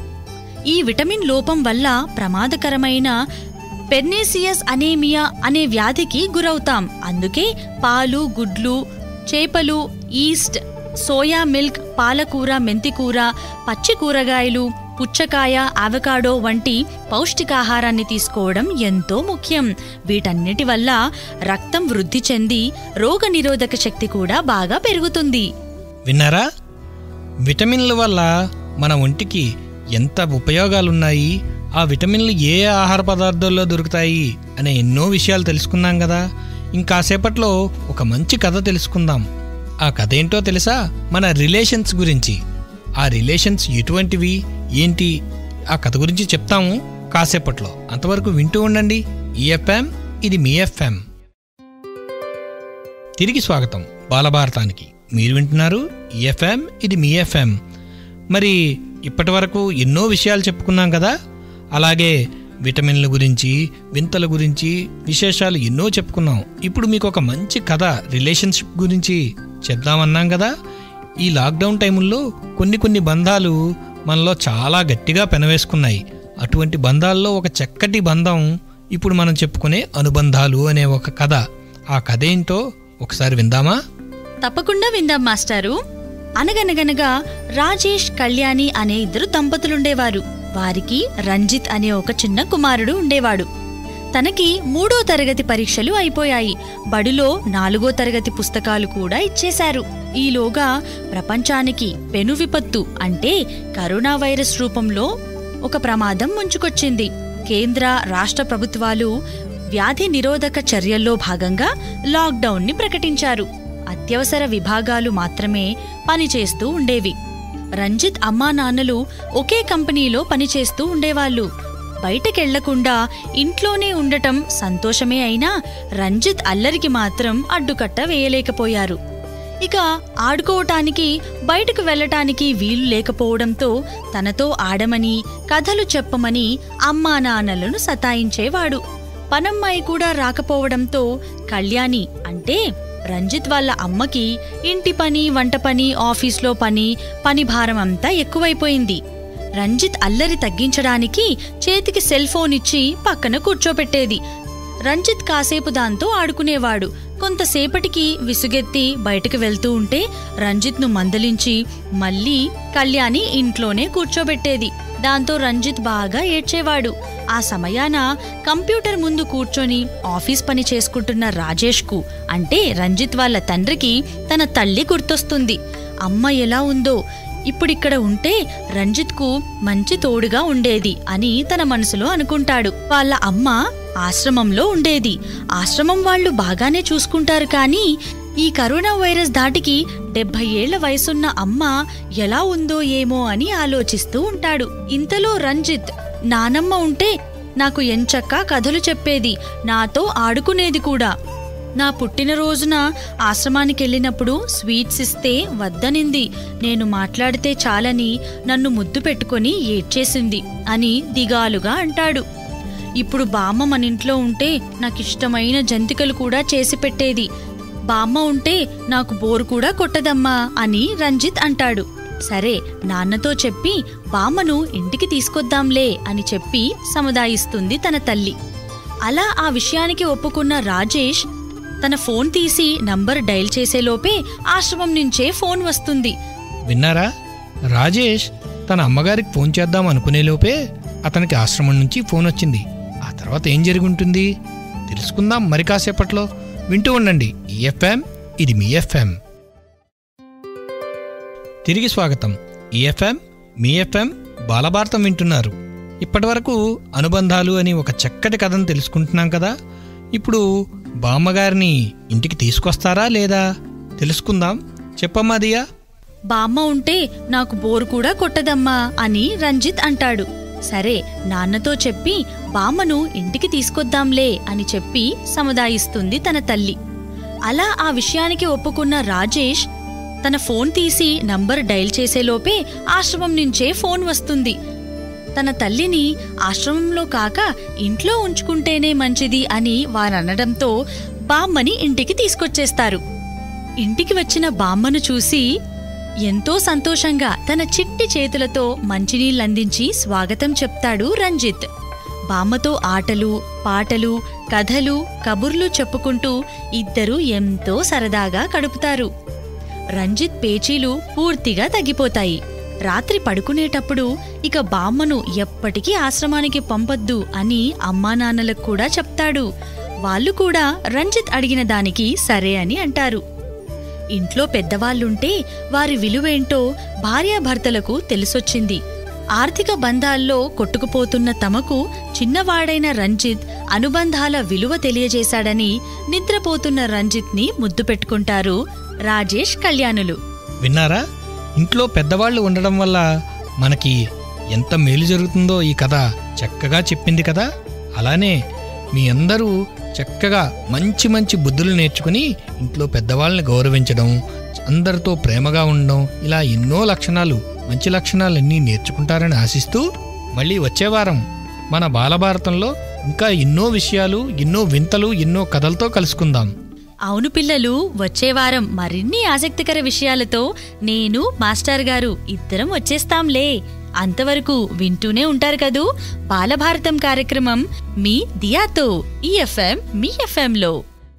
ఈ విటమిన్ లోపం వల్ల ప్రమాదకరమైన పెర్నేసియస్ అనేమియా అనే వ్యాధికి గురవుతాం. అందుకే పాలు, గుడ్లు, చేపలు, ఈస్ట్, సోయా మిల్క్, పాలకూర, మెంతికూర, పచ్చి కూరగాయలు, పుచ్చకాయ, అవకాడో వంటి పౌష్టికాహారాన్ని తీసుకోవడం ఎంతో ముఖ్యం. వీటన్నిటి వల్ల రక్తం వృద్ధి చెంది రోగనిరోధక శక్తి కూడా బాగా పెరుగుతుంది. విన్నారా? విటమిన్ల వల్ల మన ఒంటికి ఎంత ఉపయోగాలున్నాయి, ఆ విటమిన్లు ఏ ఆహార పదార్థాల్లో దొరుకుతాయి అనే ఎన్నో విషయాలు తెలుసుకున్నాం కదా. ఇంకాసేపట్లో ఒక మంచి కథ తెలుసుకుందాం. ఆ కథ ఏంటో తెలుసా? మన రిలేషన్స్ గురించి. ఆ రిలేషన్స్ ఎటువంటివి, ఏంటి, ఆ కథ గురించి చెప్తాము కాసేపట్లో. అంతవరకు వింటూ ఉండండి ఈఎఫ్ఎం, ఇది మీ ఎఫ్ఎం. తిరిగి స్వాగతం బాలభారతానికి. మీరు వింటున్నారు ఈఎఫ్ఎం, ఇది మీ ఎఫ్ఎం. మరి ఇప్పటి వరకు ఎన్నో విషయాలు చెప్పుకున్నాం కదా. అలాగే విటమిన్ల గురించి, వింతల గురించి విశేషాలు ఎన్నో చెప్పుకున్నాం. ఇప్పుడు మీకు ఒక మంచి కథ రిలేషన్షిప్ గురించి చెప్దామన్నాం కదా. ఈ లాక్డౌన్ టైముల్లో కొన్ని బంధాలు మనలో చాలా గట్టిగా పెనవేసుకున్నాయి. అటువంటి బంధాల్లో ఒక చక్కటి బంధం ఇప్పుడు మనం చెప్పుకునే అనుబంధాలు అనే ఒక కథ. ఆ కథ ఏంటో ఒకసారి విందామా? తప్పకుండా విందాం మాస్టారు. అనగనగనగా రాజేష్, కళ్యాణి అనే ఇద్దరు దంపతులుండేవారు. వారికి రంజిత్ అనే ఒక చిన్న కుమారుడు ఉండేవాడు. తనకి 3వ తరగతి పరీక్షలు అయిపోయాయి. బడిలో 4వ తరగతి పుస్తకాలు కూడా ఇచ్చేశారు. ఈలోగా ప్రపంచానికి పెను విపత్తు అంటే కరోనా వైరస్ రూపంలో ఒక ప్రమాదం ముంచుకొచ్చింది. కేంద్ర, రాష్ట్ర ప్రభుత్వాలు వ్యాధి నిరోధక చర్యల్లో భాగంగా లాక్డౌన్ ని ప్రకటించారు. అత్యవసర విభాగాలు మాత్రమే పనిచేస్తూ ఉండేవి. రంజిత్ అమ్మా నాన్నలు ఒకే కంపెనీలో పనిచేస్తూ ఉండేవాళ్ళు. బయటకెళ్లకుండా ఇంట్లోనే ఉండటం సంతోషమే అయినా రంజిత్ అల్లరికి మాత్రం అడ్డుకట్ట వేయలేకపోయారు. ఇక ఆడుకోవటానికి బయటకు వెళ్లటానికి వీలు లేకపోవడంతో తనతో ఆడమని, కథలు చెప్పమని అమ్మా నాన్నలను సతాయించేవాడు. పనమ్మాయి కూడా రాకపోవడంతో కళ్యాణి అంటే రంజిత్ వాళ్ళ అమ్మకి ఇంటి పని, వంట పని, ఆఫీస్లో పని భారం అంతా ఎక్కువైపోయింది. రంజిత్ అల్లరి తగ్గించడానికి చేతికి సెల్ ఫోన్ ఇచ్చి పక్కన కూర్చోపెట్టేది. రంజిత్ కాసేపు దాంతో ఆడుకునేవాడు. కొంతసేపటికి విసుగెత్తి బయటకు వెళ్తూ ఉంటే రంజిత్ను మందలించి మళ్ళీ కళ్యాణి ఇంట్లోనే కూర్చోబెట్టేది. దాంతో రంజిత్ బాగా ఏడ్చేవాడు. ఆ సమయాన కంప్యూటర్ ముందు కూర్చొని ఆఫీస్ పని చేసుకుంటున్న రాజేష్కు అంటే రంజిత్ వాళ్ళ తండ్రికి తన తల్లి గుర్తొస్తుంది. అమ్మ ఎలా ఉందో, ఇప్పుడిక్కడ ఉంటే రంజిత్కు మంచి తోడుగా ఉండేది అని తన మనసులో అనుకుంటాడు. వాళ్ళ అమ్మ ఆశ్రమంలో ఉండేది. ఆశ్రమం వాళ్ళు బాగానే చూసుకుంటారు, కానీ ఈ కరోనా వైరస్ ధాటికి 70 ఏళ్ల వయసున్న అమ్మ ఎలా ఉందో ఏమో అని ఆలోచిస్తూ ఉంటాడు. ఇంతలో రంజిత్, నానమ్మ ఉంటే నాకు ఎంచక్కా కథలు చెప్పేది, నాతో ఆడుకునేది కూడా. నా పుట్టినరోజున ఆశ్రమానికెళ్ళినప్పుడు స్వీట్స్ ఇస్తే వద్దనింది. నేను మాట్లాడితే చాలని నన్ను ముద్దు పెట్టుకొని ఏడ్చేసింది అని దిగాలుగా అంటాడు. ఇప్పుడు బామ్మ మన ఇంట్లో ఉంటే నాకిష్టమైన జంతికలు కూడా చేసి పెట్టేది. బామ్మ ఉంటే నాకు బోరు కూడా కొట్టదమ్మా అని రంజిత్ అంటాడు. సరే, నాన్నతో చెప్పి బామ్మను ఇంటికి తీసుకొద్దాంలే అని చెప్పి సముదాయిస్తుంది తన తల్లి. అలా ఆ విషయానికి ఒప్పుకున్న రాజేష్ తన ఫోన్ తీసి నంబర్ డయల్ చేసేలోపే ఆశ్రమం నుంచే ఫోన్ వస్తుంది. విన్నారా? రాజేష్ తన అమ్మగారికి ఫోన్ చేద్దాం అనుకునేలోపే అతనికి ఆశ్రమం నుంచి ఫోన్ వచ్చింది. ఆ తర్వాత ఏం జరుగుంటుంది తెలుసుకుందాం మరి కాసేపట్లో. వింటూ ఉండండి ఈఎఫ్ఎం, ఇది మీ ఎఫ్ఎం. తిరిగి స్వాగతం. ఈఎఫ్ఎం, మీ ఎఫ్ఎం, బాలభారతం వింటున్నారు. ఇప్పటివరకు అనుబంధాలు అని ఒక చక్కటి కథను తెలుసుకుంటున్నాం కదా. ఇప్పుడు బామ్మగారిని ఇంటికి తీసుకొస్తారా లేదా తెలుసుకుందాం. చెప్పమ్మా దియా. బామ్మ ఉంటే నాకు బోరు కూడా కొట్టదమ్మా అని రంజిత్ అంటాడు. సరే, నాన్నతో చెప్పి బామ్మను ఇంటికి తీసుకొద్దాంలే అని చెప్పి సముదాయిస్తుంది తన తల్లి. అలా ఆ విషయానికి ఒప్పుకున్న రాజేష్ తన ఫోన్ తీసి నంబర్ డయల్ చేసేలోపే ఆశ్రమం నుంచే ఫోన్ వస్తుంది. తన తల్లిని ఆశ్రమంలో కాక ఇంట్లో ఉంచుకుంటేనే మంచిది అని వారనడంతో బామ్మని ఇంటికి తీసుకొచ్చేస్తారు. ఇంటికి వచ్చిన బామ్మను చూసి ఎంతో సంతోషంగా తన చిట్టి చేతులతో మంచినీళ్ళందించి స్వాగతం చెప్తాడు రంజిత్. బామ్మతో ఆటలు, పాటలు, కథలు, కబుర్లు చెప్పుకుంటూ ఇద్దరూ ఎంతో సరదాగా గడుపుతారు. రంజిత్ పేచీలు పూర్తిగా తగ్గిపోతాయి. రాత్రి పడుకునేటప్పుడు ఇక బామ్మను ఎప్పటికీ ఆశ్రమానికి పంపొద్దు అని అమ్మానాన్నలకు కూడా చెప్తాడు. వాళ్ళు కూడా రంజిత్ అడిగిన దానికి సరే అని అంటారు. ఇంట్లో పెద్దవాళ్లుంటే వారి విలువేంటో భార్యాభర్తలకు తెలిసొచ్చింది. ఆర్థిక బంధాల్లో కొట్టుకుపోతున్న తమకు చిన్నవాడైన రంజిత్ అనుబంధాల విలువ తెలియజేశాడని నిద్రపోతున్న రంజిత్ని ముద్దు పెట్టుకుంటారు రాజేష్, కళ్యాణులు. విన్నారా? ఇంట్లో పెద్దవాళ్లు ఉండడం వల్ల మనకి ఎంత మేలు జరుగుతుందో ఈ కథ చక్కగా చెప్పింది కదా. అలానే మీ అందరూ చక్కగా మంచి మంచి బుద్ధులు నేర్చుకుని ఇంట్లో పెద్దవాళ్ళని గౌరవించడం, అందరితో ప్రేమగా ఉండడం, ఇలా ఎన్నో లక్షణాలు, మంచి లక్షణాలన్నీ నేర్చుకుంటారని ఆశిస్తూ మళ్ళీ వచ్చే వారం మన బాలభారతంలో ఇంకా ఎన్నో విషయాలు, ఎన్నో వింతలు, ఎన్నో కథలతో కలుసుకుందాం. అవును పిల్లలు, వచ్చే వారం మరిన్ని ఆసక్తికర విషయాలతో నేను, మాస్టర్ గారు ఇద్దరం వచ్చేస్తాంలే. అంతవరకు వింటూనే ఉంటారు కదూ బాలభారతం కార్యక్రమం మీ దియాతో ఈ ఎఫ్ఎం మీ ఎఫ్ఎంలో.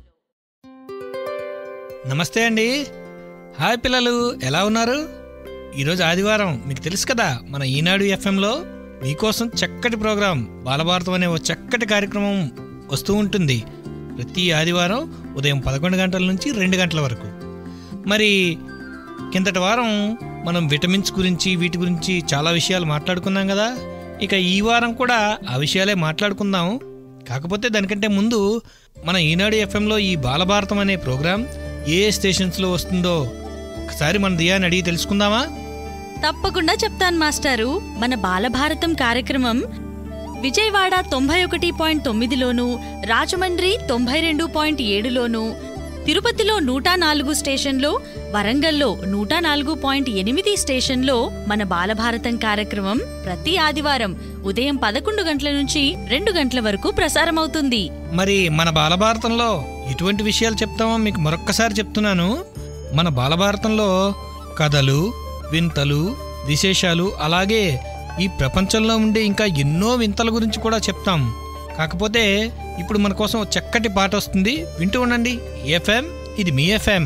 నమస్తే అండి. హాయ్ పిల్లలు, ఎలా ఉన్నారు? ఈరోజు ఆదివారం, మీకు తెలుసు కదా, మన ఈనాడు ఎఫ్ఎంలో మీకోసం చక్కటి ప్రోగ్రాం బాలభారతం అనే ఓ చక్కటి కార్యక్రమం వస్తూ ఉంటుంది ప్రతి ఆదివారం ఉదయం 11 గంటల నుంచి 2 గంటల వరకు. మరి కిందటి వారం మనం విటమిన్స్ గురించి వీటి గురించి చాలా విషయాలు మాట్లాడుకున్నాం కదా. ఇక ఈ వారం కూడా ఆ విషయాలే మాట్లాడుకుందాం. కాకపోతే దానికంటే ముందు మన ఈనాడు ఎఫ్ఎంలో ఈ బాలభారతం అనే ప్రోగ్రాం ఏ స్టేషన్స్లో వస్తుందో ఒకసారి మన దియాని అడిగి తెలుసుకుందామా? తప్పకుండా చెప్తాను మాస్టారు. మన బాలభారతం కార్యక్రమం విజయవాడ 91.9లోను, రాజమండ్రి 92.7లోను, తిరుపతిలో 104 స్టేషన్లో, వరంగల్లో 104.8 స్టేషన్లో మన బాలభారతం కార్యక్రమం ప్రతి ఆదివారం ఉదయం 11 గంటల నుంచి 2 గంటల వరకు ప్రసారమవుతుంది. మరి మన బాలభారతంలో ఎటువంటి విషయాలు చెప్తామో మీకు మరొక్కసారి చెప్తున్నాను. మన బాలభారతంలో కథలు, వింతలు, విశేషాలు, అలాగే ఈ ప్రపంచంలో ఉండే ఇంకా ఎన్నో వింతల గురించి కూడా చెప్తాం. కాకపోతే ఇప్పుడు మన కోసం చక్కటి పాట వస్తుంది, వింటూ ఉండండి. ఎఫ్ఎం, ఇది మీ ఎఫ్ఎం.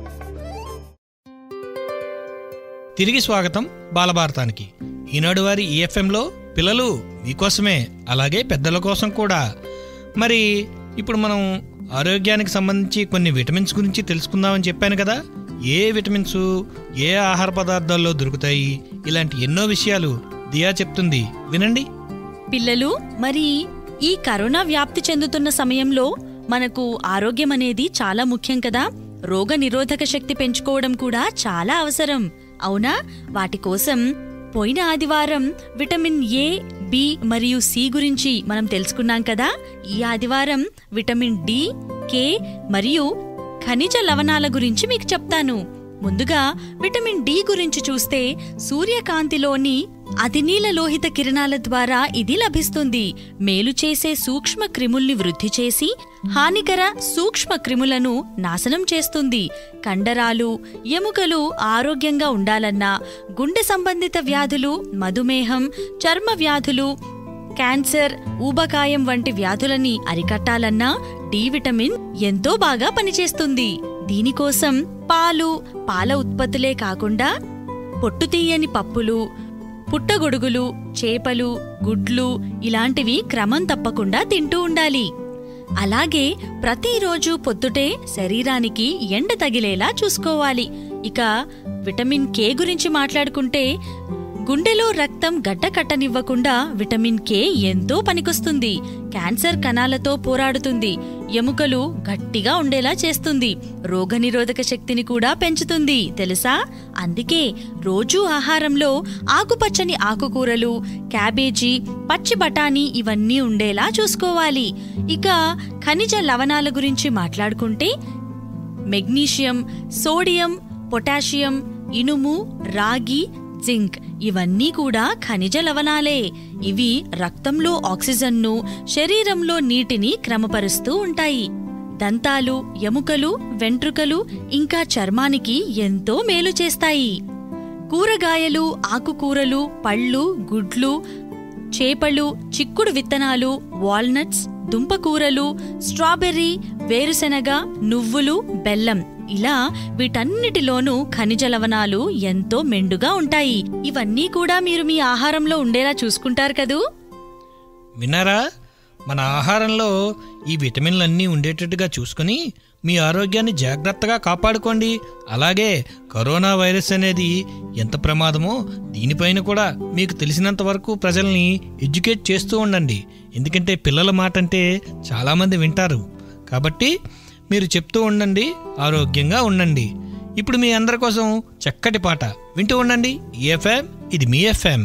తిరిగి స్వాగతం బాలభారతానికి. ఈనాడు వారి ఈ ఎఫ్ఎంలో పిల్లలు మీకోసమే, అలాగే పెద్దల కోసం కూడా. మరి ఇప్పుడు మనం ఆరోగ్యానికి సంబంధించి కొన్ని విటమిన్స్ గురించి తెలుసుకుందామని చెప్పాను కదా. ఏ విటమిన్స్ ఏ ఆహార పదార్థాల్లో దొరుకుతాయి, ఇలాంటి ఎన్నో విషయాలు దియా చెప్తుంది, వినండి. పిల్లలు, మరి ఈ కరోనా వ్యాప్తి చెందుతున్న సమయంలో మనకు ఆరోగ్యం అనేది చాలా ముఖ్యం కదా. రోగ నిరోధక శక్తి పెంచుకోవడం కూడా చాలా అవసరం, అవునా? వాటి కోసం పోయిన ఆదివారం విటమిన్ ఏ, బి మరియు సి గురించి మనం తెలుసుకున్నాం కదా. ఈ ఆదివారం విటమిన్ డి, కే మరియు ఖనిజ లవణాల గురించి మీకు చెప్తాను. ముందుగా విటమిన్ డి గురించి చూస్తే సూర్యకాంతిలోని అతినీల లోహిత కిరణాల ద్వారా ఇది లభిస్తుంది. మేలు చేసే సూక్ష్మ క్రిముల్ని వృద్ధి చేసి హానికర సూక్ష్మ క్రిములను నాశనం చేస్తుంది. కండరాలు, ఎముకలు ఆరోగ్యంగా ఉండాలన్నా, గుండె సంబంధిత వ్యాధులు, మధుమేహం, చర్మ వ్యాధులు, క్యాన్సర్, ఊబకాయం వంటి వ్యాధులని అరికట్టాలన్నా డి విటమిన్ ఎంతో బాగా పనిచేస్తుంది. దీనికోసం పాలు, పాల ఉత్పత్తులే కాకుండా పొట్టుతీయని పప్పులు, పుట్టగొడుగులు, చేపలు, గుడ్లు ఇలాంటివి క్రమం తప్పకుండా తింటూ ఉండాలి. అలాగే ప్రతిరోజు పొద్దుటే శరీరానికి ఎండ తగిలేలా చూసుకోవాలి. ఇక విటమిన్ కే గురించి మాట్లాడుకుంటే గుండెలో రక్తం గడ్డ కట్టనివ్వకుండా విటమిన్ కే ఎంతో పనికొస్తుంది. క్యాన్సర్ కణాలతో పోరాడుతుంది. ఎముకలు గట్టిగా ఉండేలా చేస్తుంది. రోగనిరోధక శక్తిని కూడా పెంచుతుంది, తెలుసా? అందుకే రోజూ ఆహారంలో ఆకుపచ్చని ఆకుకూరలు, క్యాబేజీ, పచ్చి బఠానీ ఇవన్నీ ఉండేలా చూసుకోవాలి. ఇక ఖనిజ లవణాల గురించి మాట్లాడుకుంటే మెగ్నీషియం, సోడియం, పొటాషియం, ఇనుము, రాగి, జింక్ ఇవన్నీ కూడా ఖనిజ లవణాలే. ఇవి రక్తంలో ఆక్సిజన్ను, శరీరంలో నీటిని క్రమపరుస్తూ ఉంటాయి. దంతాలు, ఎముకలు, వెంట్రుకలు ఇంకా చర్మానికి ఎంతో మేలు చేస్తాయి. కూరగాయలు, ఆకుకూరలు, పళ్ళు, గుడ్లు, చేపలు, చిక్కుడు విత్తనాలు, వాల్నట్స్, దుంపకూరలు, స్ట్రాబెర్రీ, వేరుశెనగ, నువ్వులు, బెల్లం ఇలా వీటన్నిటిలోనూ ఖనిజ లవణాలు ఎంతో మెండుగా ఉంటాయి. ఇవన్నీ కూడా మీరు మీ ఆహారంలో ఉండేలా చూసుకుంటారు కదూ. విన్నారా? మన ఆహారంలో ఈ విటమిన్లన్నీ ఉండేటట్టుగా చూసుకుని మీ ఆరోగ్యాన్ని జాగ్రత్తగా కాపాడుకోండి. అలాగే కరోనా వైరస్ అనేది ఎంత ప్రమాదమో దీనిపైన కూడా మీకు తెలిసినంత వరకు ప్రజల్ని ఎడ్యుకేట్ చేస్తూ ఉండండి. ఎందుకంటే పిల్లల మాట అంటే చాలామంది వింటారు. కాబట్టి మీరు చెప్తూ ఉండండి, ఆరోగ్యంగా ఉండండి. ఇప్పుడు మీ అందరి కోసం చక్కటి పాట వింటూ ఉండండి. ఎఫ్ఎం, ఇది మీ ఎఫ్ఎం.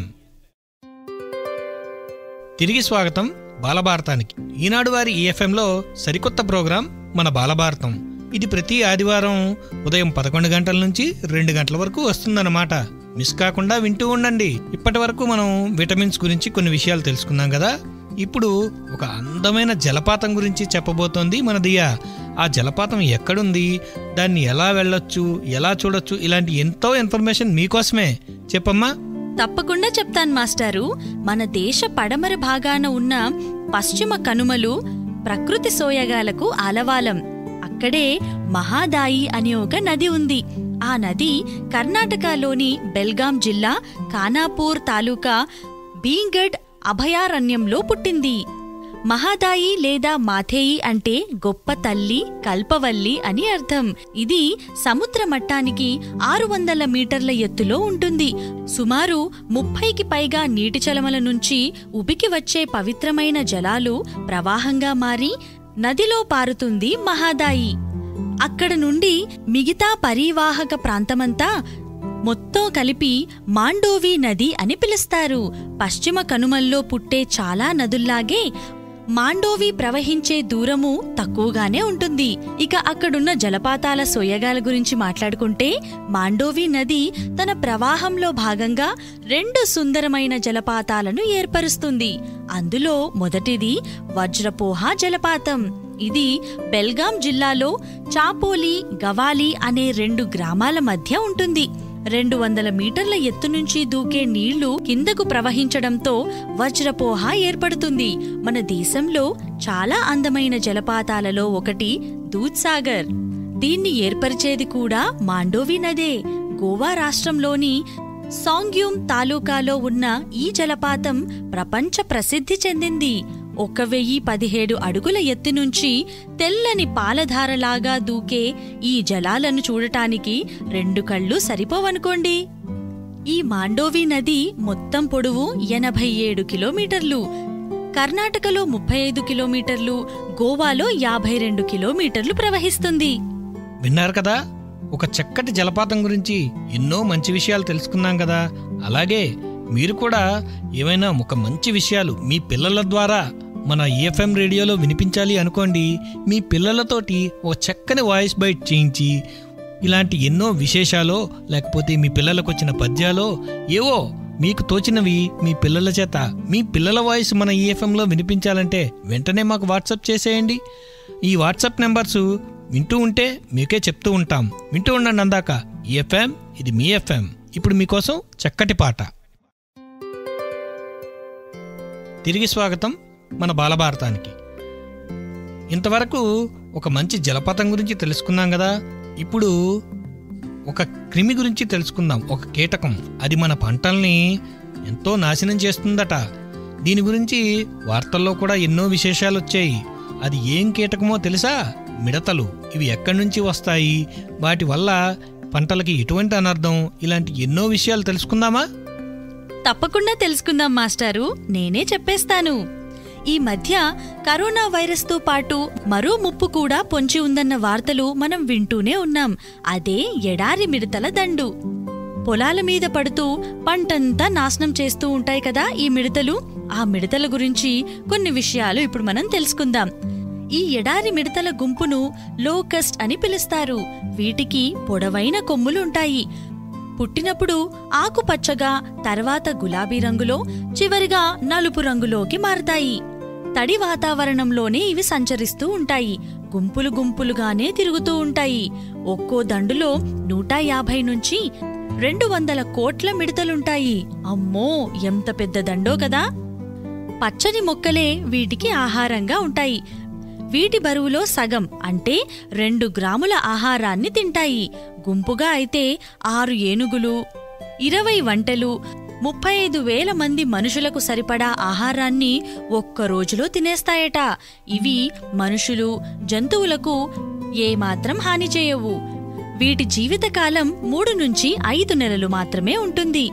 తిరిగి స్వాగతం బాలభారతానికి. ఈనాడు వారి ఈఎఫ్ఎంలో సరికొత్త ప్రోగ్రాం మన బాలభారతం. ఇది ప్రతి ఆదివారం ఉదయం 11 గంటల నుంచి 2 గంటల వరకు వస్తుందన్నమాట. మిస్ కాకుండా వింటూ ఉండండి. ఇప్పటి వరకు మనం విటమిన్స్ గురించి కొన్ని విషయాలు తెలుసుకున్నాం కదా. ఇప్పుడు ఒక అందమైన జలపాతం గురించి చెప్పబోతోంది మన దియా. ఆ జలపాతం ఎక్కడుంది, దాన్ని ఎలా వెళ్ళొచ్చు, ఎలా చూడొచ్చు, ఇలాంటి ఎంతో ఇన్ఫర్మేషన్ మీకోసమే. చెప్పమ్మా. తప్పకుండా చెప్తాను మాస్టారు. మన దేశ పడమర భాగాన ఉన్న పశ్చిమ కనుమలు ప్రకృతి సోయగాలకు ఆలవాలం. అక్కడే మహాదాయి అనే ఒక నది ఉంది. ఆ నది కర్ణాటకలోని బెల్గాం జిల్లా ఖానాపూర్ తాలూకా భీంగఢ్ అభయారణ్యంలో పుట్టింది. మహాదాయి లేదా మాథేయి అంటే గొప్ప తల్లి, కల్పవల్లి అని అర్థం. ఇది సముద్ర మట్టానికి 600 మీటర్ల ఎత్తులో ఉంటుంది. సుమారు 30కి పైగా నీటి చలమల నుంచి ఉబికి వచ్చే పవిత్రమైన జలాలు ప్రవాహంగా మారి నదిలో పారుతుంది మహాదాయి. అక్కడ నుండి మిగతా పరీవాహక ప్రాంతమంతా మొత్తం కలిపి మాండోవి నది అని పిలుస్తారు. పశ్చిమ కనుమల్లో పుట్టే చాలా నదుల్లాగే మాండోవి ప్రవహించే దూరము తక్కువగానే ఉంటుంది. ఇక అక్కడున్న జలపాతాల సోయగాల గురించి మాట్లాడుకుంటే, మాండోవి నది తన ప్రవాహంలో భాగంగా 2 సుందరమైన జలపాతాలను ఏర్పరుస్తుంది. అందులో మొదటిది వజ్రపోహ జలపాతం. ఇది బెల్గాం జిల్లాలో చాపోలి, గవాలి అనే 2 గ్రామాల మధ్య ఉంటుంది. 200 మీటర్ల ఎత్తు నుంచి దూకే నీళ్లు కిందకు ప్రవహించడంతో వజ్రపోహ ఏర్పడుతుంది. మన దేశంలో చాలా అందమైన జలపాతాలలో ఒకటి దూద్సాగర్. దీన్ని ఏర్పరిచేది కూడా మాండోవి నదే. గోవా రాష్ట్రంలోని సాంగ్యూమ్ తాలూకాలో ఉన్న ఈ జలపాతం ప్రపంచ ప్రసిద్ధి చెందింది. 1017 అడుగుల ఎత్తు నుంచి తెల్లని పాలధారలాగా దూకే ఈ జలాలను చూడటానికి 2 కళ్ళు సరిపోవనుకోండి. ఈ మాండోవి నది మొత్తం పొడవు 87 కిలోమీటర్లు. కర్ణాటకలో 35 కిలోమీటర్లు, గోవాలో 52 కిలోమీటర్లు ప్రవహిస్తుంది. విన్నారు కదా, ఒక చక్కటి జలపాతం గురించి ఎన్నో మంచి విషయాలు తెలుసుకున్నాం కదా. అలాగే మీరు కూడా ఏమైనా ఒక మంచి విషయాలు మీ పిల్లల ద్వారా మన EFM రేడియోలో వినిపించాలి అనుకోండి. మీ పిల్లలతోటి ఒక చక్కని వాయిస్ బైట్ చేయించి ఇలాంటి ఎన్నో విశేషాలో, లేకపోతే మీ పిల్లలకు వచ్చిన పద్యాలో ఏవో మీకు తోచినవి మీ పిల్లల చేత, మీ పిల్లల వాయిస్ మన EFMలో వినిపించాలంటే వెంటనే మాకు వాట్సాప్ చేసేయండి. ఈ వాట్సాప్ నెంబర్సు వింటూ ఉంటే మీకే చెప్తూ ఉంటాం. వింటూ ఉండండి అందాక. EFM, ఇది మీ FM. ఇప్పుడు మీకోసం చక్కటి పాట. తిరిగి స్వాగతం మన బాలభారతానికి. ఇంతవరకు ఒక మంచి జలపాతం గురించి తెలుసుకున్నాం కదా. ఇప్పుడు ఒక క్రిమి గురించి తెలుసుకుందాం. ఒక కీటకం. అది మన పంటల్ని ఎంతో నాశనం చేస్తుందట. దీని గురించి వార్తల్లో కూడా ఎన్నో విశేషాలు వచ్చాయి. అది ఏం కీటకమో తెలుసా? మిడతలు. ఇవి ఎక్కడి నుంచి వస్తాయి, వాటి వల్ల పంటలకి ఎటువంటి అనర్థం, ఇలాంటి ఎన్నో విషయాలు తెలుసుకుందామా? తప్పకుండా తెలుసుకుందాం మాస్టారు. నేనే చెప్పేస్తాను. ఈ మధ్య కరోనా వైరస్తో పాటు మరో ముప్పు కూడా పొంచి ఉందన్న వార్తలు మనం వింటూనే ఉన్నాం. అదే ఎడారి మిడతల దండు. పొలాల మీద పడుతూ పంటంతా నాశనం చేస్తూ ఉంటాయి కదా ఈ మిడతలు. ఆ మిడతల గురించి కొన్ని విషయాలు ఇప్పుడు మనం తెలుసుకుందాం. ఈ ఎడారి మిడతల గుంపును లోకస్ట్ అని పిలుస్తారు. వీటికి పొడవైన కొమ్ములుంటాయి. పుట్టినప్పుడు ఆకుపచ్చగా, తర్వాత గులాబీ రంగులో, చివరిగా నలుపు రంగులోకి మారతాయి. తడి వాతావరణంలోనే ఇవి సంచరిస్తూ ఉంటాయి. గుంపులు గుంపులుగానే తిరుగుతూ ఉంటాయి. ఒక్కో దండులో 150 నుంచి 200 కోట్ల మిడతలుంటాయి. అమ్మో, ఎంత పెద్ద దండో కదా. పచ్చని మొక్కలే వీటికి ఆహారంగా ఉంటాయి. వీటి బరువులో సగం అంటే 2 గ్రాముల ఆహారాన్ని తింటాయి. గుంపుగా అయితే 6 ఏనుగులు, 20 వంటలు, 35,000 మంది మనుషులకు సరిపడా ఆహారాన్ని ఒక్క రోజులో తినేస్తాయట. ఇవి మనుషులు, జంతువులకు ఏమాత్రం హాని చేయవు. వీటి జీవితకాలం 3 నుంచి 5 నెలలు మాత్రమే ఉంటుంది.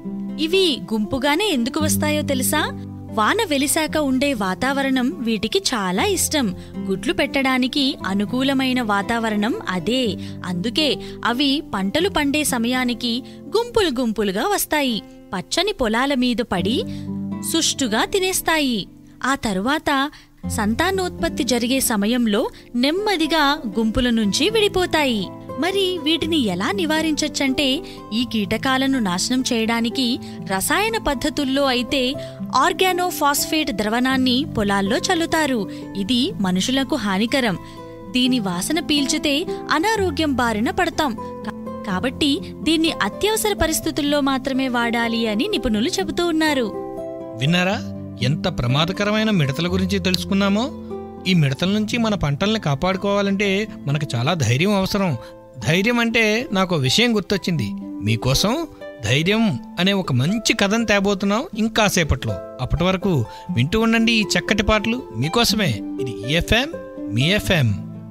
ఇవి గుంపుగానే ఎందుకు వస్తాయో తెలుసా? వాన వెలిశాక ఉండే వాతావరణం వీటికి చాలా ఇష్టం. గుడ్లు పెట్టడానికి అనుకూలమైన వాతావరణం అదే. అందుకే అవి పంటలు పండే సమయానికి గుంపులు గుంపులుగా వస్తాయి. పచ్చని పొలాల మీద పడి సుష్టుగా తినేస్తాయి. ఆ తరువాత సంతానోత్పత్తి జరిగే సమయంలో నెమ్మదిగా గుంపుల నుంచి విడిపోతాయి. మరి వీటిని ఎలా నివారించొచ్చంటే, ఈ కీటకాలను నాశనం చేయడానికి రసాయన పద్ధతుల్లో అయితే ఆర్గానోఫాస్ఫేట్ ద్రవణాన్ని పొలాల్లో చల్లుతారు. ఇది మనుషులకు హానికరం. దీని వాసన పీల్చితే అనారోగ్యం బారిన పడతాం. కాబట్టి దీన్ని అత్యవసర పరిస్థితుల్లో మాత్రమే వాడాలి అని నిపుణులు చెబుతూ ఉన్నారు. విన్నారా ఎంత ప్రమాదకరమైన మిడతల గురించి తెలుసుకున్నామో? ఈ మిడతల నుంచి మన పంటల్ని కాపాడుకోవాలంటే మనకు చాలా ధైర్యం అవసరం. ధైర్యం అంటే నాకు విషయం గుర్తొచ్చింది. మీకోసం ధైర్యం అనే ఒక మంచి కథను తేబోతున్నాం ఇంకాసేపట్లో. అప్పటి వరకు వింటూ ఉండండి ఈ చక్కటి పాటలు మీకోసమే. ఇది EFM మీ FM.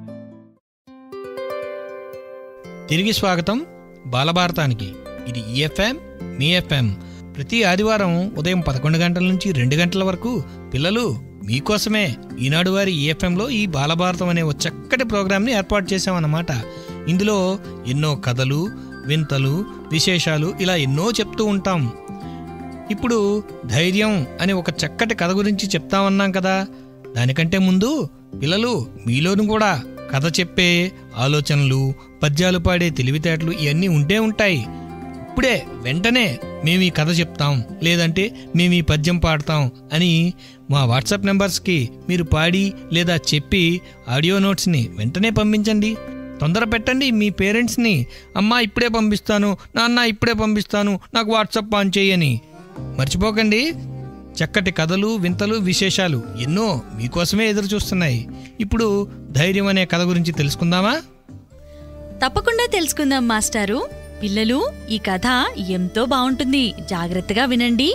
తిరిగి స్వాగతం బాలభారతానికి. ఇది EFM మీ FM. ప్రతి ఆదివారం ఉదయం 11 గంటల నుంచి 2 గంటల వరకు పిల్లలు మీకోసమే ఈనాడు వారి EFMలో ఈ బాలభారతం అనే ఒక చక్కటి ప్రోగ్రాంని ఏర్పాటు చేశామన్నమాట. ఇందులో ఎన్నో కథలు, వింతలు, విశేషాలు ఇలా ఎన్నో చెప్తూ ఉంటాం. ఇప్పుడు ధైర్యం అనే ఒక చక్కటి కథ గురించి చెప్తామన్నాం కదా. దానికంటే ముందు పిల్లలు మీలోను కూడా కథ చెప్పే ఆలోచనలు, పద్యాలు పాడే తెలివితేటలు ఇవన్నీ ఉంటే ఉంటాయి. ఇప్పుడే వెంటనే మేము ఈ కథ చెప్తాం, లేదంటే మేము ఈ పద్యం పాడతాం అని మా వాట్సాప్ నెంబర్స్కి మీరు పాడి లేదా చెప్పి ఆడియో నోట్స్ని వెంటనే పంపించండి. తొందర పెట్టండి మీ పేరెంట్స్ని. అమ్మా ఇప్పుడే పంపిస్తాను, నాన్న ఇప్పుడే పంపిస్తాను, నాకు వాట్సాప్ ఆన్ చేయని మర్చిపోకండి. చక్కటి కథలు, వింతలు, విశేషాలు ఎన్నో మీకోసమే ఎదురు చూస్తున్నాయి. ఇప్పుడు ధైర్యం అనే కథ గురించి తెలుసుకుందామా? తప్పకుండా తెలుసుకుందాం మాస్టారు. పిల్లలు, ఈ కథ ఎంతో బావుంటుంది, జాగ్రత్తగా వినండి.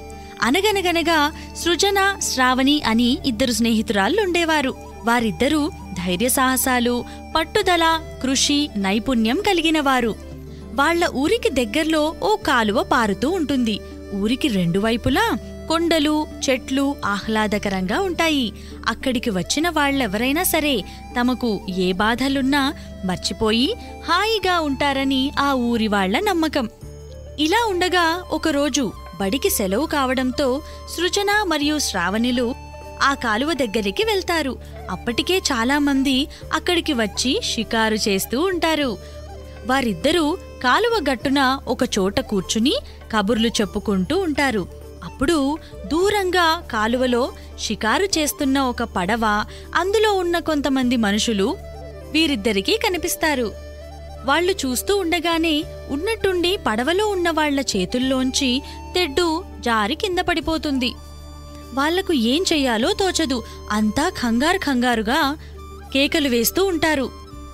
అనగనగనగా సృజన, శ్రావణి అని 2 స్నేహితురాళ్ళుండేవారు. వారిద్దరూ ధైర్య సాహసాలు, పట్టుదల, కృషి, నైపుణ్యం కలిగినవారు. వాళ్ల ఊరికి దగ్గర్లో ఓ కాలువ పారుతూ ఉంటుంది. ఊరికి 2 వైపులా కొండలు, చెట్లు ఆహ్లాదకరంగా ఉంటాయి. అక్కడికి వచ్చిన వాళ్ళెవరైనా సరే తమకు ఏ బాధలున్నా మర్చిపోయి హాయిగా ఉంటారని ఆ ఊరి వాళ్ల నమ్మకం. ఇలా ఉండగా ఒకరోజు బడికి సెలవు కావడంతో సృజన మరియు శ్రావణిలు ఆ కాలువ దగ్గరికి వెళ్తారు. అప్పటికే చాలామంది అక్కడికి వచ్చి షికారు చేస్తూ ఉంటారు. వారిద్దరూ కాలువ గట్టున ఒక చోట కూర్చుని కబుర్లు చెప్పుకుంటూ ఉంటారు. అప్పుడు దూరంగా కాలువలో షికారు చేస్తున్న ఒక పడవ, అందులో ఉన్న కొంతమంది మనుషులు వీరిద్దరికీ కనిపిస్తారు. వాళ్లు చూస్తూ ఉండగానే ఉన్నట్టుండి పడవలో ఉన్న వాళ్ల చేతుల్లోంచి తెడ్డు జారి కింద పడిపోతుంది. వాళ్లకు ఏం చెయ్యాలో తోచదు. అంతా కంగారుగా కేకలు వేస్తూ ఉంటారు.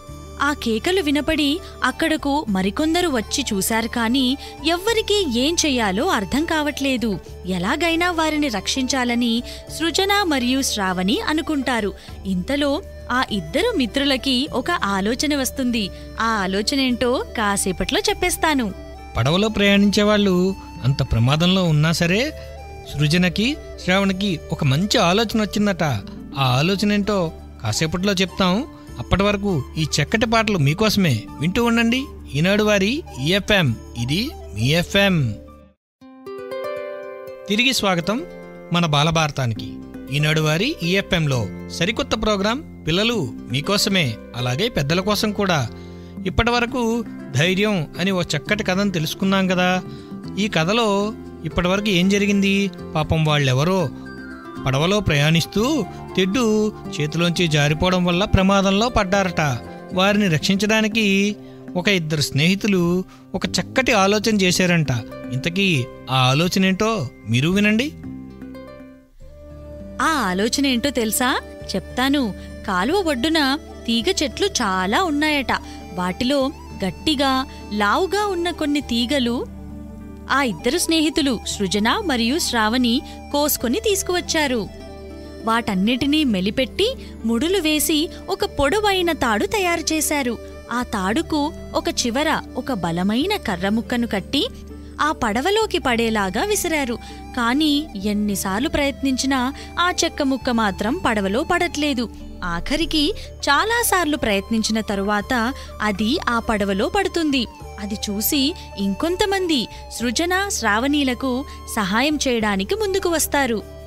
ఆ కేకలు వినపడి అక్కడకు మరికొందరు వచ్చి చూశారు. కానీ ఎవ్వరికీ ఏం చెయ్యాలో అర్థం కావట్లేదు. ఎలాగైనా వారిని రక్షించాలని సృజన మరియు శ్రావణి అనుకుంటారు. ఇంతలో ఆ 2 మిత్రులకి ఒక ఆలోచన వస్తుంది. ఆ ఆలోచనేంటో కాసేపట్లో చెప్పేస్తాను. పడవలో ప్రయాణించే వాళ్ళు అంత ప్రమాదంలో ఉన్నా సరే సృజనకి, శ్రావణికి ఒక మంచి ఆలోచన వచ్చిందట. ఆ ఆలోచన ఏంటో కాసేపట్లో చెప్తాం. అప్పటి వరకు ఈ చక్కటి పాటలు మీకోసమే. వింటూ ఉండండి ఈనాడు వారి EFM. ఇది మీ FM. తిరిగి స్వాగతం మన బాలభారతానికి. ఈనాడు వారి EFMలో సరికొత్త ప్రోగ్రాం పిల్లలు మీకోసమే, అలాగే పెద్దల కోసం కూడా. ఇప్పటి వరకు ధైర్యం అని ఓ చక్కటి కథను తెలుసుకున్నాం కదా. ఈ కథలో ఇప్పటి వరకు ఏం జరిగింది? పాపం వాళ్ళెవరో పడవలో ప్రయాణిస్తూ తెడ్డు చేతిలోంచి జారిపోవడం వల్ల ప్రమాదంలో పడ్డారట. వారిని రక్షించడానికి ఒక 2 స్నేహితులు ఒక చక్కటి ఆలోచన చేశారంట. ఇంతకీ ఆ ఆలోచన ఏంటో మీరు వినండి. ఆ ఆలోచన ఏంటో తెలుసా? చెప్తాను. కాలువ ఒడ్డున తీగ చెట్లు చాలా ఉన్నాయట. వాటిలో గట్టిగా లావుగా ఉన్న కొన్ని తీగలు ఆ 2 స్నేహితులు సృజన మరియు శ్రావణి కోసుకొని తీసుకువచ్చారు. వాటన్నిటినీ మెలిపెట్టి ముడులు వేసి ఒక పొడవైన తాడు తయారు చేశారు. ఆ తాడుకు ఒక చివర ఒక బలమైన కర్రముక్కను కట్టి ఆ పడవలోకి పడేలాగా విసిరారు. కానీ ఎన్నిసార్లు ప్రయత్నించినా ఆ చెక్క ముక్క మాత్రం పడవలో పడట్లేదు. ఆఖరికి చాలాసార్లు ప్రయత్నించిన తరువాత అది ఆ పడవలో పడుతుంది. అది చూసి ఇంకొంతమంది సృజన, శ్రావణీలకు సహాయం చేయడానికి ముందుకు వస్తారు.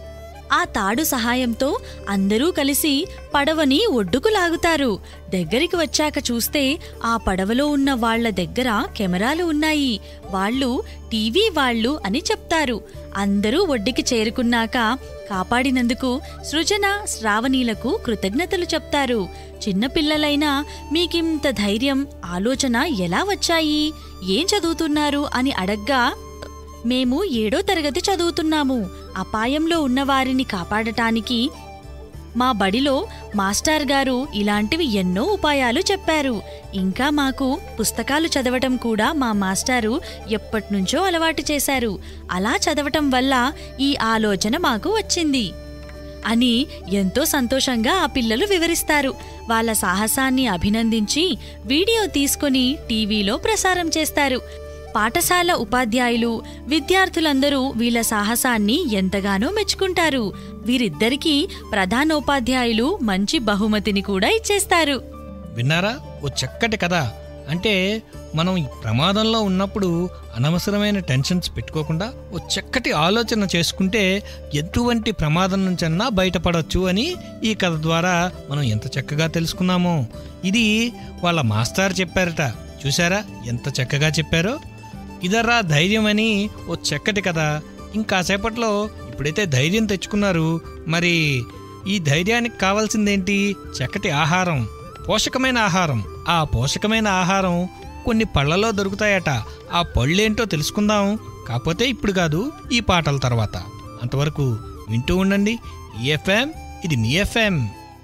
ఆ తాడు సహాయంతో అందరూ కలిసి పడవని ఒడ్డుకు లాగుతారు. దగ్గరికి వచ్చాక చూస్తే ఆ పడవలో ఉన్న వాళ్ల దగ్గర కెమెరాలు ఉన్నాయి. వాళ్ళు టీవీ వాళ్ళు అని చెప్తారు. అందరూ ఒడ్డుకి చేరుకున్నాక కాపాడినందుకు సృజన, శ్రావణీలకు కృతజ్ఞతలు చెప్తారు. చిన్నపిల్లలైనా మీకింత ధైర్యం, ఆలోచన ఎలా వచ్చాయి? ఏం చదువుతున్నారు అని అడగ్గా, మేము 7వ తరగతి చదువుతున్నాము. అపాయంలో ఉన్నవారిని కాపాడటానికి మా బడిలో మాస్టర్ గారు ఇలాంటివి ఎన్నో ఉపాయాలు చెప్పారు. ఇంకా మాకు పుస్తకాలు చదవటం కూడా మా మాస్టారు ఎప్పటినుంచో అలవాటు చేశారు. అలా చదవటం వల్ల ఈ ఆలోచన మాకు వచ్చింది అని ఎంతో సంతోషంగా ఆ పిల్లలు వివరిస్తారు. వాళ్ళ సాహసాన్ని అభినందించి వీడియో తీసుకొని టీవీలో ప్రసారం చేస్తారు. పాఠశాల ఉపాధ్యాయులు, విద్యార్థులందరూ వీళ్ళ సాహసాన్ని ఎంతగానో మెచ్చుకుంటారు. వీరిద్దరికీ ప్రధానోపాధ్యాయులు మంచి బహుమతిని కూడా ఇచ్చేస్తారు. విన్నారా? ఓ చక్కటి కథ. అంటే మనం ఈ ప్రమాదంలో ఉన్నప్పుడు అనవసరమైన టెన్షన్స్ పెట్టుకోకుండా ఓ చక్కటి ఆలోచన చేసుకుంటే ఎటువంటి ప్రమాదం నుంచన్నా బయటపడవచ్చు అని ఈ కథ ద్వారా మనం ఎంత చక్కగా తెలుసుకున్నామో. ఇది వాళ్ళ మాస్టర్ చెప్పారట. చూసారా ఎంత చక్కగా చెప్పారో? ఇదర్రా ధైర్యం అని ఓ చక్కటి కథ. ఇంకాసేపట్లో ఇప్పుడైతే ధైర్యం తెచ్చుకున్నారు, మరి ఈ ధైర్యానికి కావాల్సిందేంటి? చక్కటి ఆహారం, పోషకమైన ఆహారం. ఆ పోషకమైన ఆహారం కొన్ని పళ్ళలో దొరుకుతాయట. ఆ పళ్ళేంటో తెలుసుకుందాం. కాకపోతే ఇప్పుడు కాదు, ఈ పాటల తర్వాత. అంతవరకు వింటూ ఉండండి EFM, ఇది మీ FM.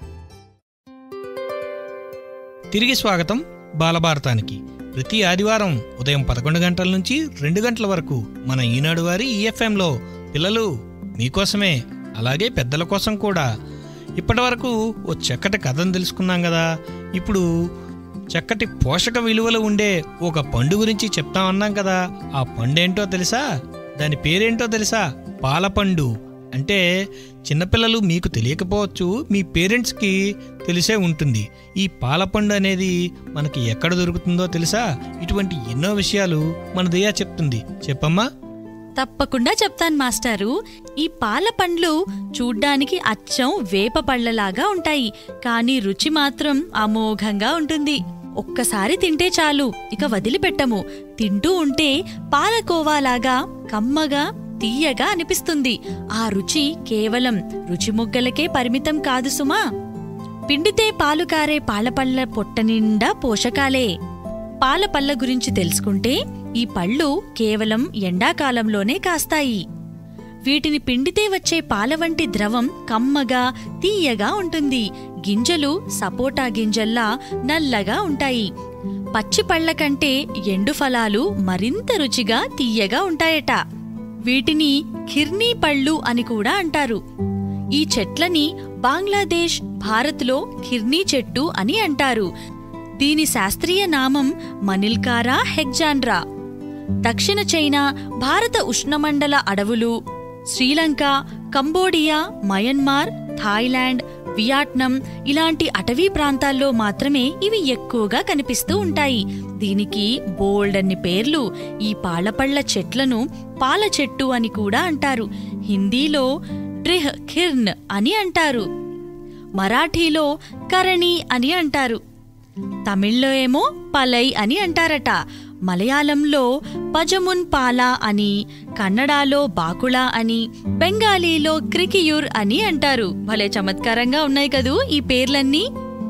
తిరిగి స్వాగతం బాలభారతానికి. ప్రతి ఆదివారం ఉదయం 11 గంటల నుంచి 2 గంటల వరకు మన ఈనాడు వారి EFMలో పిల్లలు మీకోసమే, అలాగే పెద్దల కోసం కూడా. ఇప్పటి వరకు ఓ చక్కటి కథను తెలుసుకున్నాం కదా. ఇప్పుడు చక్కటి పోషక విలువలు ఉండే ఒక పండు గురించి చెప్తామన్నాం కదా. ఆ పండేంటో తెలుసా? దాని పేరేంటో తెలుసా? పాలపండు. అంటే చిన్నపిల్లలు మీకు తెలియకపోవచ్చు, మీ పేరెంట్స్కి తెలిసే ఉంటుంది. ఈ పాలపండు అనేది మనకి ఎక్కడ దొరుకుతుందో తెలుసా? ఇటువంటి ఎన్నో విషయాలు మన దయ్యా చెప్తుంది. చెప్పమ్మా. తప్పకుండా చెప్తాను మాస్టారు. ఈ పాల పండ్లు చూడ్డానికి అచ్చం వేప పళ్ళలాగా ఉంటాయి, కానీ రుచి మాత్రం అమోఘంగా ఉంటుంది. ఒక్కసారి తింటే చాలు, ఇక వదిలిపెట్టము. తింటూ ఉంటే పాలకోవాలాగా కమ్మగా, తీయగా అనిపిస్తుంది. ఆ రుచి కేవలం రుచి ముగ్గలకే పరిమితం కాదు సుమా. పిండితే పాలు కారే పాలపళ్ళ పొట్ట నిండా పోషకాలే. పాలపళ్ళ గురించి తెలుసుకుంటే, ఈ పళ్ళు కేవలం ఎండాకాలంలోనే కాస్తాయి. వీటిని పిండితే వచ్చే పాల వంటి ద్రవం కమ్మగా, తీయగా ఉంటుంది. గింజలు సపోటా గింజల్లా నల్లగా ఉంటాయి. పచ్చి పళ్ళ కంటే ఎండు ఫలాలు మరింత రుచిగా, తీయగా ఉంటాయట. వీటిని ఖిర్నీ పళ్ళు అని కూడా అంటారు. ఈ చెట్లని బంగ్లాదేశ్, భారత్లో ఖిర్నీ చెట్టు అని అంటారు. దీని శాస్త్రీయ నామం మనిల్కారా హెగ్జాండ్రా. దక్షిణ చైనా, భారత ఉష్ణమండల అడవులు, Sri Lanka, Cambodia, Myanmar, Thailand, Vietnam ఇలాంటి అటవీ ప్రాంతాల్లో మాత్రమే ఇవి ఎక్కువగా కనిపిస్తూ ఉంటాయి. దీనికి బోల్డన్ని పేర్లు. ఈ పాలపళ్ల చెట్లను పాల చెట్టు అని కూడా అంటారు. హిందీలో డ్రిహ్ ఖిర్న్ అని అంటారు. మరాఠీలో కరణి అని అంటారు. తమిళ్లో ఏమో పలై అని అంటారట. మలయాళంలో పజమున్ పాలా అని, కన్నడలో బాకుళా అని, బెంగాలీలో క్రికియూర్ అని అంటారు. భలే చమత్కారంగా ఉన్నాయి కదూ ఈ పేర్లన్నీ.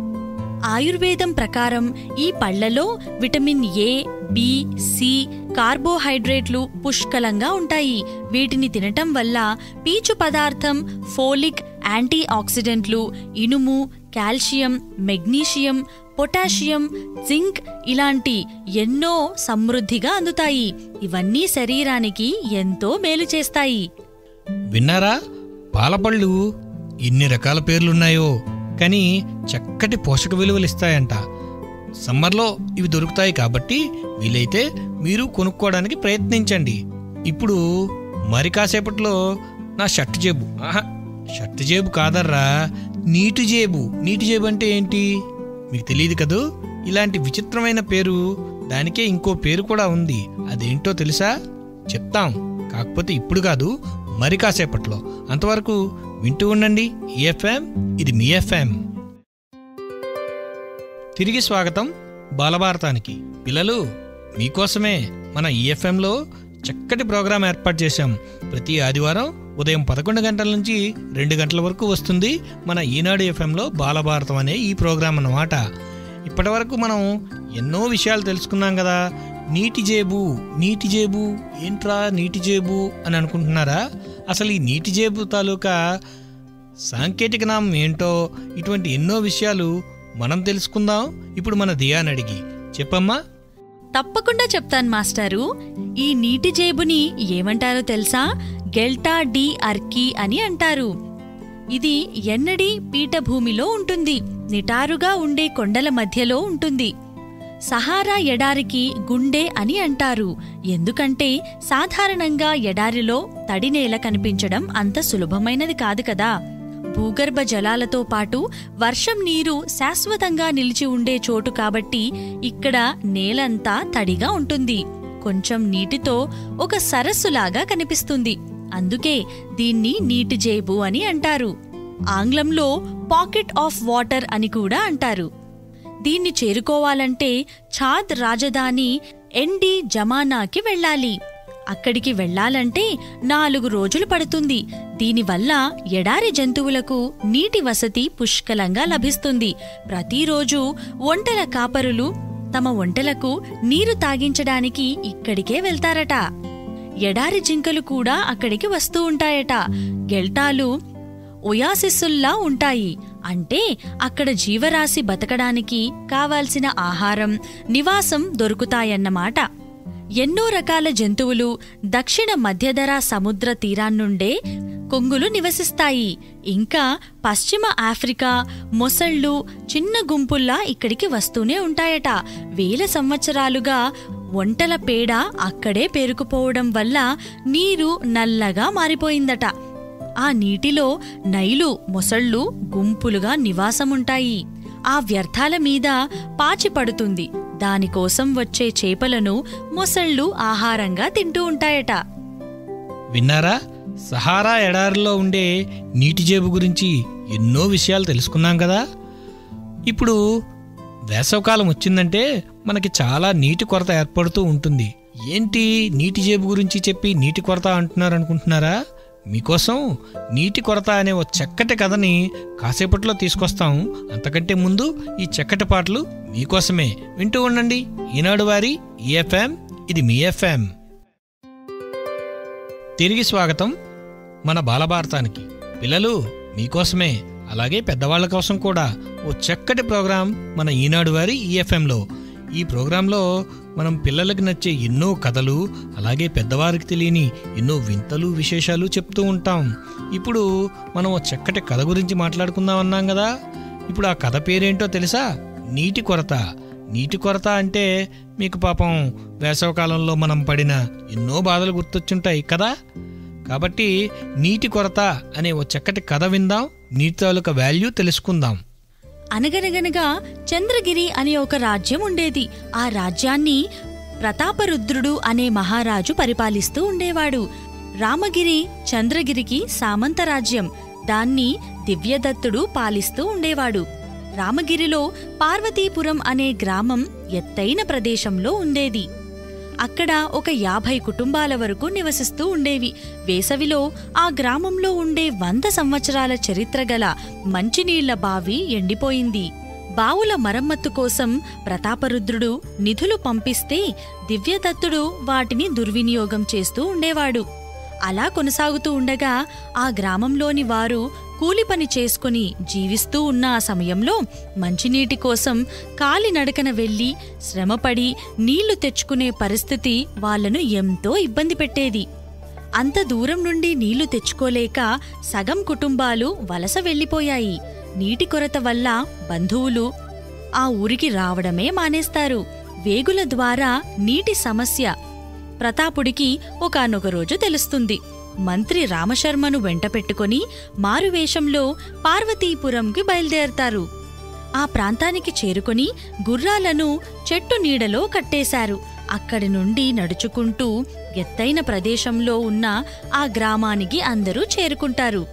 ఆయుర్వేదం ప్రకారం ఈ పళ్లలో విటమిన్ A, B, C, కార్బోహైడ్రేట్లు పుష్కలంగా ఉంటాయి. వీటిని తినటం వల్ల పీచు పదార్థం, ఫోలిక్, యాంటీ ఆక్సిడెంట్లు, ఇనుము, కాల్షియం, మెగ్నీషియం, పొటాషియం, జింక్ ఇలాంటి ఎన్నో సమృద్ధిగా అందుతాయి. ఇవన్నీ శరీరానికి ఎంతో మేలు చేస్తాయి. విన్నారా? పాలపళ్ళు ఎన్ని రకాల పేర్లున్నాయో, కానీ చక్కటి పోషక విలువలు ఇస్తాయంట. సమ్మర్లో ఇవి దొరుకుతాయి కాబట్టి వీలైతే మీరు కొనుక్కోవడానికి ప్రయత్నించండి. ఇప్పుడు మరి కాసేపట్లో నా షర్ట్ జేబు, షర్ట్ జేబు కాదర్రా, నీటి జేబు. నీటి జేబు అంటే ఏంటి మీకు తెలియదు కదూ? ఇలాంటి విచిత్రమైన పేరు, దానికే ఇంకో పేరు కూడా ఉంది. అదేంటో తెలుసా? చెప్తాం, కాకపోతే ఇప్పుడు కాదు, మరి కాసేపట్లో. అంతవరకు వింటూ ఉండండి ఈఎఫ్ఎం, ఇది మీ ఎఫ్ఎం. తిరిగి స్వాగతం బాలభారతానికి. పిల్లలు, మీకోసమే మన ఈఎఫ్ఎంలో చక్కటి ప్రోగ్రాం ఏర్పాటు చేశాం. ప్రతి ఆదివారం ఉదయం 11 గంటల నుంచి 2 గంటల వరకు వస్తుంది మన ఈనాడు ఎఫ్ఎంలో బాలభారతం అనే ఈ ప్రోగ్రాం అన్నమాట. ఇప్పటి వరకు మనం ఎన్నో విషయాలు తెలుసుకున్నాం కదా. నీటి జేబు ఏంట్రా నీటి జేబు అని అనుకుంటున్నారా? అసలు ఈ నీటి జేబు తాలూకా సాంకేతిక నామం ఏంటో, ఇటువంటి ఎన్నో విషయాలు మనం తెలుసుకుందాం. ఇప్పుడు మన దియాని అడిగి చెప్పమ్మా. తప్పకుండా చెప్తాను మాస్టారు. ఈ నీటి జేబుని ఏమంటారో తెలుసా? గెల్టా డి అర్కీ అని అంటారు. ఇది ఎన్నడి పీఠభూమిలో ఉంటుంది. నిటారుగా ఉండే కొండల మధ్యలో ఉంటుంది. సహారా ఎడారికి గుండె అని అంటారు. ఎందుకంటే సాధారణంగా ఎడారిలో తడినేల కనిపించడం అంత సులభమైనది కాదు కదా. భూగర్భ జలాలతో పాటు వర్షం నీరు శాశ్వతంగా నిలిచి ఉండే చోటు కాబట్టి ఇక్కడ నేలంతా తడిగా ఉంటుంది. కొంచెం నీటితో ఒక సరస్సులాగా కనిపిస్తుంది. అందుకే దీన్ని నీటి జేబు అని అంటారు. ఆంగ్లంలో పాకెట్ ఆఫ్ వాటర్ అని కూడా అంటారు. దీన్ని చేరుకోవాలంటే ఛాద్ రాజధాని ఎండి జమానాకి వెళ్ళాలి. అక్కడికి వెళ్లాలంటే 4 రోజులు పడుతుంది. దీనివల్ల ఎడారి జంతువులకు నీటి వసతి పుష్కలంగా లభిస్తుంది. ప్రతిరోజు ఒంటెల కాపరులు తమ ఒంటెలకు నీరు తాగించడానికి ఇక్కడికే వెళ్తారట. ఎడారి జింకలు కూడా అక్కడికి వస్తూ ఉంటాయట. గెల్టాలు ఒయాసిస్సుల్లా ఉంటాయి. అంటే అక్కడ జీవరాశి బతకడానికి కావాల్సిన ఆహారం, నివాసం దొరుకుతాయన్నమాట. ఎన్నో రకాల జంతువులు దక్షిణ మధ్యధరా సముద్ర తీరాన్నుండే కొంగులు నివసిస్తాయి. ఇంకా పశ్చిమ ఆఫ్రికా మొసళ్ళు చిన్న గుంపుల్లా ఇక్కడికి వస్తూనే ఉంటాయట. 1000 సంవత్సరాలుగా ఒంటల పేడ అక్కడే పేరుకుపోవడం వల్ల నీరు నల్లగా మారిపోయిందట. ఆ నీటిలో నైలు మొసళ్ళు గుంపులుగా నివాసముంటాయి. ఆ వ్యర్థాల మీద పాచి పడుతుంది. దానికోసం వచ్చే చేపలను మొసళ్ళు ఆహారంగా తింటూ ఉంటాయట. విన్నారా? సహారా ఎడారిలో ఉండే నీటి జేబు గురించి ఎన్నో విషయాలు తెలుసుకున్నాం కదా. ఇప్పుడు వేసవకాలం వచ్చిందంటే మనకి చాలా నీటి కొరత ఏర్పడుతూ ఉంటుంది. ఏంటి నీటి జేబు గురించి చెప్పి నీటి కొరత అంటున్నారనుకుంటున్నారా? మీకోసం నీటి కొరత అనే ఓ చక్కటి కథని కాసేపట్లో తీసుకొస్తాం. అంతకంటే ముందు ఈ చక్కటి పాటలు మీకోసమే. వింటూ ఉండండి ఈనాడు వారి ఈఎఫ్ఎం, ఇది మీ ఎఫ్ఎం. తిరిగి స్వాగతం మన బాలభారతానికి. పిల్లలు, మీకోసమే అలాగే పెద్దవాళ్ల కోసం కూడా ఓ చక్కటి ప్రోగ్రాం మన ఈనాడు వారి ఈఎఫ్ఎంలో. ఈ ప్రోగ్రాంలో మనం పిల్లలకు నచ్చే ఎన్నో కథలు, అలాగే పెద్దవారికి తెలియని ఎన్నో వింతలు విశేషాలు చెప్తూ ఉంటాం. ఇప్పుడు మనం ఓ చక్కటి కథ గురించి మాట్లాడుకుందాం అన్నాం కదా. ఇప్పుడు ఆ కథ పేరేంటో తెలుసా? నీటి కొరత. నీటి కొరత అంటే మీకు పాపం వేసవకాలంలో మనం పడిన ఎన్నో బాధలు గుర్తొచ్చుంటాయి కదా. కాబట్టి నీటి కొరత అనే ఓ చక్కటి కథ విందాం. నీటి తాలూకా వాల్యూ తెలుసుకుందాం. అనగనగనగా చంద్రగిరి అనే ఒక రాజ్యం ఉండేది. ఆ రాజ్యాన్ని ప్రతాపరుద్రుడు అనే మహారాజు పరిపాలిస్తూ ఉండేవాడు. రామగిరి చంద్రగిరికి సామంత రాజ్యం. దాన్ని దివ్యదత్తుడు పాలిస్తూ ఉండేవాడు. రామగిరిలో పార్వతీపురం అనే గ్రామం ఎత్తైన ప్రదేశంలో ఉండేది. అక్కడ ఒక 50 కుటుంబాల వరకు నివసిస్తూ ఉండేవి. వేసవిలో ఆ గ్రామంలో ఉండే 100 సంవత్సరాల చరిత్ర గల మంచినీళ్ల బావి ఎండిపోయింది. బావుల మరమ్మత్తు కోసం ప్రతాపరుద్రుడు నిధులు పంపిస్తే దివ్యదత్తుడు వాటిని దుర్వినియోగం చేస్తూ ఉండేవాడు. అలా కొనసాగుతూ ఉండగా ఆ గ్రామంలోని వారు కూలి పని చేసుకుని జీవిస్తూ ఉన్న ఆ సమయంలో మంచినీటి కోసం కాలినడకన వెళ్లి శ్రమపడి నీళ్లు తెచ్చుకునే పరిస్థితి వాళ్లను ఎంతో ఇబ్బంది పెట్టేది. అంత దూరం నుండి నీళ్లు తెచ్చుకోలేక సగం కుటుంబాలు వలస వెళ్లిపోయాయి. నీటి కొరత వల్ల బంధువులు ఆ ఊరికి రావడమే మానేస్తారు. వేగుల ద్వారా నీటి సమస్య ప్రతాపుడికి ఒకానొక రోజు తెలుస్తుంది. మంత్రి రామశర్మను వెంటపెట్టుకుని మారువేషంలో పార్వతీపురంకి బయలుదేరతారు. ఆ ప్రాంతానికి చేరుకుని గుర్రాలను చెట్టు నీడలో కట్టేశారు. అక్కడి నుండి నడుచుకుంటూ ఎత్తైన ప్రదేశంలో ఉన్న ఆ గ్రామానికి అందరూ చేరుకుంటారు.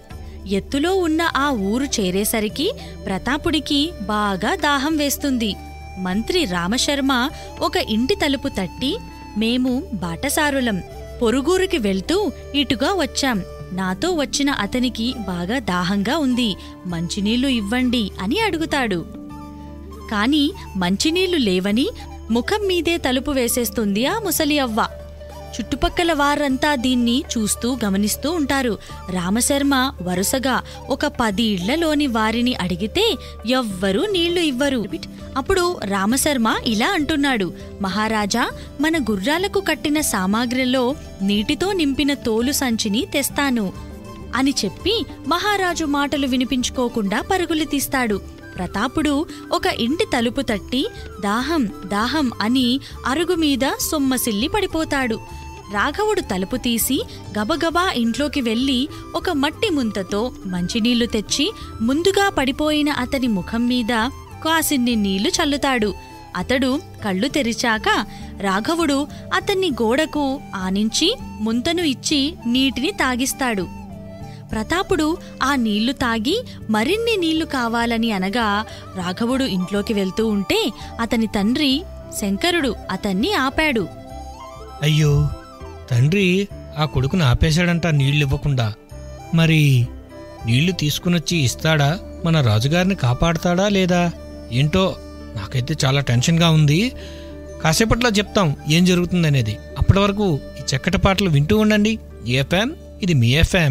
ఎత్తులో ఉన్న ఆ ఊరు చేరేసరికి ప్రతాపుడికి బాగా దాహం వేస్తుంది. మంత్రి రామశర్మ ఒక ఇంటి తలుపు తట్టి, మేము బాటసారులం, పొరుగురికి వెళ్తూ ఇటుగా వచ్చాం. నాతో వచ్చిన అతనికి బాగా దాహంగా ఉంది, మంచినీళ్లు ఇవ్వండి అని అడుగుతాడు. కాని మంచినీళ్లు లేవని ముఖం మీదే తలుపు వేసేస్తుంది ఆ ముసలి అవ్వ. చుట్టుపక్కల వారంతా దీన్ని చూస్తూ గమనిస్తూ ఉంటారు. రామశర్మ వరుసగా ఒక 10 ఇళ్లలోని వారిని అడిగితే ఎవ్వరూ నీళ్లు ఇవ్వరు. అప్పుడు రామశర్మ ఇలా అంటున్నాడు, మహారాజా, మన గుర్రాలకు కట్టిన సామాగ్రిలో నీటితో నింపిన తోలు సంచిని తెస్తాను అని చెప్పి మహారాజు మాటలు వినిపించుకోకుండా పరుగులు తీస్తాడు. ప్రతాపుడు ఒక ఇంటి తలుపు తట్టి, దాహం దాహం అని అరుగు మీద సొమ్మసిల్లి పడిపోతాడు. రాఘవుడు తలుపు తీసి గబగబా ఇంట్లోకి వెళ్లి ఒక మట్టి ముంతతో మంచినీళ్లు తెచ్చి ముందుగా పడిపోయిన అతని ముఖం మీద కాసిన్ని నీళ్లు చల్లుతాడు. అతడు కళ్ళు తెరిచాక రాఘవుడు అతన్ని గోడకు ఆనించి ముంతను ఇచ్చి నీటిని తాగిస్తాడు. ప్రతాపుడు ఆ నీళ్లు తాగి మరిన్ని నీళ్లు కావాలని అనగా రాఘవుడు ఇంట్లోకి వెళ్తూ ఉంటే అతని తండ్రి శంకరుడు అతన్ని ఆపాడు. అయ్యో, తండ్రి ఆ కొడుకును ఆపేశాడంట నీళ్ళివ్వకుండా. మరి నీళ్లు తీసుకునొచ్చి ఇస్తాడా? మన రాజుగారిని కాపాడతాడా లేదా? ఏంటో నాకైతే చాలా టెన్షన్గా ఉంది. కాసేపట్లో చెప్తాం ఏం జరుగుతుందనేది. అప్పటి వరకు ఈ చక్కటి పాటలు వింటూ ఉండండి. ఎఫ్ఎం, ఇది మీ ఎఫ్ఎం.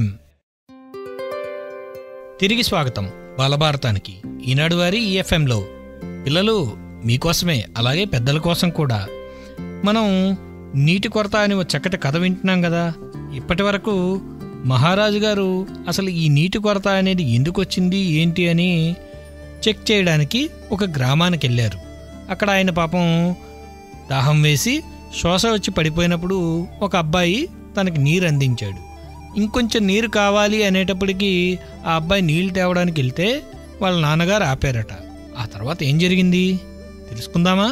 తిరిగి స్వాగతం బాలభారతానికి. ఈనాడు వారి ఈఎఫ్ఎంలో పిల్లలు మీకోసమే, అలాగే పెద్దల కోసం కూడా మనం నీటి కొరత అని ఒక చక్కటి కథ వింటున్నాం కదా. ఇప్పటి వరకు మహారాజు గారు అసలు ఈ నీటి కొరత అనేది ఎందుకు వచ్చింది ఏంటి అని చెక్ చేయడానికి ఒక గ్రామానికి వెళ్ళారు. అక్కడ ఆయన పాపం దాహం వేసి శ్వాస వచ్చి పడిపోయినప్పుడు ఒక అబ్బాయి తనకి నీరు అందించాడు. ఇంకొంచెం నీరు కావాలి అనేటప్పటికీ ఆ అబ్బాయి నీళ్లు తేవడానికి వెళ్తే వాళ్ళ నాన్నగారు ఆపారట. ఆ తర్వాత ఏం జరిగింది తెలుసుకుందామా?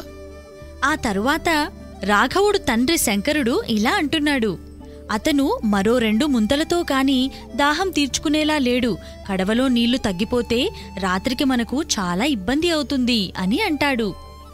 ఆ తరువాత రాఘవుడు తండ్రి శంకరుడు ఇలా అంటున్నాడు, అతను మరో 2 ముంతలతో కాని దాహం తీర్చుకునేలా లేడు. కడవలో నీళ్లు తగ్గిపోతే రాత్రికి మనకు చాలా ఇబ్బంది అవుతుంది అని అంటాడు.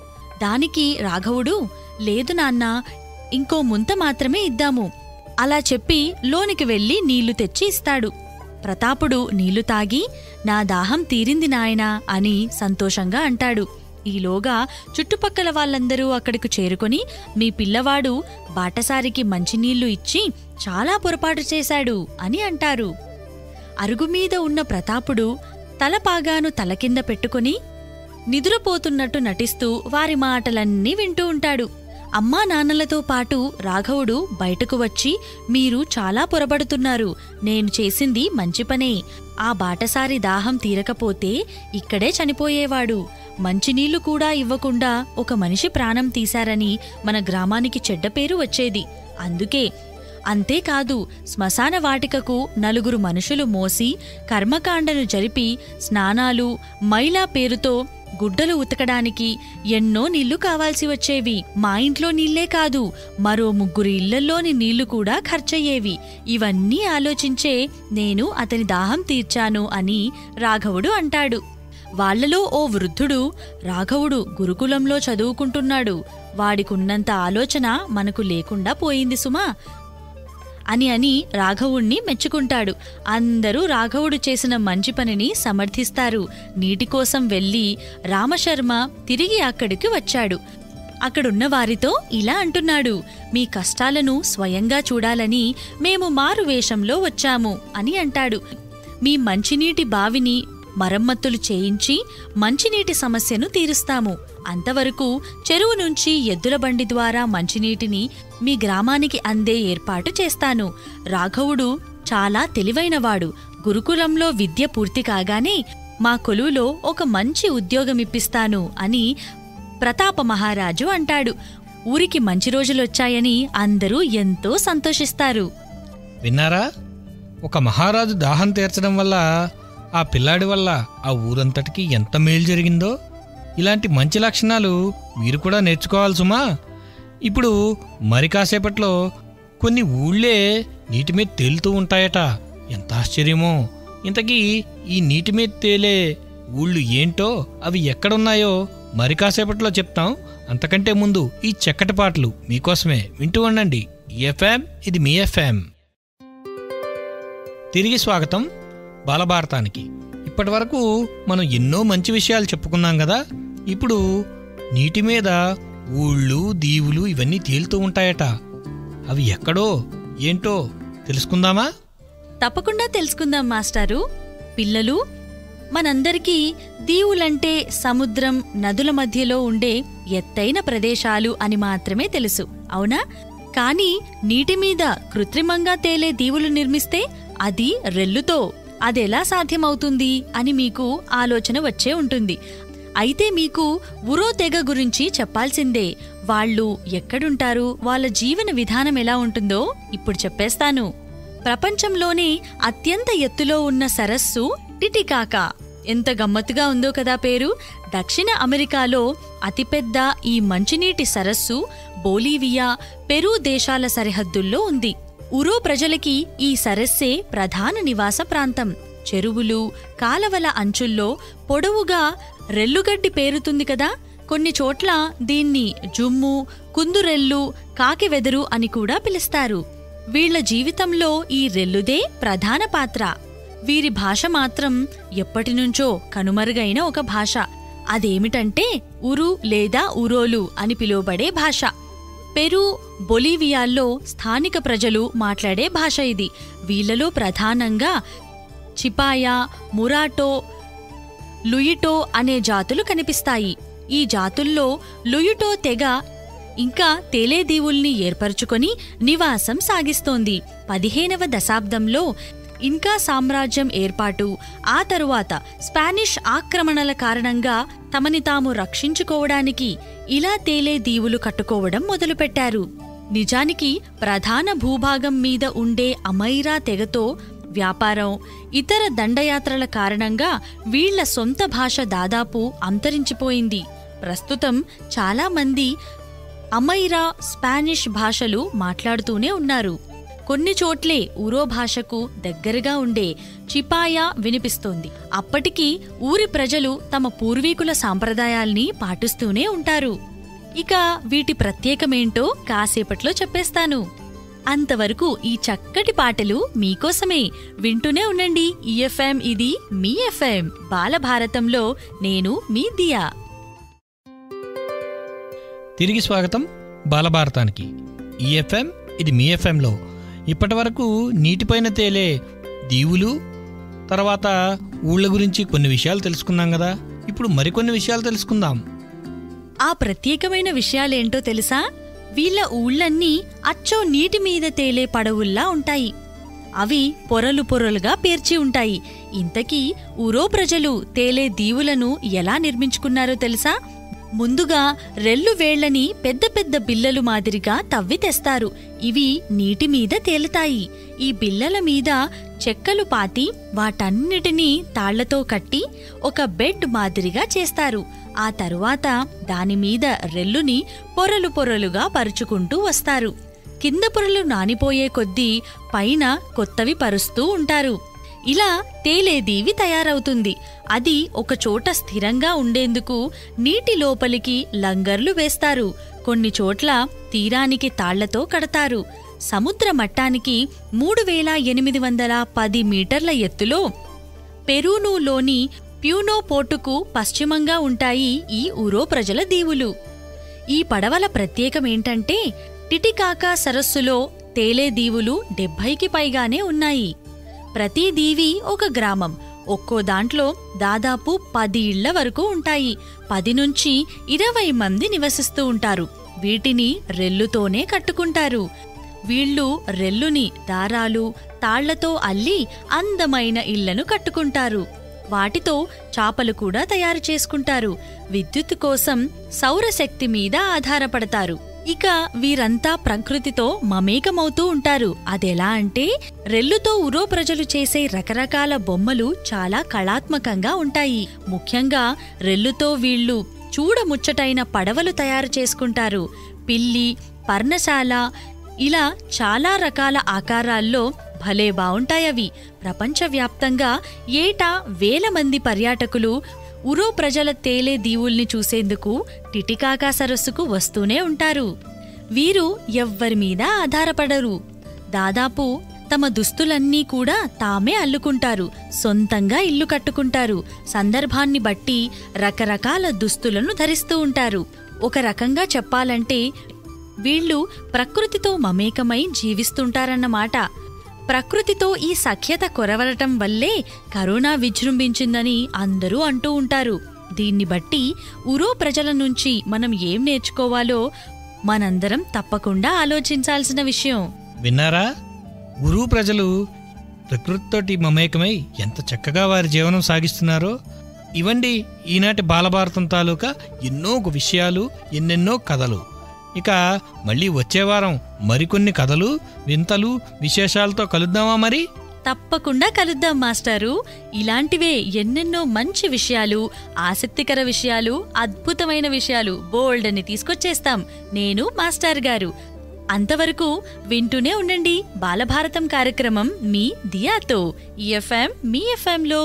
దానికి రాఘవుడు, లేదు నాన్న, ఇంకో ముంత మాత్రమే ఇద్దాము అలా చెప్పి లోనికి వెళ్లి నీళ్లు తెచ్చి ఇస్తాడు. ప్రతాపుడు నీళ్లు తాగి, నా దాహం తీరింది నాయనా అని సంతోషంగా అంటాడు. ఈలోగా చుట్టుపక్కల వాళ్ళందరూ అక్కడికి చేరుకొని, మీ పిల్లవాడు బాటసారికి మంచినీళ్లు ఇచ్చి చాలా పొరపాటు చేశాడు అని అంటారు. అరుగుమీద ఉన్న ప్రతాపుడు తలపాగాను తల కింద పెట్టుకుని నిదురపోతున్నట్టు నటిస్తూ వారి మాటలన్నీ వింటూ ఉంటాడు. అమ్మా నాన్నలతో పాటు రాఘవుడు బయటకు వచ్చి, మీరు చాలా పొరబడుతున్నారు, నేను చేసింది మంచి పనే. ఆ బాటసారి దాహం తీరకపోతే ఇక్కడే చనిపోయేవాడు. మంచినీళ్లు కూడా ఇవ్వకుండా ఒక మనిషి ప్రాణం తీశారని మన గ్రామానికి చెడ్డ పేరు వచ్చేది. అందుకే. అంతేకాదు, శ్మశాన వాటికకు 4 మనుషులు మోసి కర్మకాండను జరిపి స్నానాలు, మైలా పేరుతో గుడ్డలు ఉతకడానికి ఎన్నో నీళ్లు కావాల్సి వచ్చేవి. మా ఇంట్లో నీళ్లే కాదు, మరో 3 ఇళ్లల్లోని నీళ్లు కూడా ఖర్చయ్యేవి. ఇవన్నీ ఆలోచించే నేను అతని దాహం తీర్చాను అని రాఘవుడు అంటాడు. వాళ్లలో ఓ వృద్ధుడు, రాఘవుడు గురుకులంలో చదువుకుంటున్నాడు, వాడికున్నంత ఆలోచన మనకు లేకుండా పోయింది సుమా అని రాఘవుణ్ణి మెచ్చుకుంటాడు. అందరూ రాఘవుడు చేసిన మంచి పనిని సమర్థిస్తారు. నీటి కోసం వెళ్లి రామశర్మ తిరిగి అక్కడికి వచ్చాడు. అక్కడున్న వారితో ఇలా అంటున్నాడు, మీ కష్టాలను స్వయంగా చూడాలని మేము మారువేషంలో వచ్చాము అని అంటాడు. మీ మంచినీటి బావిని మరమ్మతులు చేయించి మంచినీటి సమస్యను తీరుస్తాము. అంతవరకు చెరువు నుంచి ఎద్దుల బండి ద్వారా మంచినీటిని మీ గ్రామానికి అందే ఏర్పాటు చేస్తాను. రాఘవుడు చాలా తెలివైనవాడు. గురుకులంలో విద్య పూర్తి కాగానే మా కొలువులో ఒక మంచి ఉద్యోగమిప్పిస్తాను అని ప్రతాప మహారాజు అంటాడు. ఊరికి మంచి రోజులొచ్చాయని అందరూ ఎంతో సంతోషిస్తారు. విన్నారా? ఒక మహారాజు దాహం తీర్చడం వల్ల, ఆ పిల్లాడి వల్ల ఆ ఊరంతటికి ఎంత మేలు జరిగిందో. ఇలాంటి మంచి లక్షణాలు మీరు కూడా నేర్చుకోవాలి సుమా. ఇప్పుడు మరి కాసేపట్లో కొన్ని ఊళ్ళే నీటి మీద తేలుతూ ఉంటాయట. ఎంత ఆశ్చర్యమో! ఇంతకీ ఈ నీటి మీద తేలే ఊళ్ళు ఏంటో, అవి ఎక్కడున్నాయో మరి కాసేపట్లో చెప్తాం. అంతకంటే ముందు ఈ చక్కటి పాటలు మీకోసమే. వింటూ ఉండండి ఎఫ్ఎం, ఇది మీ ఎఫ్ఎం. తిరిగి స్వాగతం బాలభారతానికి. ఇప్పటి వరకు మనం ఎన్నో మంచి విషయాలు చెప్పుకున్నాం కదా. ఇప్పుడు నీటి మీద ఊళ్ళు, దీవులు ఇవన్నీ తేలుతూ ఉంటాయట. అవి ఎక్కడో ఏంటో తెలుసుకుందామా? తప్పకుండా తెలుసుకుందాం మాస్టారు. పిల్లలు, మనందరికీ దీవులంటే సముద్రం, నదుల మధ్యలో ఉండే ఎత్తైన ప్రదేశాలు అని మాత్రమే తెలుసు, అవునా? కానీ నీటి మీద కృత్రిమంగా తేలే దీవులు నిర్మిస్తే అది రెల్లుతో. అదెలా సాధ్యమవుతుంది అని మీకు ఆలోచన వచ్చే ఉంటుంది. అయితే మీకు ఉరో తెగ గురించి చెప్పాల్సిందే. వాళ్ళు ఎక్కడుంటారు, వాళ్ళ జీవన విధానం ఎలా ఉంటుందో ఇప్పుడు చెప్పేస్తాను. ప్రపంచంలోనే అత్యంత ఎత్తులో ఉన్న సరస్సు టిటికాకా. ఎంత గమ్మత్తుగా ఉందో కదా పేరు. దక్షిణ అమెరికాలో అతిపెద్ద ఈ మంచినీటి సరస్సు బొలీవియా, పెరూ దేశాల సరిహద్దుల్లో ఉంది. ఉరో ప్రజలకి ఈ సరస్సే ప్రధాన నివాస ప్రాంతం. చెరువులు, కాలవల అంచుల్లో పొడవుగా రెల్లుగడ్డి పేరుతుంది కదా. కొన్ని చోట్ల దీన్ని జుమ్ము, కుందురెల్లు, కాకివెదరు అని కూడా పిలుస్తారు. వీళ్ల జీవితంలో ఈ రెల్లుదే ప్రధాన పాత్ర. వీరి భాష మాత్రం ఎప్పటినుంచో కనుమరుగైన ఒక భాష. అదేమిటంటే ఉరు లేదా ఉరోలు అని పిలువబడే భాష. పెరూ, బొలీవియాల్లో స్థానిక ప్రజలు మాట్లాడే భాష ఇది. వీళ్లలో ప్రధానంగా చిపాయా, మురాటో, లుయిటో అనే జాతులు కనిపిస్తాయి. ఈ జాతుల్లో లుయిటో తెగ ఇంకా తేలేదీవుల్ని ఏర్పరచుకొని నివాసం సాగిస్తోంది. 15వ దశాబ్దంలో ఇన్కా సామ్రాజ్యం ఏర్పాటు, ఆ తరువాత స్పానిష్ ఆక్రమణల కారణంగా తమని తాము రక్షించుకోవడానికి ఇలా తేలే దీవులు కట్టుకోవడం మొదలుపెట్టారు. నిజానికి ప్రధాన భూభాగం మీద ఉండే అమైరా తెగతో వ్యాపారం, ఇతర దండయాత్రల కారణంగా వీళ్ల సొంత భాష దాదాపు అంతరించిపోయింది. ప్రస్తుతం చాలామంది అమైరా, స్పానిష్ భాషలు మాట్లాడుతూనే ఉన్నారు. కొన్ని చోట్లే ఉరో భాషకు దగ్గరగా ఉండే చిపాయా వినిపిస్తోంది. అప్పటికీ ఊరి ప్రజలు తమ పూర్వీకుల సాంప్రదాయాల్ని పాటిస్తూనే ఉంటారు. ఇక వీటి ప్రత్యేకమేంటో కాసేపట్లో చెప్పేస్తాను. అంతవరకు ఈ చక్కటి పాటలు మీకోసమే. వింటూనే ఉండండి ఈఎఫ్ఎం, ఇది మీ ఎఫ్ఎం. బాలభారతంలో నేను మీ దియా. తిరిగి స్వాగతం బాలభారతానికి. ఈఎఫ్ఎం, ఇది మీ ఎఫ్ఎంలో ఇప్పటి వరకు నీటిపైన తేలే దీవులు, తర్వాత ఊళ్ళ గురించి కొన్ని విషయాలు తెలుసుకున్నాం కదా. ఇప్పుడు మరికొన్ని విషయాలు తెలుసుకుందాం. ఆ ప్రత్యేకమైన విషయాలేంటో తెలుసా? వీళ్ల ఊళ్ళన్నీ అచ్చో నీటి మీద తేలే పడవుల్లా ఉంటాయి. అవి పొరలు పొరలుగా పేర్చి ఉంటాయి. ఇంతకీ ఉరో ప్రజలు తేలే దీవులను ఎలా నిర్మించుకున్నారో తెలుసా? ముందుగా రెల్లు వేళ్లని పెద్ద పెద్ద బిల్లలు మాదిరిగా తవ్వి తెస్తారు. ఇవి నీటి మీద తేలుతాయి. ఈ బిల్లల మీద చెక్కలు పాతి వాటన్నిటినీ తాళ్లతో కట్టి ఒక బెడ్ మాదిరిగా చేస్తారు. ఆ తరువాత దానిమీద రెల్లుని పొరలు పొరలుగా పరుచుకుంటూ వస్తారు. కింద పొరలు నానిపోయే కొద్దీ పైన కొత్తవి పరుస్తూ ఉంటారు. ఇలా తేలేదీవి తయారవుతుంది. అది ఒకచోట స్థిరంగా ఉండేందుకు నీటి లోపలికి లంగర్లు వేస్తారు. కొన్ని చోట్ల తీరానికి తాళ్లతో కడతారు. సముద్ర మట్టానికి 3810 మీటర్ల ఎత్తులో పెరూనులోని ప్యూనో పోర్టుకు పశ్చిమంగా ఉంటాయి ఈ ఉరో ప్రజల దీవులు. ఈ పడవల ప్రత్యేకమేంటంటే టిటికాకా సరస్సులో తేలే దీవులు 70కి పైగానే ఉన్నాయి. ప్రతి దీవి ఒక గ్రామం. ఒక్కో దాంట్లో దాదాపు 10 ఇళ్ల వరకు ఉంటాయి. 10 నుంచి 20 మంది నివసిస్తూ ఉంటారు. వీటిని రెల్లుతోనే కట్టుకుంటారు. వీళ్ళు రెల్లుని దారాలు, తాళ్లతో అల్లి అందమైన ఇళ్లను కట్టుకుంటారు. వాటితో చాపలు కూడా తయారు చేసుకుంటారు. విద్యుత్ కోసం సౌరశక్తి మీద ఆధారపడతారు. ఇక వీరంతా ప్రకృతితో మమేకమవుతూ ఉంటారు. అదెలా అంటే రెల్లుతో ఉరో ప్రజలు చేసే రకరకాల బొమ్మలు చాలా కళాత్మకంగా ఉంటాయి. ముఖ్యంగా రెల్లుతో వీళ్ళు చూడముచ్చటైన పడవలు తయారు చేసుకుంటారు. పిల్లి, పర్ణశాల ఇలా చాలా రకాల ఆకారాల్లో భలే బావుంటాయవి. ప్రపంచవ్యాప్తంగా ఏటా వేల మంది పర్యాటకులు ఉరో ప్రజల తేలే దీవుల్ని చూసేందుకు టిటికాకా సరస్సుకు వస్తూనే ఉంటారు. వీరు ఎవ్వరి మీద ఆధారపడరు. దాదాపు తమ దుస్తులన్నీ కూడా తామే అల్లుకుంటారు. సొంతంగా ఇల్లు కట్టుకుంటారు. సందర్భాన్ని బట్టి రకరకాల దుస్తులను ధరిస్తూ ఉంటారు. ఒక రకంగా చెప్పాలంటే వీళ్ళు ప్రకృతితో మమేకమై జీవిస్తుంటారన్నమాట. ప్రకృతితో ఈ సఖ్యత కొరవరటం వల్లే కరోనా విజృంభించిందని అందరూ అంటూ ఉంటారు. దీన్ని బట్టి ఉరో ప్రజల నుంచి మనం ఏం నేర్చుకోవాలో మనందరం తప్పకుండా ఆలోచించాల్సిన విషయం. విన్నారా? ఉరూ ప్రజలు ప్రకృతితోటి మమేకమై ఎంత చక్కగా వారి జీవనం సాగిస్తున్నారో. ఇవండి ఈనాటి బాలభారతం తాలూకా ఎన్నో విషయాలు, ఎన్నెన్నో కథలు. ఇక మళ్ళీ వచ్చే వారం మరికొన్ని కథలు, వింతలు, విశేషాలతో కలుద్దామా మరి? తప్పకుండా కలుద్దాం మాస్టారు. ఇలాంటివే ఎన్నెన్నో మంచి విషయాలు, ఆసక్తికర విషయాలు, అద్భుతమైన విషయాలు బోల్డని తీసుకొచ్చేస్తాం నేను, మాస్టర్ గారు. అంతవరకు వింటూనే ఉండండి బాలభారతం కార్యక్రమం మీ దియాతో. ఈ ఎఫ్ఎం మీ ఎఫ్ఎంలో.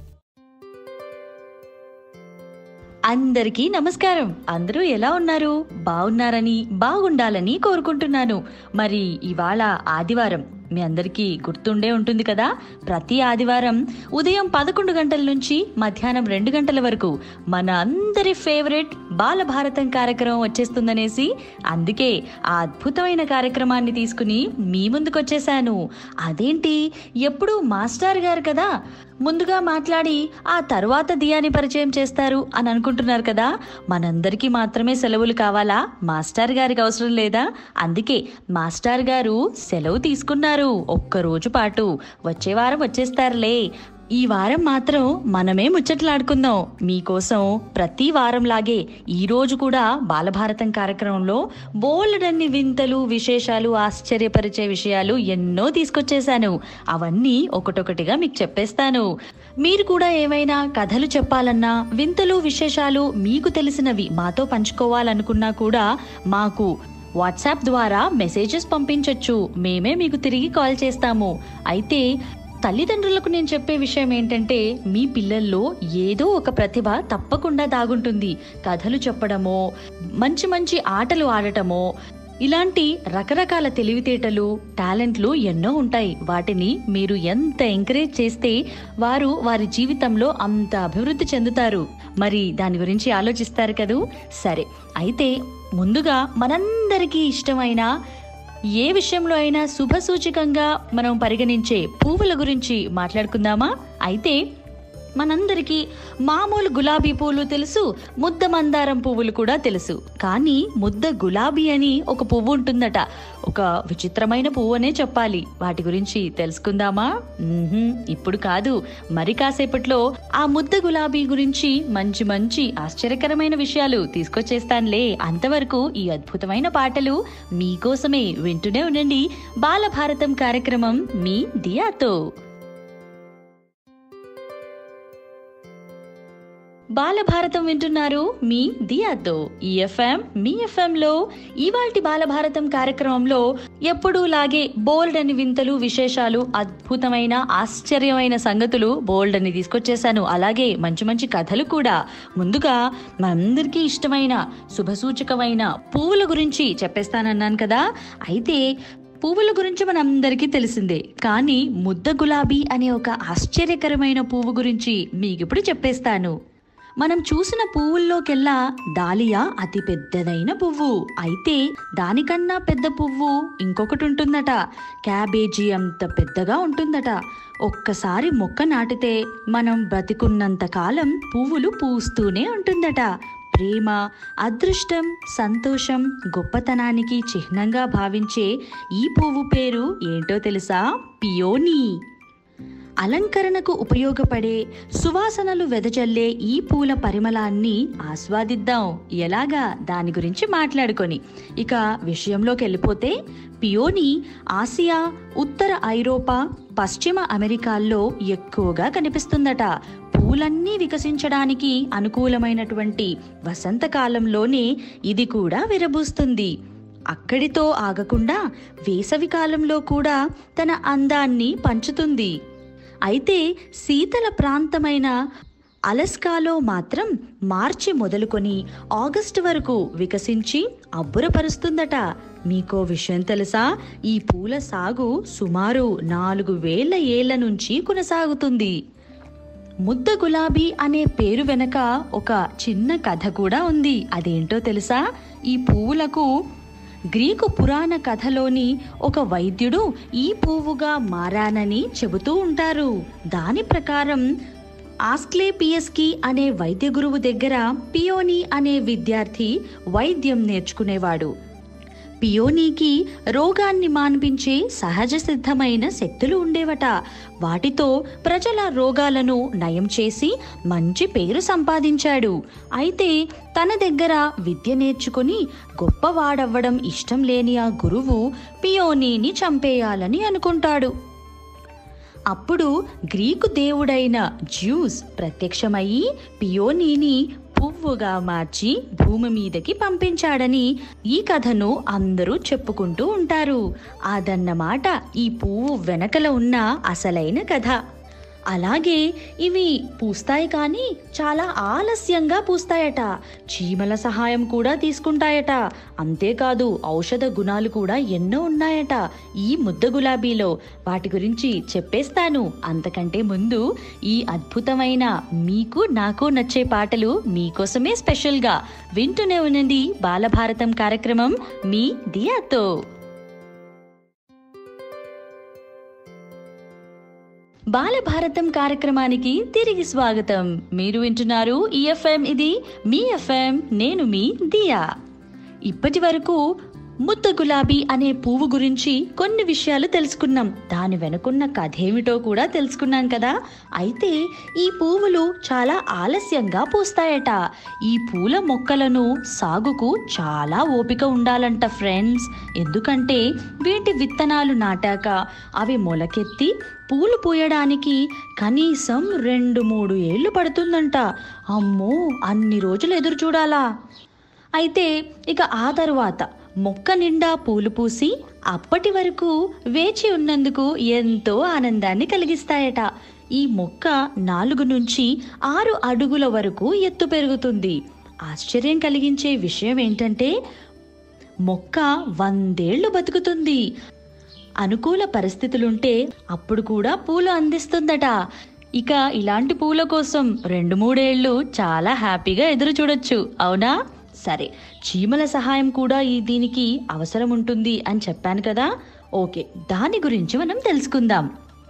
అందరికీ నమస్కారం. అందరూ ఎలా ఉన్నారు? బాగున్నారని, బాగుండాలని కోరుకుంటున్నాను. మరి ఇవాళ ఆదివారం మీ అందరికీ గుర్తుండే ఉంటుంది కదా. ప్రతి ఆదివారం ఉదయం 11 గంటల నుంచి మధ్యాహ్నం 2 గంటల వరకు మన అందరి ఫేవరెట్ బాలభారతం కార్యక్రమం వచ్చేస్తుందనేసి అందుకే ఆ అద్భుతమైన కార్యక్రమాన్ని తీసుకుని మీ ముందుకొచ్చేశాను. అదేంటి ఎప్పుడు మాస్టర్ గారు కదా ముందుగా మాట్లాడి ఆ తర్వాత దియాని పరిచయం చేస్తారు అని అనుకుంటున్నారు కదా. మనందరికీ మాత్రమే సెలవులు కావాలా? మాస్టర్ గారికి అవసరం లేదా? అందుకే మాస్టర్ గారు సెలవు తీసుకున్నారు ఒక్కరోజు పాటు. వచ్చే వారం వచ్చేస్తారులే. ఈ వారం మాత్రం మనమే ముచ్చట్లాడుకుందాం. మీకోసం ప్రతి వారంలాగే ఈ రోజు కూడా బాలభారతం కార్యక్రమంలో బోలెడన్ని వింతలు, విశేషాలు, ఆశ్చర్యపరిచే విషయాలు ఎన్నో తీసుకొచ్చేశాను. అవన్నీ ఒకటొకటిగా మీకు చెప్పేస్తాను. మీరు కూడా ఏమైనా కథలు చెప్పాలన్నా, వింతలు, విశేషాలు మీకు తెలిసినవి మాతో పంచుకోవాలనుకున్నా కూడా మాకు వాట్సాప్ ద్వారా మెసేజెస్ పంపించొచ్చు. మేమే మీకు తిరిగి కాల్ చేస్తాము. అయితే తల్లిదండ్రులకు నేను చెప్పే విషయం ఏంటంటే, మీ పిల్లల్లో ఏదో ఒక ప్రతిభ తప్పకుండా దాగుంటుంది. కథలు చెప్పడమో, మంచి మంచి ఆటలు ఆడటమో, ఇలాంటి రకరకాల తెలివితేటలు, టాలెంట్లు ఎన్నో ఉంటాయి. వాటిని మీరు ఎంత ఎంకరేజ్ చేస్తే వారు వారి జీవితంలో అంత అభివృద్ధి చెందుతారు. మరి దాని గురించి ఆలోచిస్తారు కదూ. సరే, అయితే ముందుగా మనందరికీ ఇష్టమైన ఏ విషయంలో అయినా శుభసూచకంగా మనం పరిగణించే పువ్వుల గురించి మాట్లాడుకుందామా? అయితే మనందరికీ మామూలు గులాబీ పువ్వులు తెలుసు, ముద్ద మందారం పువ్వులు కూడా తెలుసు. కానీ ముద్ద గులాబీ అని ఒక పువ్వు ఉంటుందట. ఒక విచిత్రమైన పువ్వు అనే చెప్పాలి. వాటి గురించి తెలుసుకుందామా? ఇప్పుడు కాదు, మరి కాసేపట్లో ఆ ముద్ద గులాబీ గురించి మంచి మంచి ఆశ్చర్యకరమైన విషయాలు తీసుకొచ్చేస్తానులే. అంతవరకు ఈ అద్భుతమైన పాటలు మీకోసమే. వింటూనే ఉండండి బాలభారతం కార్యక్రమం మీ దియాతో. బాలభారతం వింటున్నారు మీ దియాతో. ఈ ఎఫ్ఎం మీ ఎఫ్ఎంలో ఇవాల్టి బాలభారతం కార్యక్రమంలో ఎప్పుడూ లాగే బోల్డ్ అని వింతలు, విశేషాలు, అద్భుతమైన ఆశ్చర్యమైన సంగతులు బోల్డ్ అని తీసుకొచ్చేసాను. అలాగే మంచి మంచి కథలు కూడా. ముందుగా మనందరికీ ఇష్టమైన శుభసూచకమైన పువ్వుల గురించి చెప్పేస్తానన్నాను కదా. అయితే పువ్వుల గురించి మనందరికీ తెలిసిందే. కానీ ముద్ద గులాబీ అనే ఒక ఆశ్చర్యకరమైన పువ్వు గురించి మీకిప్పుడు చెప్పేస్తాను. మనం చూసిన పువ్వుల్లోకెల్లా దాలియా అతి పెద్దదైన పువ్వు. అయితే దానికన్నా పెద్ద పువ్వు ఇంకొకటి ఉంటుందట. క్యాబేజీ అంత పెద్దగా ఉంటుందట. ఒక్కసారి మొక్క నాటితే మనం బ్రతికున్నంత కాలం పువ్వులు పూస్తూనే ఉంటుందట. ప్రేమ, అదృష్టం, సంతోషం, గొప్పతనానికి చిహ్నంగా భావించే ఈ పువ్వు పేరు ఏంటో తెలుసా? పియోనీ. అలంకరణకు ఉపయోగపడే, సువాసనలు వెదజల్లే ఈ పూల పరిమళాన్ని ఆస్వాదిద్దాం. ఎలాగా? దాని గురించి మాట్లాడుకొని ఇక విషయంలోకి వెళ్ళిపోతే, పియోనీ ఆసియా, ఉత్తర ఐరోపా, పశ్చిమ అమెరికాల్లో ఎక్కువగా కనిపిస్తుందట. పూలన్నీ వికసించడానికి అనుకూలమైనటువంటి వసంతకాలంలోనే ఇది కూడా విరబూస్తుంది. అక్కడితో ఆగకుండా వేసవి కాలంలో కూడా తన అందాన్ని పంచుతుంది. అయితే శీతల ప్రాంతమైన అలస్కాలో మాత్రం మార్చి మొదలుకొని ఆగస్టు వరకు వికసించి అబ్బురపరుస్తుందట. మీకో విషయం తెలుసా? ఈ పూల సాగు సుమారు 4000 ఏళ్ల నుంచి కొనసాగుతుంది. ముద్ద గులాబీ అనే పేరు వెనక ఒక చిన్న కథ కూడా ఉంది. అదేంటో తెలుసా? ఈ పువ్వులకు గ్రీకు పురాణ కథలోని ఒక వైద్యుడు ఈ పువ్వుగా మారానని చెబుతూ ఉంటారు. దాని ప్రకారం ఆస్క్లేపియస్కి అనే వైద్య గురువు దగ్గర పియోనీ అనే విద్యార్థి వైద్యం నేర్చుకునేవాడు. పియోనీకి రోగాన్ని మాన్పించే సహజ సిద్ధమైన శక్తులు ఉండేవట. వాటితో ప్రజల రోగాలను నయం చేసి మంచి పేరు సంపాదించాడు. అయితే తన దగ్గర విద్య నేర్చుకుని గొప్పవాడవ్వడం ఇష్టం లేని ఆ గురువు పియోనీని చంపేయాలని అనుకుంటాడు. అప్పుడు గ్రీకు దేవుడైన జ్యూస్ ప్రత్యక్షమయ్యి పియోనీని పువ్వుగా మార్చి భూమి మీదకి పంపించాడని ఈ కథను అందరూ చెప్పుకుంటూ ఉంటారు. అదన్నమాట ఈ పువ్వు వెనకల ఉన్న అసలైన కథ. అలాగే ఇవి పూస్తాయి, కానీ చాలా ఆలస్యంగా పూస్తాయట. చీమల సహాయం కూడా తీసుకుంటాయట. అంతేకాదు ఔషధ గుణాలు కూడా ఎన్నో ఉన్నాయట ఈ ముద్ద గులాబీలో. వాటి గురించి చెప్పేస్తాను. అంతకంటే ముందు ఈ అద్భుతమైన మీకు నాకు నచ్చే పాటలు మీకోసమే స్పెషల్గా వింటూనే ఉన్నది బాలభారతం కార్యక్రమం మీ దియాతో. బాలభారతం కార్యక్రమానికి తిరిగి స్వాగతం. మీరు వింటున్నారు ఈ ఎఫ్ఎం, ఇది మీ ఎఫ్ఎం, నేను మీ దియా. ఇప్పటి వరకు ముద్ద గులాబీ అనే పువ్వు గురించి కొన్ని విషయాలు తెలుసుకున్నాం. దాని వెనుకున్న కథ ఏమిటో కూడా తెలుసుకున్నాం కదా. అయితే ఈ పువ్వులు చాలా ఆలస్యంగా పూస్తాయట. ఈ పూల మొక్కలను సాగుకు చాలా ఓపిక ఉండాలంట ఫ్రెండ్స్. ఎందుకంటే వీటి విత్తనాలు నాటాక అవి మొలకెత్తి పూలు పూయడానికి కనీసం 2-3 ఏళ్ళు పడుతుందంట. అమ్మో, అన్ని రోజులు ఎదురు చూడాలా? అయితే ఇక ఆ తరువాత మొక్క నిండా పూలు పూసి అప్పటి వరకు వేచి ఉన్నందుకు ఎంతో ఆనందాన్ని కలిగిస్తాయట. ఈ మొక్క 4 నుంచి 6 అడుగుల వరకు ఎత్తు పెరుగుతుంది. ఆశ్చర్యం కలిగించే విషయం ఏంటంటే మొక్క 100 ఏళ్లు బతుకుతుంది. అనుకూల పరిస్థితులుంటే అప్పుడు కూడా పూలు అందిస్తుందట. ఇక ఇలాంటి పూల కోసం 2-3 ఏళ్ళు చాలా హ్యాపీగా ఎదురు చూడొచ్చు, అవునా? సరే, చీమల సహాయం కూడా దీనికి అవసరం ఉంటుంది అని చెప్పాను కదా. ఓకే, దాని గురించి మనం తెలుసుకుందాం.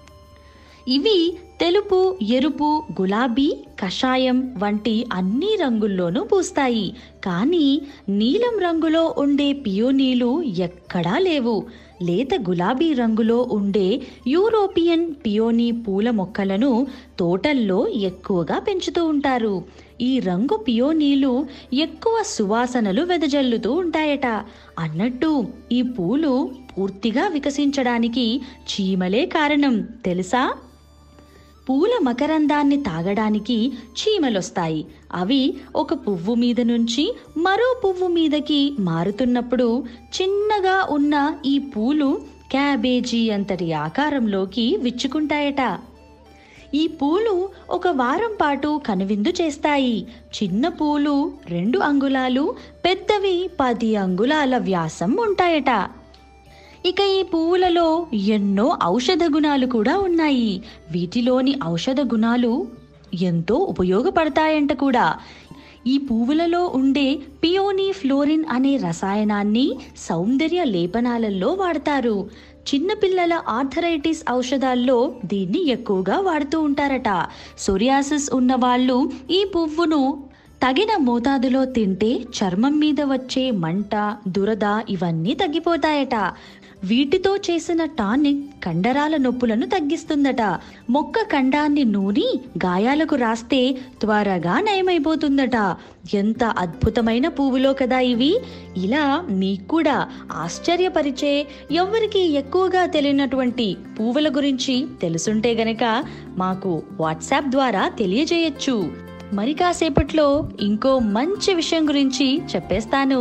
ఇవి తెలుపు, ఎరుపు, గులాబీ, కషాయం వంటి అన్ని రంగుల్లోనూ పూస్తాయి. కానీ నీలం రంగులో ఉండే పియోనీలు ఎక్కడా లేవు. లేత గులాబీ రంగులో ఉండే యూరోపియన్ పియోనీ పూల మొక్కలను తోటల్లో ఎక్కువగా పెంచుతూ ఉంటారు. ఈ రంగు పియోనీలు ఎక్కువ సువాసనలు వెదజల్లుతూ ఉంటాయట. అన్నట్టు ఈ పూలు పూర్తిగా వికసించడానికి చీమలే కారణం, తెలుసా? పూల మకరందాన్ని తాగడానికి చీమలొస్తాయి. అవి ఒక పువ్వు మీద నుంచి మరో పువ్వు మీదకి మారుతున్నప్పుడు చిన్నగా ఉన్న ఈ పూలు క్యాబేజీ అంతటి ఆకారంలోకి విచ్చుకుంటాయట. ఈ పూలు 1 వారం పాటు కనువిందు చేస్తాయి. చిన్న పూలు 2 అంగుళాలు, పెద్దవి 10 అంగుళాల వ్యాసం ఉంటాయట. ఇక ఈ పువ్వులలో ఎన్నో ఔషధ గుణాలు కూడా ఉన్నాయి. వీటిలోని ఔషధ గుణాలు ఎంతో ఉపయోగపడతాయంట కూడా. ఈ పువ్వులలో ఉండే పియోనీ ఫ్లోరిన్ అనే రసాయనాన్ని సౌందర్య లేపనాలలో వాడతారు. చిన్నపిల్లల ఆర్థరైటిస్ ఔషధాల్లో దీన్ని ఎక్కువగా వాడుతూ ఉంటారట. సోరియాసిస్ ఉన్న వాళ్ళు ఈ పువ్వును తగిన మోతాదులో తింటే చర్మం మీద వచ్చే మంట, దురద ఇవన్నీ తగ్గిపోతాయట. వీటితో చేసిన టానిక్ కండరాల నొప్పులను తగ్గిస్తుందట. మొక్క కండాన్ని నూరి గాయాలకు రాస్తే త్వరగా నయమైపోతుందట. ఎంత అద్భుతమైన పువ్వులో కదా ఇవి. ఇలా మీకు కూడా ఆశ్చర్యపరిచే, ఎవరికి ఎక్కువగా తెలియనటువంటి పువ్వుల గురించి తెలుసుంటే గనక మాకు వాట్సాప్ ద్వారా తెలియజేయచ్చు. మరి కాసేపట్లో ఇంకో మంచి విషయం గురించి చెప్పేస్తాను.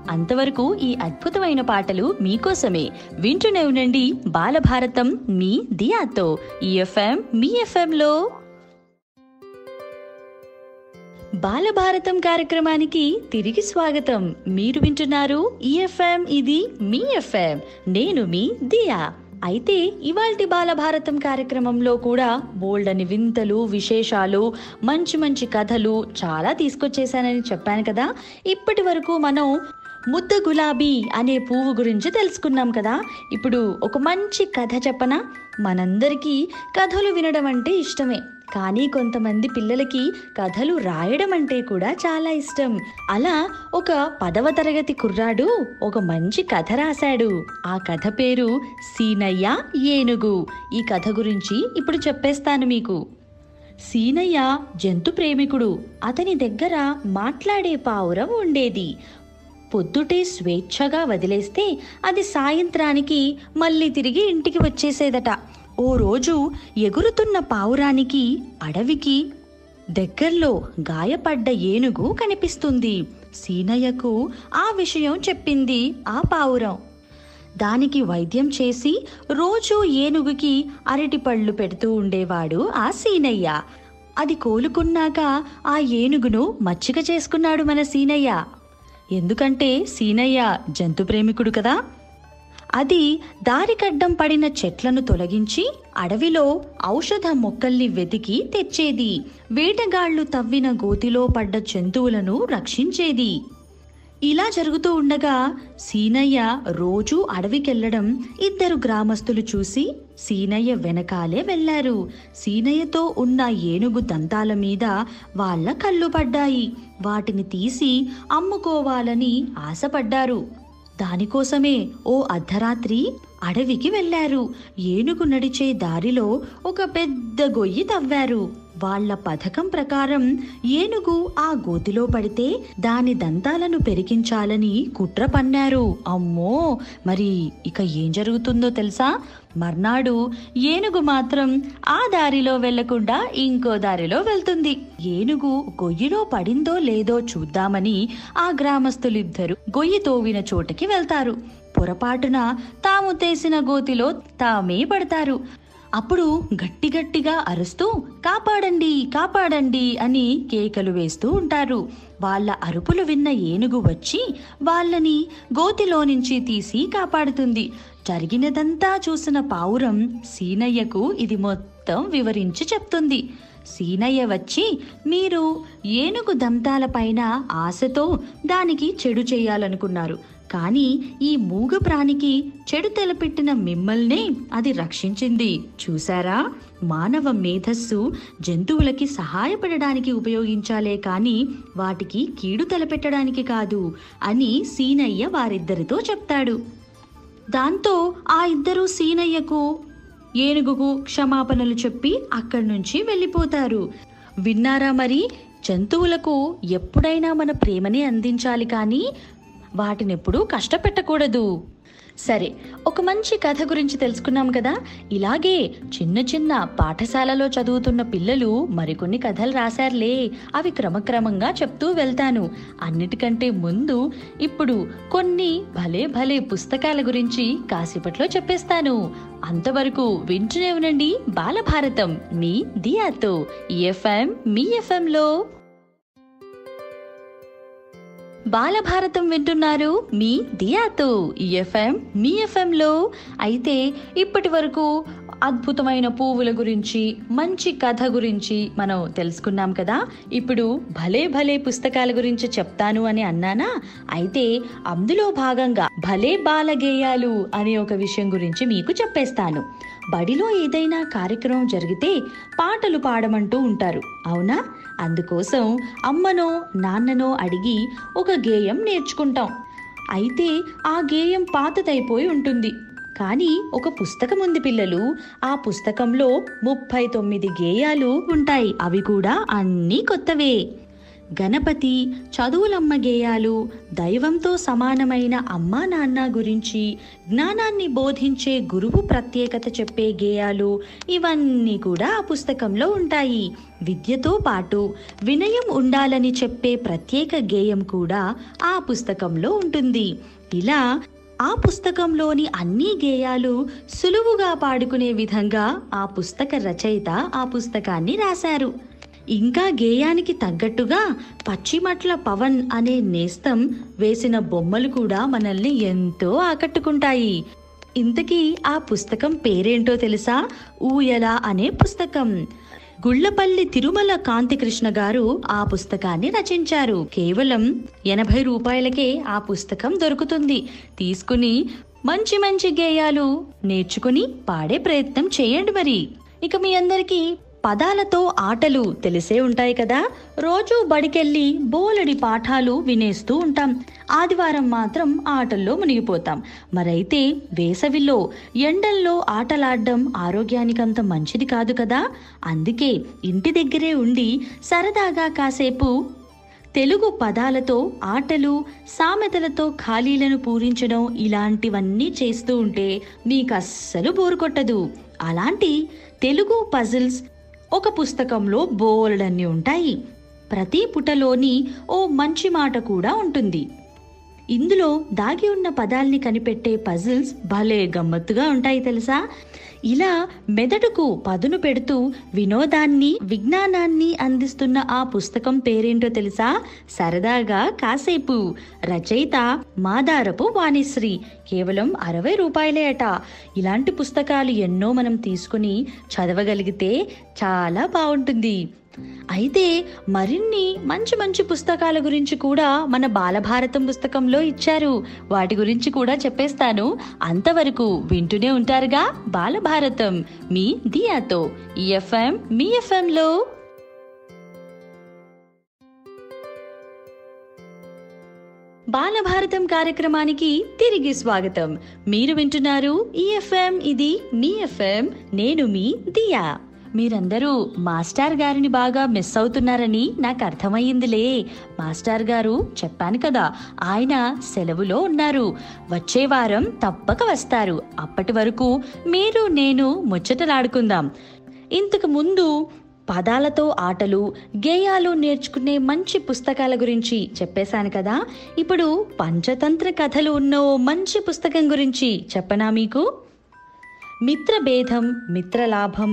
అంతవరకు ఈ అద్భుతమైన పాటలు మీకోసమే. వింటూనే ఉండండి బాలభారతం మీ దియాతో. ఈఎఫ్ఎం మీ ఎఫ్ఎంలో బాలభారతం కార్యక్రమానికి తిరిగి స్వాగతం. మీరు వింటున్నారు ఈఎఫ్ఎం, ఇది మీ ఎఫ్ఎం. నేను మీ దియా. అయితే ఇవాల్టి బాలభారతం కార్యక్రమంలో కూడా బోల్డని వింతలు, విశేషాలు, మంచి మంచి కథలు చాలా తీసుకొచ్చేసానని చెప్పాను కదా. ఇప్పటి వరకు మనం ముద్ద గులాబీ అనే పువ్వు గురించి తెలుసుకున్నాం కదా. ఇప్పుడు ఒక మంచి కథ చెప్పనా? మనందరికీ కథలు వినడం అంటే ఇష్టమే, కానీ కొంతమంది పిల్లలకి కథలు రాయడం అంటే కూడా చాలా ఇష్టం. అలా ఒక 10వ తరగతి కుర్రాడు ఒక మంచి కథ రాశాడు. ఆ కథ పేరు సీనయ్య ఏనుగు. ఈ కథ గురించి ఇప్పుడు చెప్పేస్తాను మీకు. సీనయ్య జంతు ప్రేమికుడు. అతని దగ్గర మాట్లాడే పావురం ఉండేది. పొద్దుటే స్వేచ్ఛగా వదిలేస్తే అది సాయంత్రానికి మళ్ళీ తిరిగి ఇంటికి వచ్చేసేదట. ఓ రోజు ఎగురుతున్న పావురానికి అడవికి దగ్గర్లో గాయపడ్డ ఏనుగు కనిపిస్తుంది. సీనయ్యకు ఆ విషయం చెప్పింది ఆ పావురం. దానికి వైద్యం చేసి రోజూ ఏనుగుకి అరటిపళ్ళు పెడుతూ ఉండేవాడు ఆ సీనయ్య. అది కోలుకున్నాక ఆ ఏనుగును మచ్చిక చేసుకున్నాడు మన సీనయ్య. ఎందుకంటే సీనయ్య జంతు ప్రేమికుడు కదా. అది దారికడ్డం పడిన చెట్లను తొలగించి అడవిలో ఔషధ మొక్కల్ని వెతికి తెచ్చేది. వేటగాళ్లు తవ్విన గోతిలో పడ్డ జంతువులను రక్షించేది. ఇలా జరుగుతూ ఉండగా సీనయ్య రోజూ అడవికెళ్లడం 2 గ్రామస్తులు చూసి సీనయ్య వెనకాలే వెళ్లారు. సీనయ్యతో ఉన్న ఏనుగు దంతాల మీద వాళ్ళ కళ్ళు పడ్డాయి. వాటిని తీసి అమ్ముకోవాలని ఆశపడ్డారు. దానికోసమే ఓ అర్ధరాత్రి అడవికి వెళ్లారు. ఏనుగు నడిచే దారిలో ఒక పెద్ద గొయ్యి తవ్వారు. వాళ్ల పథకం ప్రకారం ఏనుగు ఆ గోతిలో పడితే దాని దంతాలను పెరికించాలని కుట్ర పన్నారు. అమ్మో, మరి ఇక ఏం జరుగుతుందో తెలుసా? మర్నాడు ఏనుగు మాత్రం ఆ దారిలో వెళ్లకుండా ఇంకో దారిలో వెళ్తుంది. ఏనుగు గొయ్యిలో పడిందో లేదో చూద్దామని ఆ గ్రామస్తులిద్దరూ గొయ్యి తోవిన చోటకి వెళ్తారు. పొరపాటున తాము తీసిన గోతిలో తామే పడతారు. అప్పుడు గట్టిగట్టిగా అరుస్తూ కాపాడండి కాపాడండి అని కేకలు వేస్తూ ఉంటారు. వాళ్ళ అరుపులు విన్న ఏనుగు వచ్చి వాళ్ళని గోతిలో నుంచి తీసి కాపాడుతుంది. జరిగినదంతా చూసిన పావురం సీనయ్యకు ఇది మొత్తం వివరించి చెప్తుంది. సీనయ్య వచ్చి, మీరు ఏనుగు దంతాలపైన ఆశతో దానికి చెడు చేయాలనుకున్నారు, కానీ ఈ మూగ ప్రాణికి చెడు తలపెట్టిన మిమ్మల్నే అది రక్షించింది. చూసారా? మానవ మేధస్సు జంతువులకి సహాయపడడానికి ఉపయోగించాలే కానీ వాటికి కీడు తలపెట్టడానికి కాదు అని సీనయ్య వారిద్దరితో చెప్తాడు. దాంతో ఆ ఇద్దరు సీనయ్యకు ఏనుగుకు క్షమాపణలు చెప్పి అక్కడి నుంచి వెళ్ళిపోతారు. విన్నారా మరి? జంతువులకు ఎప్పుడైనా మన ప్రేమని అందించాలి కానీ వాటినెప్పుడూ కష్టపెట్టకూడదు. సరే, ఒక మంచి కథ గురించి తెలుసుకున్నాం కదా. ఇలాగే చిన్న చిన్న పాఠశాలలో చదువుతున్న పిల్లలు మరికొన్ని కథలు రాశారులే. అవి క్రమక్రమంగా చెప్తూ వెళ్తాను. అన్నిటికంటే ముందు ఇప్పుడు కొన్ని భలే భలే పుస్తకాల గురించి కాసేపట్లో చెప్పేస్తాను. అంతవరకు వింటూనే ఉండండి బాలభారతం మీ దియాతో. ఈఎఫ్ఎం మీ ఎఫ్ఎంలో బాలభారతం వింటున్నారు మీ దియాతో. ఈఎఫ్ఎం మీ ఎఫ్ఎంలో. అయితే ఇప్పటి వరకు అద్భుతమైన పువ్వుల గురించి, మంచి కథ గురించి మనం తెలుసుకున్నాం కదా. ఇప్పుడు భలే భలే పుస్తకాల గురించి చెప్తాను అని అన్నానా? అయితే అందులో భాగంగా భలే బాలగేయాలు అనే ఒక విషయం గురించి మీకు చెప్పేస్తాను. బడిలో ఏదైనా కార్యక్రమం జరిగితే పాటలు పాడమంటూ ఉంటారు, అవునా? అందుకోసం అమ్మనో నాన్ననో అడిగి ఒక గేయం నేర్చుకుంటాం. అయితే ఆ గేయం పాతదైపోయి ఉంటుంది. కానీ ఒక పుస్తకం ఉంది పిల్లలు. ఆ పుస్తకంలో 39 గేయాలు ఉంటాయి. అవి కూడా అన్నీ కొత్తవే. గణపతి, చదువులమ్మ గేయాలు, దైవంతో సమానమైన అమ్మా నాన్న గురించి, జ్ఞానాన్ని బోధించే గురువు ప్రత్యేకత చెప్పే గేయాలు, ఇవన్నీ కూడా ఆ పుస్తకంలో ఉంటాయి. విద్యతో పాటు వినయం ఉండాలని చెప్పే ప్రత్యేక గేయం కూడా ఆ పుస్తకంలో ఉంటుంది. ఇలా ఆ పుస్తకంలోని అన్ని గేయాలు సులువుగా పాడుకునే విధంగా ఆ పుస్తక రచయిత ఆ పుస్తకాన్ని రాశారు. ఇంకా గేయానికి తగ్గట్టుగా పచ్చిమట్ల పవన్ అనే నేస్తం వేసిన బొమ్మలు కూడా మనల్ని ఎంతో ఆకట్టుకుంటాయి. ఇంతకీ ఆ పుస్తకం పేరేంటో తెలుసా? ఊయల అనే పుస్తకం. గుళ్లపల్లి తిరుమల కాంతికృష్ణ గారు ఆ పుస్తకాన్ని రచించారు. కేవలం 80 రూపాయలకే ఆ పుస్తకం దొరుకుతుంది. తీసుకుని మంచి మంచి గేయాలు నేర్చుకుని పాడే ప్రయత్నం చేయండి. మరి ఇక మీ అందరికీ పదాలతో ఆటలు తెలిసే ఉంటాయి కదా. రోజు బడికెళ్ళి బోలెడి పాఠాలు వినేస్తూ ఉంటాం. ఆదివారం మాత్రం ఆటల్లో మునిగిపోతాం. మరైతే వేసవిలో ఎండల్లో ఆటలాడడం ఆరోగ్యానికంత మంచిది కాదు కదా. అందుకే ఇంటి దగ్గరే ఉండి సరదాగా కాసేపు తెలుగు పదాలతో ఆటలు, సామెతలతో ఖాళీలను పూరించడం ఇలాంటివన్నీ చేస్తూ ఉంటే మీకు అస్సలు బోరు కొట్టదు. అలాంటి తెలుగు పజిల్స్ ఒక పుస్తకంలో బోలెడన్ని ఉంటాయి. ప్రతి పుటలోని ఓ మంచి మాట కూడా ఉంటుంది. ఇందులో దాగి ఉన్న పదాల్ని కనిపెట్టే పజిల్స్ భలే గమ్మత్తుగా ఉంటాయి తెలుసా. ఇలా మెదడుకు పదును పెడుతూ వినోదాన్ని, విజ్ఞానాన్ని అందిస్తున్న ఆ పుస్తకం పేరేంటో తెలుసా? సరదాగా కాసేపు. రచయిత మాదారపు వాణిశ్రీ. కేవలం 60 రూపాయలే అట. ఇలాంటి పుస్తకాలు ఎన్నో మనం తీసుకుని చదవగలిగితే చాలా బాగుంటుంది. అయితే మరిన్ని మంచి మంచి పుస్తకాల గురించి కూడా మన బాలభారతం పుస్తకంలో ఇచ్చారు. వాటి గురించి కూడా చెప్పేస్తాను. అంతవరకు వింటూనే ఉంటారుగా బాలభారతం మీ దియాతో. ఈ ఎఫ్ఎం మీ ఎఫ్ఎంలో. బాలభారతం కార్యక్రమానికి తిరిగి స్వాగతం. మీరు వింటున్నారు ఈ ఎఫ్ఎం, ఇది మీ ఎఫ్ఎం. నేను మీ దియా. మీరందరూ మాస్టర్ గారిని బాగా మిస్ అవుతున్నారని నాకు అర్థమయ్యిందిలే. మాస్టర్ గారు చెప్పాను కదా, ఆయన సెలవులో ఉన్నారు. వచ్చే వారం తప్పక వస్తారు. అప్పటి వరకు మీరు నేను ముచ్చటలాడుకుందాం. ఇంతకు ముందు పదాలతో ఆటలు, గేయాలు నేర్చుకునే మంచి పుస్తకాల గురించి చెప్పేశాను కదా. ఇప్పుడు పంచతంత్ర కథలు ఉన్న ఓ మంచి పుస్తకం గురించి చెప్పనా మీకు? మిత్రభేదం, మిత్రలాభం,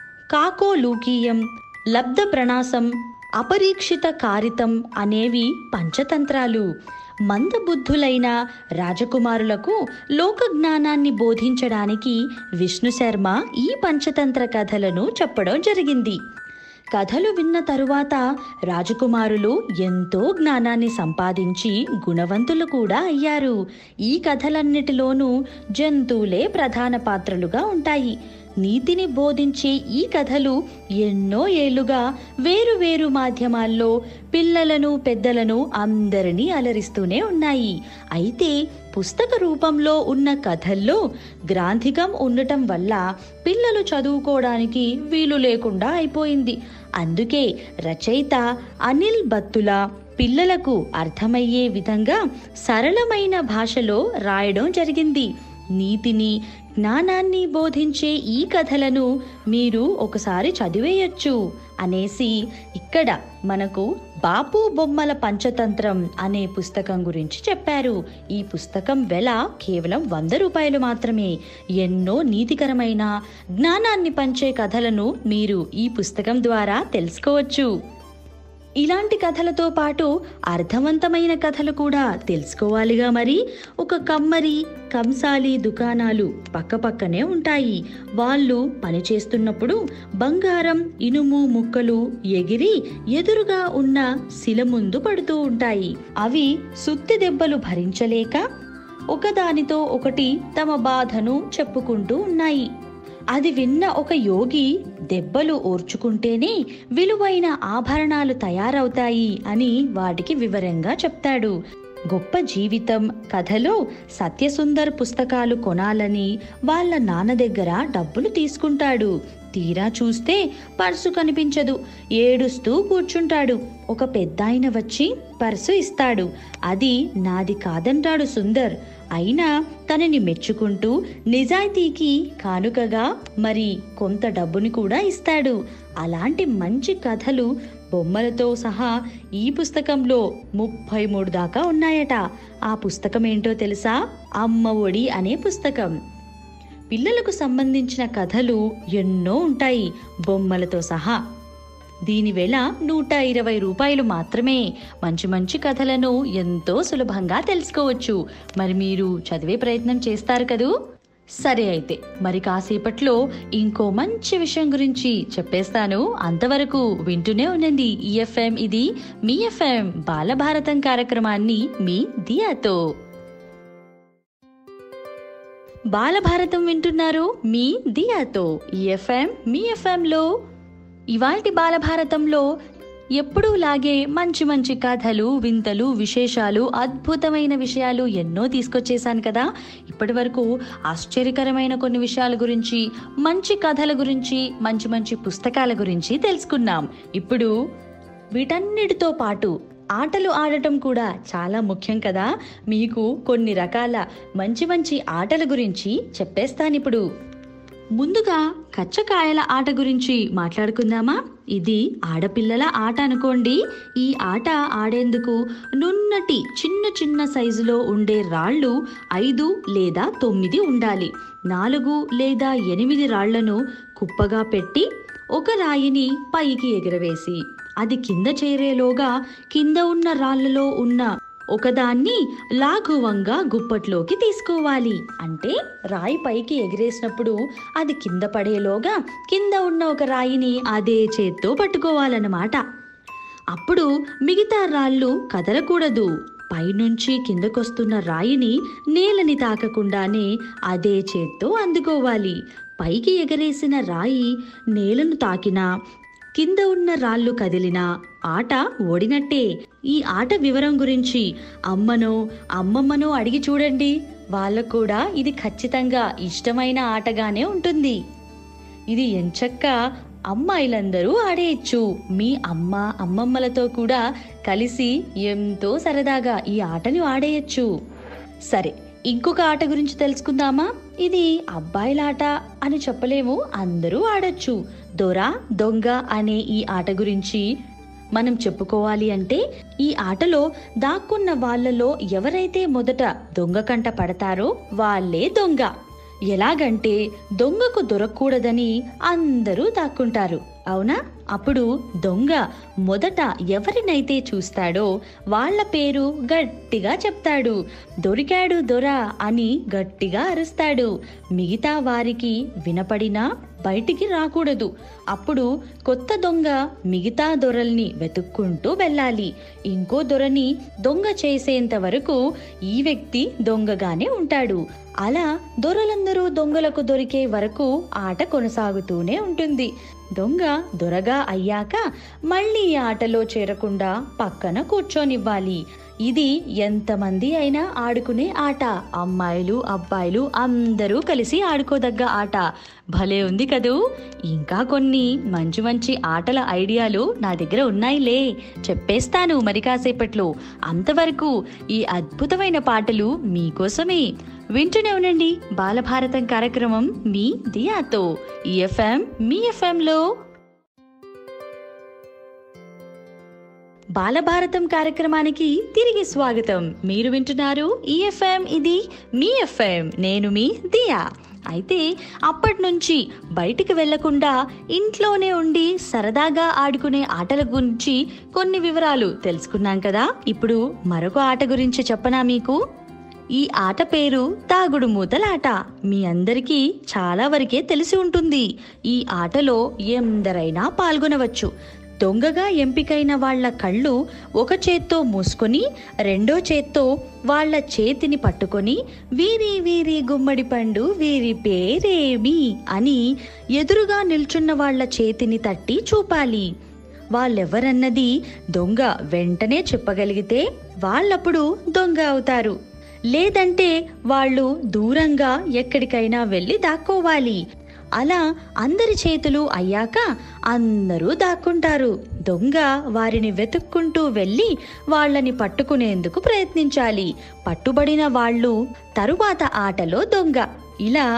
కాకోలూకీయం, లబ్ధ ప్రణాసం, అపరీక్షిత కారితం అనేవి పంచతంత్రాలు. మందబుద్ధులైన రాజకుమారులకు లోక జ్ఞానాన్ని బోధించడానికి విష్ణు శర్మ ఈ పంచతంత్ర కథలను చెప్పడం జరిగింది. కథలు విన్న తరువాత రాజకుమారులు ఎంతో జ్ఞానాన్ని సంపాదించి గుణవంతులు కూడా అయ్యారు. ఈ కథలన్నిటిలోనూ జంతువులే ప్రధాన పాత్రలుగా ఉంటాయి. నీతిని బోధించే ఈ కథలు ఎన్నో ఏళ్లుగా వేరు వేరు మాధ్యమాల్లో పిల్లలను, పెద్దలను అందరినీ అలరిస్తూనే ఉన్నాయి. అయితే పుస్తక రూపంలో ఉన్న కథల్లో గ్రాంథికం ఉండటం వల్ల పిల్లలు చదువుకోవడానికి వీలు లేకుండా అయిపోయింది. అందుకే రచయిత అనిల్ బత్తుల పిల్లలకు అర్థమయ్యే విధంగా సరళమైన భాషలో రాయడం జరిగింది. నీతిని, జ్ఞానాన్ని బోధించే ఈ కథలను మీరు ఒకసారి చదివేయచ్చు అనేసి ఇక్కడ మనకు బాపు బొమ్మల పంచతంత్రం అనే పుస్తకం గురించి చెప్పారు. ఈ పుస్తకం వెల కేవలం 100 రూపాయలు మాత్రమే. ఎన్నో నీతికరమైన, జ్ఞానాన్ని పంచే కథలను మీరు ఈ పుస్తకం ద్వారా తెలుసుకోవచ్చు. ఇలాంటి కథలతో పాటు అర్థవంతమైన కథలు కూడా తెలుసుకోవాలిగా. మరి ఒక కమ్మరి, కంసాలి దుకాణాలు పక్కపక్కనే ఉంటాయి. వాళ్ళు పనిచేస్తున్నప్పుడు బంగారం, ఇనుము ముక్కలు ఎగిరి ఎదురుగా ఉన్న శిల ముందు పడుతూ ఉంటాయి. అవి సుత్తి దెబ్బలు భరించలేక ఒకదానితో ఒకటి తమ బాధను చెప్పుకుంటూ ఉన్నాయి. అది విన్న ఒక యోగి దెబ్బలు ఓర్చుకుంటేనే విలువైన ఆభరణాలు తయారవుతాయి అని వాటికి వివరంగా చెప్తాడు. గొప్ప జీవితం కథలో సత్యసుందర్ పుస్తకాలు కొనాలని వాళ్ళ నాన్న దగ్గర డబ్బులు తీసుకుంటాడు. తీరా చూస్తే పర్సు కనిపించదు. ఏడుస్తూ కూర్చుంటాడు. ఒక పెద్దాయన వచ్చి పర్సు ఇస్తాడు. అది నాది కాదంటాడు సుందర్. అయినా తనని మెచ్చుకుంటూ నిజాయితీకి కానుకగా మరి కొంత డబ్బుని కూడా ఇస్తాడు. అలాంటి మంచి కథలు బొమ్మలతో సహా ఈ పుస్తకంలో 33 దాకా ఉన్నాయట. ఆ పుస్తకం ఏంటో తెలుసా? అమ్మ ఒడి అనే పుస్తకం. పిల్లలకు సంబంధించిన కథలు ఎన్నో ఉంటాయి బొమ్మలతో సహా. దీని వెల 120 రూపాయలు మాత్రమే. మంచి మంచి కథలను ఎంతో సులభంగా తెలుసుకోవచ్చు. మరి మీరు చదివే ప్రయత్నం చేస్తారు కదూ? సరే అయితే మరి కాసేపట్లో ఇంకో మంచి విషయం గురించి చెప్పేస్తాను. అంతవరకు వింటూనే ఉండండి ఈఎఫ్ఎం. ఇది మీ ఎఫ్ఎం బాలభారతం కార్యక్రమాన్ని మీ దియాతో. బాలభారతం వింటున్నారు మీ దియాతో. ఈఎఫ్ఎం మీ ఎఫ్ఎంలో ఇవాల్టి బాలభారతంలో ఎప్పుడూ లాగే మంచి మంచి కథలు, వింతలు, విశేషాలు, అద్భుతమైన విషయాలు ఎన్నో తీసుకొచ్చేసాను కదా. ఇప్పటి వరకు ఆశ్చర్యకరమైన కొన్ని విషయాల గురించి, మంచి కథల గురించి, మంచి మంచి పుస్తకాల గురించి తెలుసుకున్నాం. ఇప్పుడు వీటన్నిటితో పాటు ఆటలు ఆడటం కూడా చాలా ముఖ్యం కదా. మీకు కొన్ని రకాల మంచి మంచి ఆటల గురించి చెప్పేస్తానిప్పుడు. ముందుగా కచ్చకాయల ఆట గురించి మాట్లాడుకుందామా? ఇది ఆడపిల్లల ఆట అనుకోండి. ఈ ఆట ఆడేందుకు నున్నటి చిన్న చిన్న సైజులో ఉండే రాళ్ళు 5 లేదా 9 ఉండాలి. 4 లేదా 8 రాళ్లను కుప్పగా పెట్టి ఒక రాయిని పైకి ఎగరవేసి అది కింద చేరేలోగా కింద ఉన్న రాళ్లలో ఉన్న ఒకదాన్ని లాఘవంగా గుప్పట్లోకి తీసుకోవాలి. అంటే రాయి పైకి ఎగిరేసినప్పుడు అది కింద పడేలోగా కింద ఉన్న ఒక రాయిని అదే చేత్తో పట్టుకోవాలన్నమాట. అప్పుడు మిగతా రాళ్ళు కదలకూడదు. పైనుంచి కిందకొస్తున్న రాయిని నేలని తాకకుండానే అదే చేత్తో అందుకోవాలి. పైకి ఎగరేసిన రాయి నేలను తాకినా కింద ఉన్న రాళ్ళు కదిలినా ఆట ఓడినట్టే. ఈ ఆట వివరం గురించి అమ్మనో అమ్మమ్మనో అడిగి చూడండి. వాళ్ళకు కూడా ఇది ఖచ్చితంగా ఇష్టమైన ఆటగానే ఉంటుంది. ఇది ఎంచక్కా అమ్మాయిలందరూ ఆడేయచ్చు. మీ అమ్మ అమ్మమ్మలతో కూడా కలిసి ఎంతో సరదాగా ఈ ఆటని ఆడేయచ్చు. సరే, ఇంకొక ఆట గురించి తెలుసుకుందామా? ఇది అబ్బాయిలాట అని చెప్పలేము, అందరూ ఆడొచ్చు. దొర దొంగ అనే ఈ ఆట గురించి మనం చెప్పుకోవాలి అంటే, ఈ ఆటలో దాక్కున్న వాళ్ళలో ఎవరైతే మొదట దొంగ కంట పడతారో వాళ్ళే దొంగ. ఎలాగంటే దొంగకు దొరకకూడదని అందరూ దాక్కుంటారు, అవునా? అప్పుడు దొంగ మొదట ఎవరినైతే చూస్తాడో వాళ్ళ పేరు గట్టిగా చెప్తాడు. దొరికాడు దొర అని గట్టిగా అరుస్తాడు. మిగతా వారికి వినపడినా బయటికి రాకూడదు. అప్పుడు కొత్త దొంగ మిగతా దొరల్ని వెతుక్కుంటూ వెళ్ళాలి. ఇంకో దొరని దొంగ చేసేంత వరకు ఈ వ్యక్తి దొంగగానే ఉంటాడు. అలా దొరలందరూ దొంగలకు దొరికే వరకు ఆట కొనసాగుతూనే ఉంటుంది. దొంగ దొరగా అయ్యాక మళ్ళీ ఈ ఆటలో చేరకుండా పక్కన కూర్చోనివ్వాలి. ఇది ఎంతమంది అయినా ఆడుకునే ఆట. అమ్మాయిలు అబ్బాయిలు అందరూ కలిసి ఆడుకోదగ్గ ఆట. భలే ఉంది కదూ! ఇంకా కొన్ని మంచి మంచి ఆటల ఐడియాలు నా దగ్గర ఉన్నాయిలే, చెప్పేస్తాను మరి కాసేపట్లో. అంతవరకు ఈ అద్భుతమైన పాటలు మీకోసమే. వింటూనే ఉండండి బాలభారతం కార్యక్రమం మీ దియాతో. ఈ ఎఫ్ఎం మీ ఎఫ్ఎంలో బాలభారతం కార్యక్రమానికి తిరిగి స్వాగతం. మీరు వింటున్నారు ఈ ఎఫ్ఎం, ఇది మీ ఎఫ్ఎం. నేను మీ దియా. అయితే అప్పటి నుంచి బయటికి వెళ్లకుండా ఇంట్లోనే ఉండి సరదాగా ఆడుకునే ఆటల గురించి కొన్ని వివరాలు తెలుసుకున్నాం కదా. ఇప్పుడు మరొక ఆట గురించి చెప్పనా మీకు? ఈ ఆట పేరు దాగుడు మూతలాట. మీ అందరికీ చాలా వరకే తెలిసి ఉంటుంది. ఈ ఆటలో ఎందరైనా పాల్గొనవచ్చు. దొంగగా ఎంపికైన వాళ్ల కళ్ళు ఒక చేత్తో మూసుకొని రెండో చేత్తో వాళ్ల చేతిని పట్టుకొని వీరి వీరి గుమ్మడి పండు వీరి పేరేమి అని ఎదురుగా నిల్చున్న వాళ్ల చేతిని తట్టి చూపాలి. వాళ్ళెవరన్నది దొంగ వెంటనే చెప్పగలిగితే వాళ్ళప్పుడు దొంగ అవుతారు. లేదంటే వాళ్ళు దూరంగా ఎక్కడికైనా వెళ్ళి దాక్కోవాలి. అలా అందరి చేతులు అయ్యాక అందరూ దాక్కుంటారు. దొంగ వారిని వెతుక్కుంటూ వెళ్ళి వాళ్ళని పట్టుకునేందుకు ప్రయత్నించాలి. పట్టుబడిన వాళ్ళు తరువాత ఆటలో దొంగ. ఇలా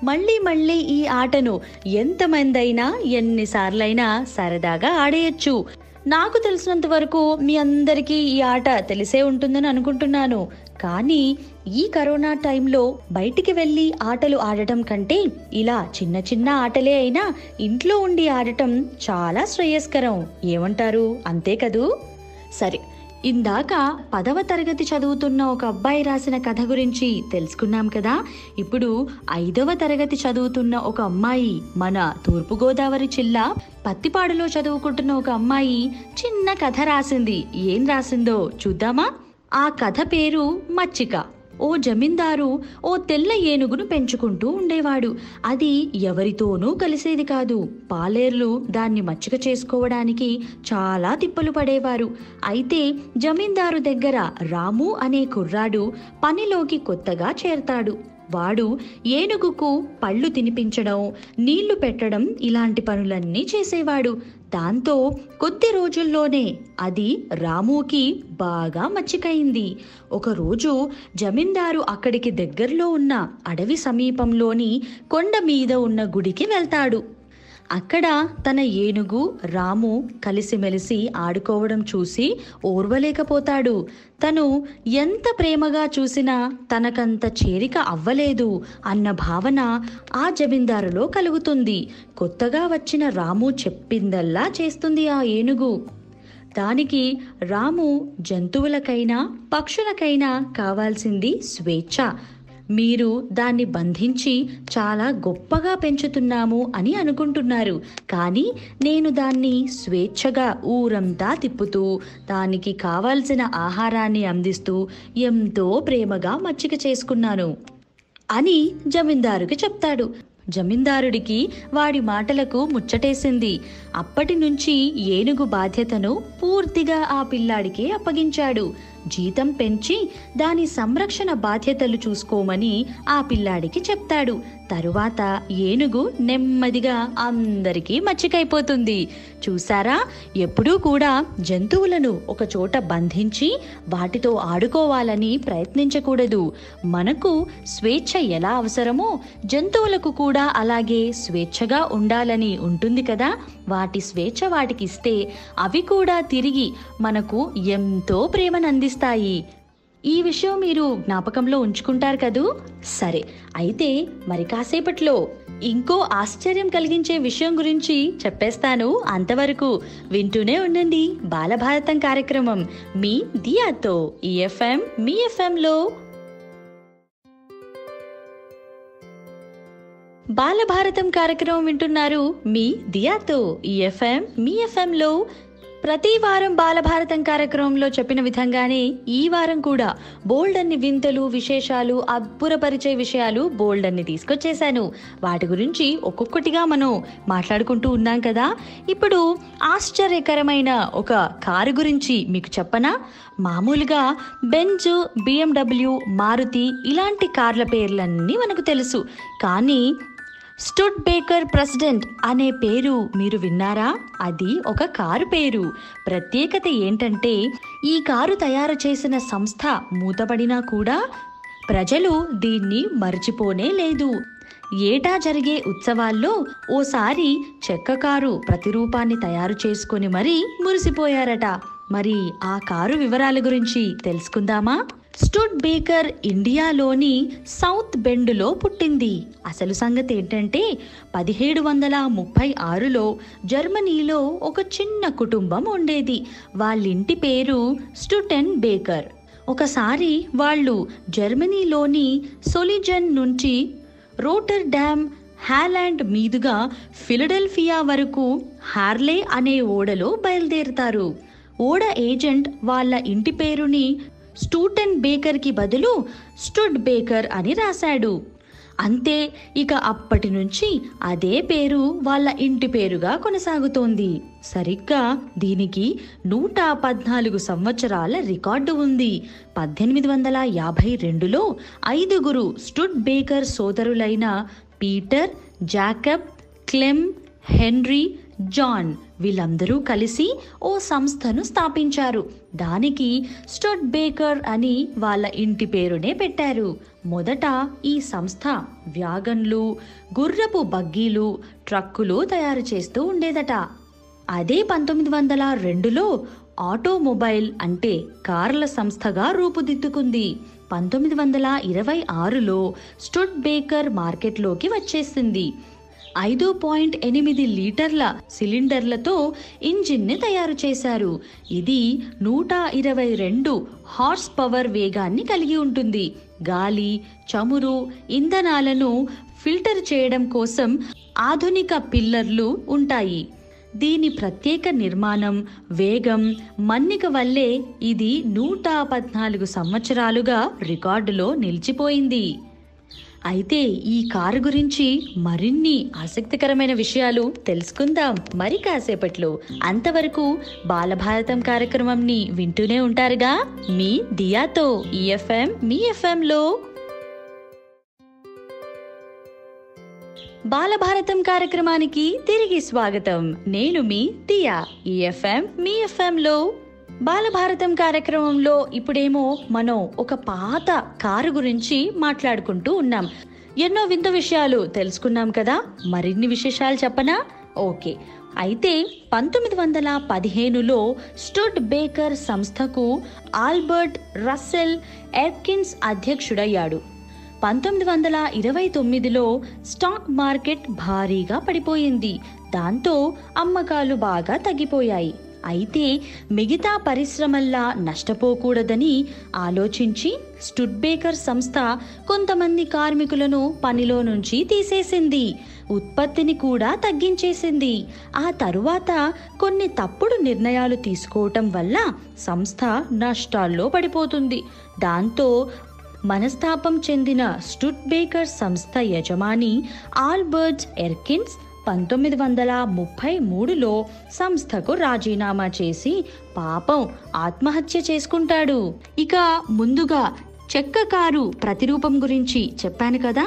మళ్ళీ ఈ ఆటను ఎంతమందైనా ఎన్నిసార్లైనా సరదాగా ఆడేయచ్చు. నాకు తెలిసినంత వరకు మీ అందరికీ ఈ ఆట తెలిసే ఉంటుందని అనుకుంటున్నాను. కానీ ఈ కరోనా టైంలో బయటికి వెళ్ళి ఆటలు ఆడటం కంటే ఇలా చిన్న చిన్న ఆటలే అయినా ఇంట్లో ఉండి ఆడటం చాలా శ్రేయస్కరం. ఏమంటారు? అంతే కదూ? సరే, ఇందాక 10వ తరగతి చదువుతున్న ఒక అబ్బాయి రాసిన కథ గురించి తెలుసుకున్నాం కదా. ఇప్పుడు 5వ తరగతి చదువుతున్న ఒక అమ్మాయి, మన తూర్పుగోదావరి జిల్లా పత్తిపాడులో చదువుకుంటున్న ఒక అమ్మాయి చిన్న కథ రాసింది. ఏం రాసిందో చూద్దామా? ఆ కథ పేరు మచ్చిక. ఓ జమీందారు ఓ తెల్ల ఏనుగును పెంచుకుంటూ ఉండేవాడు. అది ఎవరితోనూ కలిసేది కాదు. పాలేర్లు దాన్ని మచ్చిక చేసుకోవడానికి చాలా తిప్పలు పడేవారు. అయితే జమీందారు దగ్గర రాము అనే కుర్రాడు పనిలోకి కొత్తగా చేరతాడు. వాడు ఏనుగుకు పళ్ళు తినిపించడం, నీళ్లు పెట్టడం ఇలాంటి పనులన్నీ చేసేవాడు. దాంతో కొద్ది రోజుల్లోనే అది రాముకి బాగా మచ్చికయింది. ఒకరోజు జమీందారు అక్కడికి దగ్గరలో ఉన్న అడవి సమీపంలోని కొండ మీద ఉన్న గుడికి వెళ్తాడు. అక్కడ తన ఏనుగు రాము కలిసిమెలిసి ఆడుకోవడం చూసి ఓర్వలేకపోతాడు. తను ఎంత ప్రేమగా చూసినా తనకంత చేరిక అవ్వలేదు అన్న భావన ఆ జమీందారులో కలుగుతుంది. కొత్తగా వచ్చిన రాము చెప్పిందల్లా చేస్తుంది ఆ ఏనుగు. దానికి రాము జంతువులకైనా పక్షులకైనా కావాల్సింది స్వేచ్ఛ. మీరు దాన్ని బంధించి చాలా గొప్పగా పెంచుతున్నాము అని అనుకుంటున్నారు. కానీ నేను దాన్ని స్వేచ్ఛగా ఊరంతా తిప్పుతూ దానికి కావాల్సిన ఆహారాన్ని అందిస్తూ ఎంతో ప్రేమగా మచ్చిక చేసుకున్నాను అని జమీందారుకి చెప్తాడు. జమీందారుడికి వాడి మాటలకు ముచ్చటేసింది. అప్పటి నుంచి ఏనుగు బాధ్యతను పూర్తిగా ఆ పిల్లాడికే అప్పగించాడు. జీతం పెంచి దాని సంరక్షణ బాధ్యతలు చూసుకోమని ఆ పిల్లాడికి చెప్తాడు. తరువాత ఏనుగు నెమ్మదిగా అందరికీ మచ్చికైపోతుంది. చూసారా, ఎప్పుడూ కూడా జంతువులను ఒక చోట బంధించి వాటితో ఆడుకోవాలని ప్రయత్నించకూడదు. మనకు స్వేచ్ఛ ఎలా అవసరమో జంతువులకు కూడా అలాగే స్వేచ్ఛగా ఉండాలని ఉంటుంది కదా. వాటి స్వేచ్ఛ వాటికి ఇస్తే అవి కూడా తిరిగి మనకు ఎంతో ప్రేమను అందిస్తాయి. ఈ విషయం మీరు జ్ఞాపకంలో ఉంచుకుంటారు కదూ? సరే, అయితే మరి కాసేపట్లో ఇంకో ఆశ్చర్యం కలిగించే విషయం గురించి చెప్పేస్తాను. అంతవరకు వింటూనే ఉండండి బాలభారతం కార్యక్రమం మీ దియాతో. ఈ ఎఫ్ఎం మీ ఎఫ్ఎంలో బాలభారతం కార్యక్రమం వింటున్నారు మీ దియాతో. ఈ ఎఫ్ఎం మీ ఎఫ్ఎంలో ప్రతి వారం బాలభారతం కార్యక్రమంలో చెప్పిన విధంగానే ఈ వారం కూడా బోల్డన్ని వింతలు, విశేషాలు, అబ్బురపరిచే విషయాలు బోల్డన్ని తీసుకొచ్చేశాను. వాటి గురించి ఒక్కొక్కటిగా మనం మాట్లాడుకుంటూ ఉన్నాం కదా. ఇప్పుడు ఆశ్చర్యకరమైన ఒక కారు గురించి మీకు చెప్పనా? మామూలుగా బెంజ్, BMW, మారుతి ఇలాంటి కార్ల పేర్లన్నీ మనకు తెలుసు. కానీ స్టుడ్ బేకర్ ప్రెసిడెంట్ అనే పేరు మీరు విన్నారా? అది ఒక కారు పేరు. ప్రత్యేకత ఏంటంటే ఈ కారు తయారు చేసిన సంస్థ మూతపడినా కూడా ప్రజలు దీన్ని మర్చిపోనే లేదు. ఏటా జరిగే ఉత్సవాల్లో ఓసారి చెక్క కారు ప్రతిరూపాన్ని తయారు చేసుకొని మరీ మురిసిపోయారట. మరి ఆ కారు వివరాల గురించి తెలుసుకుందామా? స్టుడ్ బేకర్ ఇండియాలోని సౌత్ బెండ్లో పుట్టింది. అసలు సంగతి ఏంటంటే 1736లో జర్మనీలో ఒక చిన్న కుటుంబం ఉండేది. వాళ్ళింటి పేరు స్టుటెన్ బేకర్. ఒకసారి వాళ్ళు జర్మనీలోని సోలిజన్ నుంచి రోటర్ డ్యామ్, హాలాండ్ మీదుగా ఫిలడెల్ఫియా వరకు హార్లే అనే ఓడలో బయలుదేరుతారు. ఓడ ఏజెంట్ వాళ్ళ ఇంటి పేరుని స్టూటెన్ బేకర్కి బదులు స్టుడ్ బేకర్ అని రాశాడు. అంతే, ఇక అప్పటి నుంచి అదే పేరు వాళ్ళ ఇంటి పేరుగా కొనసాగుతోంది. సరిగ్గా దీనికి 114 సంవత్సరాల రికార్డు ఉంది. 1852లో 5 స్టుడ్ బేకర్ సోదరులైన Peter, Jacob, Clem, Henry, John వీళ్ళందరూ కలిసి ఓ సంస్థను స్థాపించారు. దానికి స్టుడ్బేకర్ అని వాళ్ళ ఇంటి పేరునే పెట్టారు. మొదట ఈ సంస్థ వ్యాగన్లు, గుర్రపు బగ్గీలు, ట్రక్కులు తయారు చేస్తూ ఉండేదట. అదే 1902లో ఆటోమొబైల్ అంటే కార్ల సంస్థగా రూపుదిద్దుకుంది. 1926లో స్టుడ్బేకర్ మార్కెట్లోకి వచ్చేసింది. 5.8 లీటర్ల సిలిండర్లతో ఇంజిన్ని తయారు చేశారు. ఇది 122 హార్స్ పవర్ వేగాన్ని కలిగి ఉంటుంది. గాలి, చమురు, ఇంధనాలను ఫిల్టర్ చేయడం కోసం ఆధునిక పిల్లర్లు ఉంటాయి. దీని ప్రత్యేక నిర్మాణం, వేగం, మన్నిక వల్లే ఇది 114 సంవత్సరాలుగా రికార్డులో నిలిచిపోయింది. అయితే ఈ కారు గురించి మరిన్ని ఆసక్తికరమైన విషయాలు తెలుసుకుందాం మరి కాసేపట్లో. అంతవరకు బాలభారతం కార్యక్రమంని వింటూనే ఉంటారుగా మీ దియాతో. ఈఎఫ్ఎం మీ ఎఫ్ఎంలో బాలభారతం కార్యక్రమానికి తిరిగి స్వాగతం. నేను మీ దియా. ఈఎఫ్ఎం మీ ఎఫ్ఎంలో బాలభారతం కార్యక్రమంలో ఇప్పుడేమో మనం ఒక పాత కారు గురించి మాట్లాడుకుంటూ ఉన్నాం. ఎన్నో వింత విషయాలు తెలుసుకున్నాం కదా. మరిన్ని విశేషాలు చెప్పనా? ఓకే. అయితే 1915లో స్టుడ్బేకర్ సంస్థకు ఆల్బర్ట్ రస్సెల్ ఎర్కిన్స్ అధ్యక్షుడయ్యాడు. 1929లో స్టాక్ మార్కెట్ భారీగా పడిపోయింది. దాంతో అమ్మకాలు బాగా తగ్గిపోయాయి. అయితే మిగతా పరిశ్రమల్లా నష్టపోకూడదని ఆలోచించి స్టుడ్బేకర్ సంస్థ కొంతమంది కార్మికులను పనిలో నుంచి తీసేసింది. ఉత్పత్తిని కూడా తగ్గించేసింది. ఆ తరువాత కొన్ని తప్పుడు నిర్ణయాలు తీసుకోవటం వల్ల సంస్థ నష్టాల్లో పడిపోతుంది. దాంతో మనస్తాపం చెందిన స్టుడ్బేకర్ సంస్థ యజమాని ఆల్బర్ట్ ఎర్కిన్స్ 1933లో సంస్థకు రాజీనామా చేసి పాపం ఆత్మహత్య చేసుకుంటాడు. ఇక ముందుగా చెక్క కారు ప్రతిరూపం గురించి చెప్పాను కదా.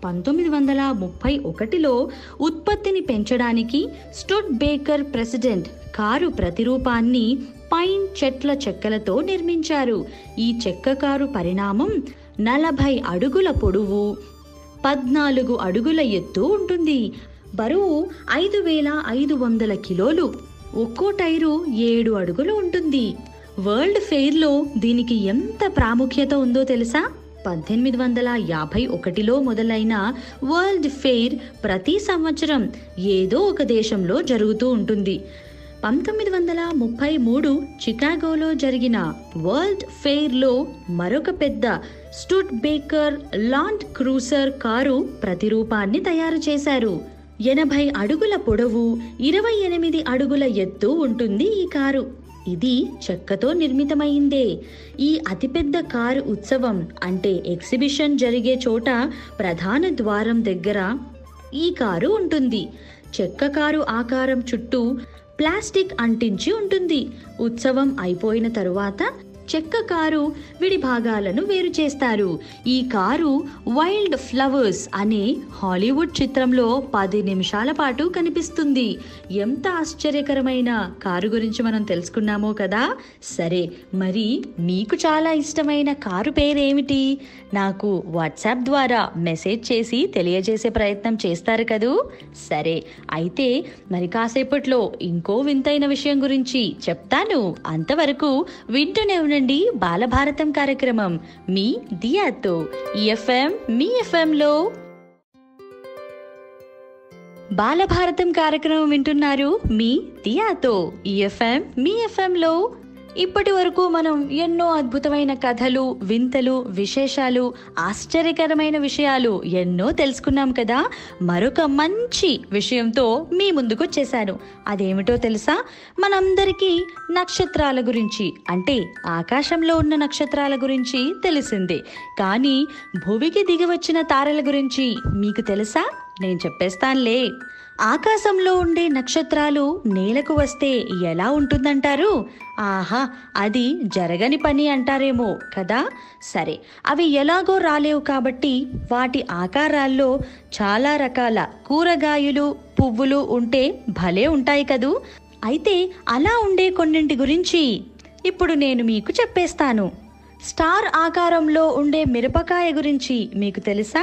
1931లో ఉత్పత్తిని పెంచడానికి స్టుడ్బేకర్ ప్రెసిడెంట్ కారు ప్రతిరూపాన్ని పైన్ చెట్ల చెక్కలతో నిర్మించారు. ఈ చెక్క కారు పరిణామం 40 అడుగుల పొడవు, 14 అడుగుల ఎత్తు ఉంటుంది. బరువు 5500 కిలోలు. ఒక్కో టైరు 7 అడుగులు ఉంటుంది. వరల్డ్ ఫెయిర్లో దీనికి ఎంత ప్రాముఖ్యత ఉందో తెలుసా? 1851లో మొదలైన వరల్డ్ ఫెయిర్ ప్రతి సంవత్సరం ఏదో ఒక దేశంలో జరుగుతూ ఉంటుంది. 1933 చికాగోలో జరిగిన వరల్డ్ ఫెయిర్లో మరొక పెద్ద స్టుడ్బేకర్ లాండ్ క్రూజర్ కారు ప్రతిరూపాన్ని తయారు చేశారు. 80 అడుగుల పొడవు, 28 అడుగుల ఎత్తు ఉంటుంది ఈ కారు. ఇది చెక్కతో నిర్మితమైందే. ఈ అతిపెద్ద కారు ఉత్సవం అంటే ఎగ్జిబిషన్ జరిగే చోట ప్రధాన ద్వారం దగ్గర ఈ కారు ఉంటుంది. చెక్క కారు ఆకారం చుట్టూ ప్లాస్టిక్ అంటించి ఉంటుంది. ఉత్సవం అయిపోయిన తరువాత చెక్క కారు విడి భాగాలను వేరు చేస్తారు. ఈ కారు వైల్డ్ ఫ్లవర్స్ అనే హాలీవుడ్ చిత్రంలో 10 నిమిషాల పాటు కనిపిస్తుంది. ఎంత ఆశ్చర్యకరమైన కారు గురించి మనం తెలుసుకున్నామో కదా. సరే, మరి మీకు చాలా ఇష్టమైన కారు పేరేమిటి? నాకు వాట్సాప్ ద్వారా మెసేజ్ చేసి తెలియజేసే ప్రయత్నం చేస్తారు కదూ. సరే, అయితే మరి కాసేపట్లో ఇంకో వింతైన విషయం గురించి చెప్తాను. అంతవరకు వింటూనే ఉండండి బాలభారతం కార్యక్రమం మీ దియాతో. ఈఎఫ్ఎం మీ ఎఫ్ఎంలో బాలభారతం కార్యక్రమం వింటున్నారు మీ దియాతో. ఈఎఫ్ఎం మీ ఎఫ్ఎంలో ఇప్పటి వరకు మనం ఎన్నో అద్భుతమైన కథలు, వింతలు, విశేషాలు, ఆశ్చర్యకరమైన విషయాలు ఎన్నో తెలుసుకున్నాం కదా. మరొక మంచి విషయంతో మీ ముందుకు వచ్చేసాను. అదేమిటో తెలుసా? మనందరికీ నక్షత్రాల గురించి అంటే ఆకాశంలో ఉన్న నక్షత్రాల గురించి తెలిసిందే. కానీ భూమికి దిగి వచ్చిన తారల గురించి మీకు తెలుసా? నేను చెప్పేస్తానులే. ఆకాశంలో ఉండే నక్షత్రాలు నేలకు వస్తే ఎలా ఉంటుందంటారు? ఆహా, అది జరగని పని అంటారేమో కదా. సరే, అవి ఎలాగో రాలేవు కాబట్టి వాటి ఆకారాల్లో చాలా రకాల కూరగాయలు, పువ్వులు ఉంటే భలే ఉంటాయి కదూ. అయితే అలా ఉండే కొన్నింటి గురించి ఇప్పుడు నేను మీకు చెప్పేస్తాను. స్టార్ ఆకారంలో ఉండే మిరపకాయ గురించి మీకు తెలుసా?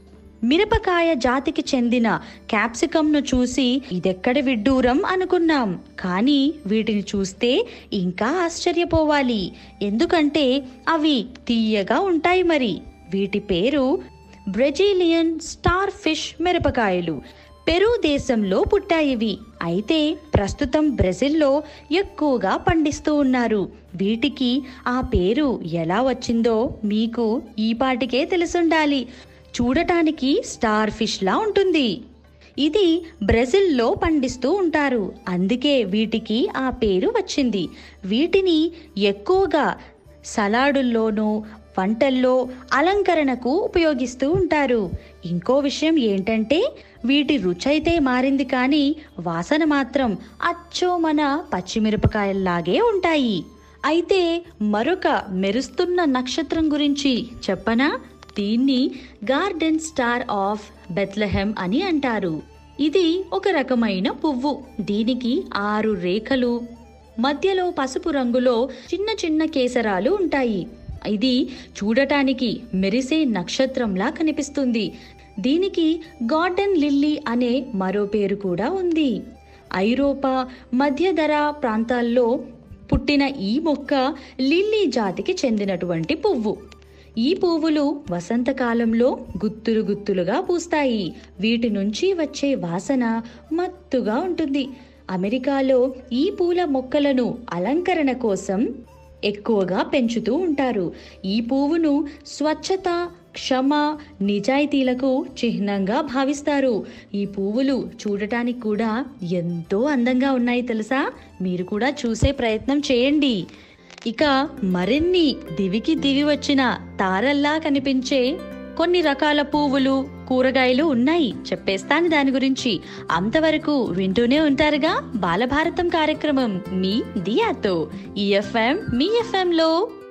మిరపకాయ జాతికి చెందిన క్యాప్సికంను చూసి ఇదెక్కడి విడ్డూరం అనుకున్నాం. కానీ వీటిని చూస్తే ఇంకా ఆశ్చర్యపోవాలి. ఎందుకంటే అవి తీయగా ఉంటాయి. మరి వీటి పేరు బ్రెజిలియన్ స్టార్ ఫిష్ మిరపకాయలు. పెరు దేశంలో పుట్టాయివి. అయితే ప్రస్తుతం బ్రెజిల్లో ఎక్కువగా పండిస్తూ ఉన్నారు. వీటికి ఆ పేరు ఎలా వచ్చిందో మీకు ఈపాటికే తెలుసుండాలి. చూడటానికి స్టార్ ఫిష్ లా ఉంటుంది. ఇది బ్రెజిల్లో పండిస్తూ ఉంటారు. అందుకే వీటికి ఆ పేరు వచ్చింది. వీటిని ఎక్కువగా సలాడుల్లోనూ వంటల్లో అలంకరణకు ఉపయోగిస్తూ ఉంటారు. ఇంకో విషయం ఏంటంటే వీటి రుచైతే మారింది కానీ వాసన మాత్రం అచ్చో మన పచ్చిమిరపకాయల్లాగే ఉంటాయి. అయితే మరొక మెరుస్తున్న నక్షత్రం గురించి చెప్పనా? దీన్ని గార్డెన్ స్టార్ ఆఫ్ బెత్లెహెమ్ అని అంటారు. ఇది ఒక రకమైన పువ్వు. దీనికి 6 రేఖలు, మధ్యలో పసుపు రంగులో చిన్న చిన్న కేసరాలు ఉంటాయి. ఇది చూడటానికి మెరిసే నక్షత్రంలా కనిపిస్తుంది. దీనికి గార్డెన్ లిల్లీ అనే మరో పేరు కూడా ఉంది. ఐరోపా, మధ్యధరా ప్రాంతాల్లో పుట్టిన ఈ మొక్క లిల్లీ జాతికి చెందినటువంటి పువ్వు. ఈ పువ్వులు వసంతకాలంలో గుత్తులు గుత్తులుగా పూస్తాయి. వీటి నుంచి వచ్చే వాసన మత్తుగా ఉంటుంది. అమెరికాలో ఈ పూల మొక్కలను అలంకరణ కోసం ఎక్కువగా పెంచుతూ ఉంటారు. ఈ పువ్వును స్వచ్ఛత, క్షమ, నిజాయితీలకు చిహ్నంగా భావిస్తారు. ఈ పువ్వులు చూడటానికి కూడా ఎంతో అందంగా ఉన్నాయి తెలుసా. మీరు కూడా చూసే ప్రయత్నం చేయండి. ఇక మరిన్ని దివికి దిగి వచ్చిన తారల్లా కనిపించే కొన్ని రకాల పువ్వులు, కూరగాయలు ఉన్నాయి. చెప్పేస్తాను దాని గురించి. అంతవరకు వింటూనే ఉంటారుగా బాలభారతం కార్యక్రమం మీ దియాతో. ఈఎఫ్ఎం మీ ఎఫ్ఎంలో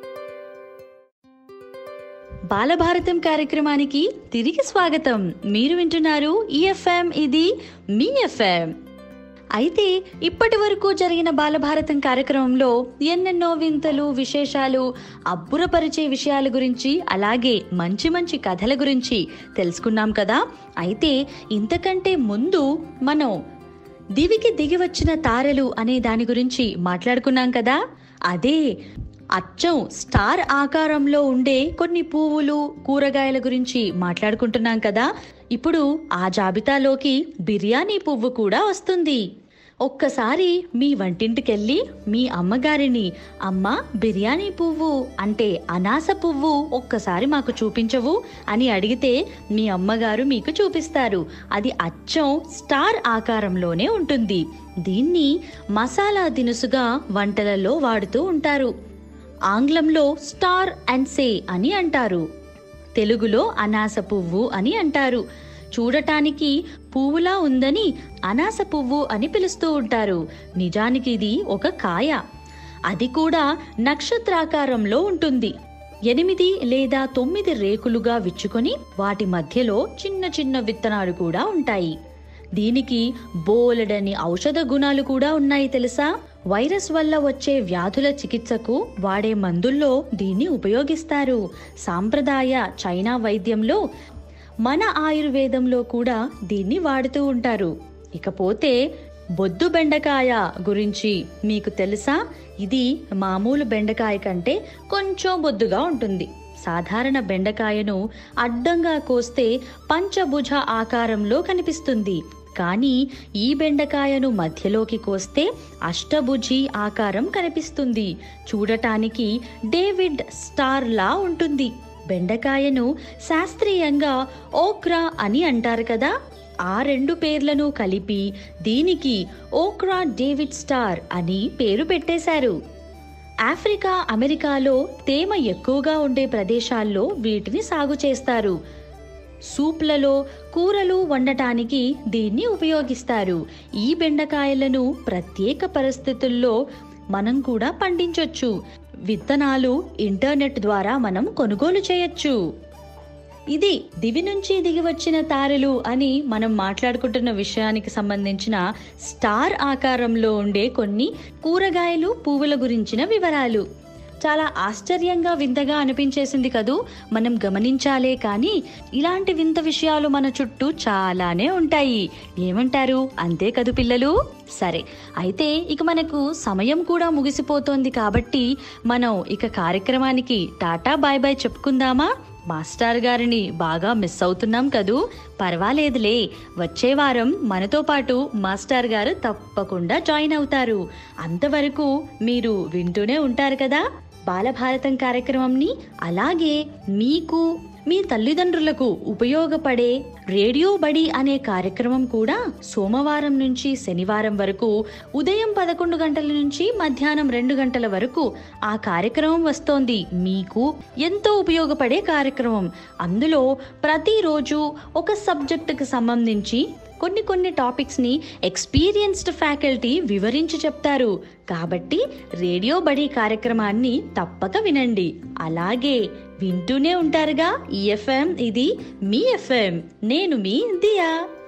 బాలభారతం కార్యక్రమానికి తిరిగి స్వాగతం. మీరు వింటున్నారు ఈఎఫ్ఎం, ఇది మీ ఎఫ్ఎం. అయితే ఇప్పటి వరకు జరిగిన బాలభారతం కార్యక్రమంలో ఎన్నెన్నో వింతలు, విశేషాలు, అబ్బురపరిచే విషయాల గురించి, అలాగే మంచి మంచి కథల గురించి తెలుసుకున్నాం కదా. అయితే ఇంతకంటే ముందు మనం దివికి దిగి వచ్చిన తారలు అనే దాని గురించి మాట్లాడుకున్నాం కదా. అదే అచ్చం స్టార్ ఆకారంలో ఉండే కొన్ని పువ్వులు, కూరగాయల గురించి మాట్లాడుకుంటున్నాం కదా. ఇప్పుడు ఆ జాబితాలోకి బిర్యానీ పువ్వు కూడా వస్తుంది. ఒక్కసారి మీ వంటింటికెళ్ళి మీ అమ్మగారిని, అమ్మ బిర్యానీ పువ్వు అంటే అనాస పువ్వు ఒక్కసారి మాకు చూపించవు అని అడిగితే మీ అమ్మగారు మీకు చూపిస్తారు. అది అచ్చం స్టార్ ఆకారంలోనే ఉంటుంది. దీన్ని మసాలా దినుసుగా వంటలలో వాడుతూ ఉంటారు. ఆంగ్లంలో స్టార్ అండ్ సే అని అంటారు. తెలుగులో అనాస పువ్వు అని అంటారు. చూడటానికి పువ్వులా ఉందని అనాస పువ్వు అని పిలుస్తూ ఉంటారు. నిజానికి ఇది ఒక కాయ. అది కూడా నక్షత్రాకారంలో ఉంటుంది. 8 లేదా 9 రేకులుగా విచ్చుకొని వాటి మధ్యలో చిన్న చిన్న విత్తనాలు కూడా ఉంటాయి. దీనికి బోలెడని ఔషధ గుణాలు కూడా ఉన్నాయి తెలుసా. వైరస్ వల్ల వచ్చే వ్యాధుల చికిత్సకు వాడే మందుల్లో దీన్ని ఉపయోగిస్తారు. సాంప్రదాయ చైనా వైద్యంలో, మన ఆయుర్వేదంలో కూడా దీన్ని వాడుతూ ఉంటారు. ఇకపోతే బొద్దు బెండకాయ గురించి మీకు తెలుసా? ఇది మామూలు బెండకాయ కంటే కొంచెం బొద్దుగా ఉంటుంది. సాధారణ బెండకాయను అడ్డంగా కోస్తే పంచభుజ ఆకారంలో కనిపిస్తుంది. కానీ ఈ బెండకాయను మధ్యలోకి కోస్తే అష్టభుజి ఆకారం కనిపిస్తుంది. చూడటానికి డేవిడ్ స్టార్ లా ఉంటుంది. బెండకాయను శాస్త్రీయంగా ఓక్రా అని అంటారు కదా. ఆ 2 పేర్లను కలిపి దీనికి ఓక్రా డేవిడ్ స్టార్ అని పేరు పెట్టేశారు. ఆఫ్రికా, అమెరికాలో తేమ ఎక్కువగా ఉండే ప్రదేశాల్లో వీటిని సాగు చేస్తారు. సూప్లలో, కూరలు వండటానికి దీన్ని ఉపయోగిస్తారు. ఈ బెండకాయలను ప్రత్యేక పరిస్థితుల్లో మనం కూడా పండించొచ్చు. విత్తనాలు ఇంటర్నెట్ ద్వారా మనం కొనుగోలు చేయొచ్చు. ఇది దివి నుంచి దిగి వచ్చిన తారలు అని మనం మాట్లాడుకుంటున్న విషయానికి సంబంధించిన స్టార్ ఆకారంలో ఉండే కొన్ని కూరగాయలు, పువ్వుల గురించిన వివరాలు. చాలా ఆశ్చర్యంగా, వింతగా అనిపించేసింది కదూ. మనం గమనించాలే కానీ ఇలాంటి వింత విషయాలు మన చుట్టూ చాలానే ఉంటాయి. ఏమంటారు? అంతే కదూ పిల్లలు? సరే, అయితే ఇక మనకు సమయం కూడా ముగిసిపోతోంది కాబట్టి మనం ఇక కార్యక్రమానికి టాటా బాయ్ బాయ్ చెప్పుకుందామా? మాస్టర్ గారిని బాగా మిస్ అవుతున్నాం కదూ. పర్వాలేదులే, వచ్చే వారం మనతో పాటు మాస్టర్ గారు తప్పకుండా జాయిన్ అవుతారు. అంతవరకు మీరు వింటూనే ఉంటారు కదా బాలభారతం కార్యక్రమంని. అలాగే మీకు, మీ తల్లిదండ్రులకు ఉపయోగపడే రేడియో బడి అనే కార్యక్రమం కూడా సోమవారం నుంచి శనివారం వరకు ఉదయం 11 గంటల నుంచి మధ్యాహ్నం 2 గంటల వరకు ఆ కార్యక్రమం వస్తోంది. మీకు ఎంతో ఉపయోగపడే కార్యక్రమం. అందులో ప్రతిరోజు ఒక సబ్జెక్టుకు సంబంధించి కొన్ని టాపిక్స్ని ఎక్స్పీరియన్స్డ్ ఫ్యాకల్టీ వివరించి చెప్తారు. కాబట్టి రేడియో బడి కార్యక్రమాన్ని తప్పక వినండి. అలాగే వింటూనే ఉంటారుగా ఈ ఎఫ్ఎం. ఇది మీ ఎఫ్ఎం. నేను మీ దియా.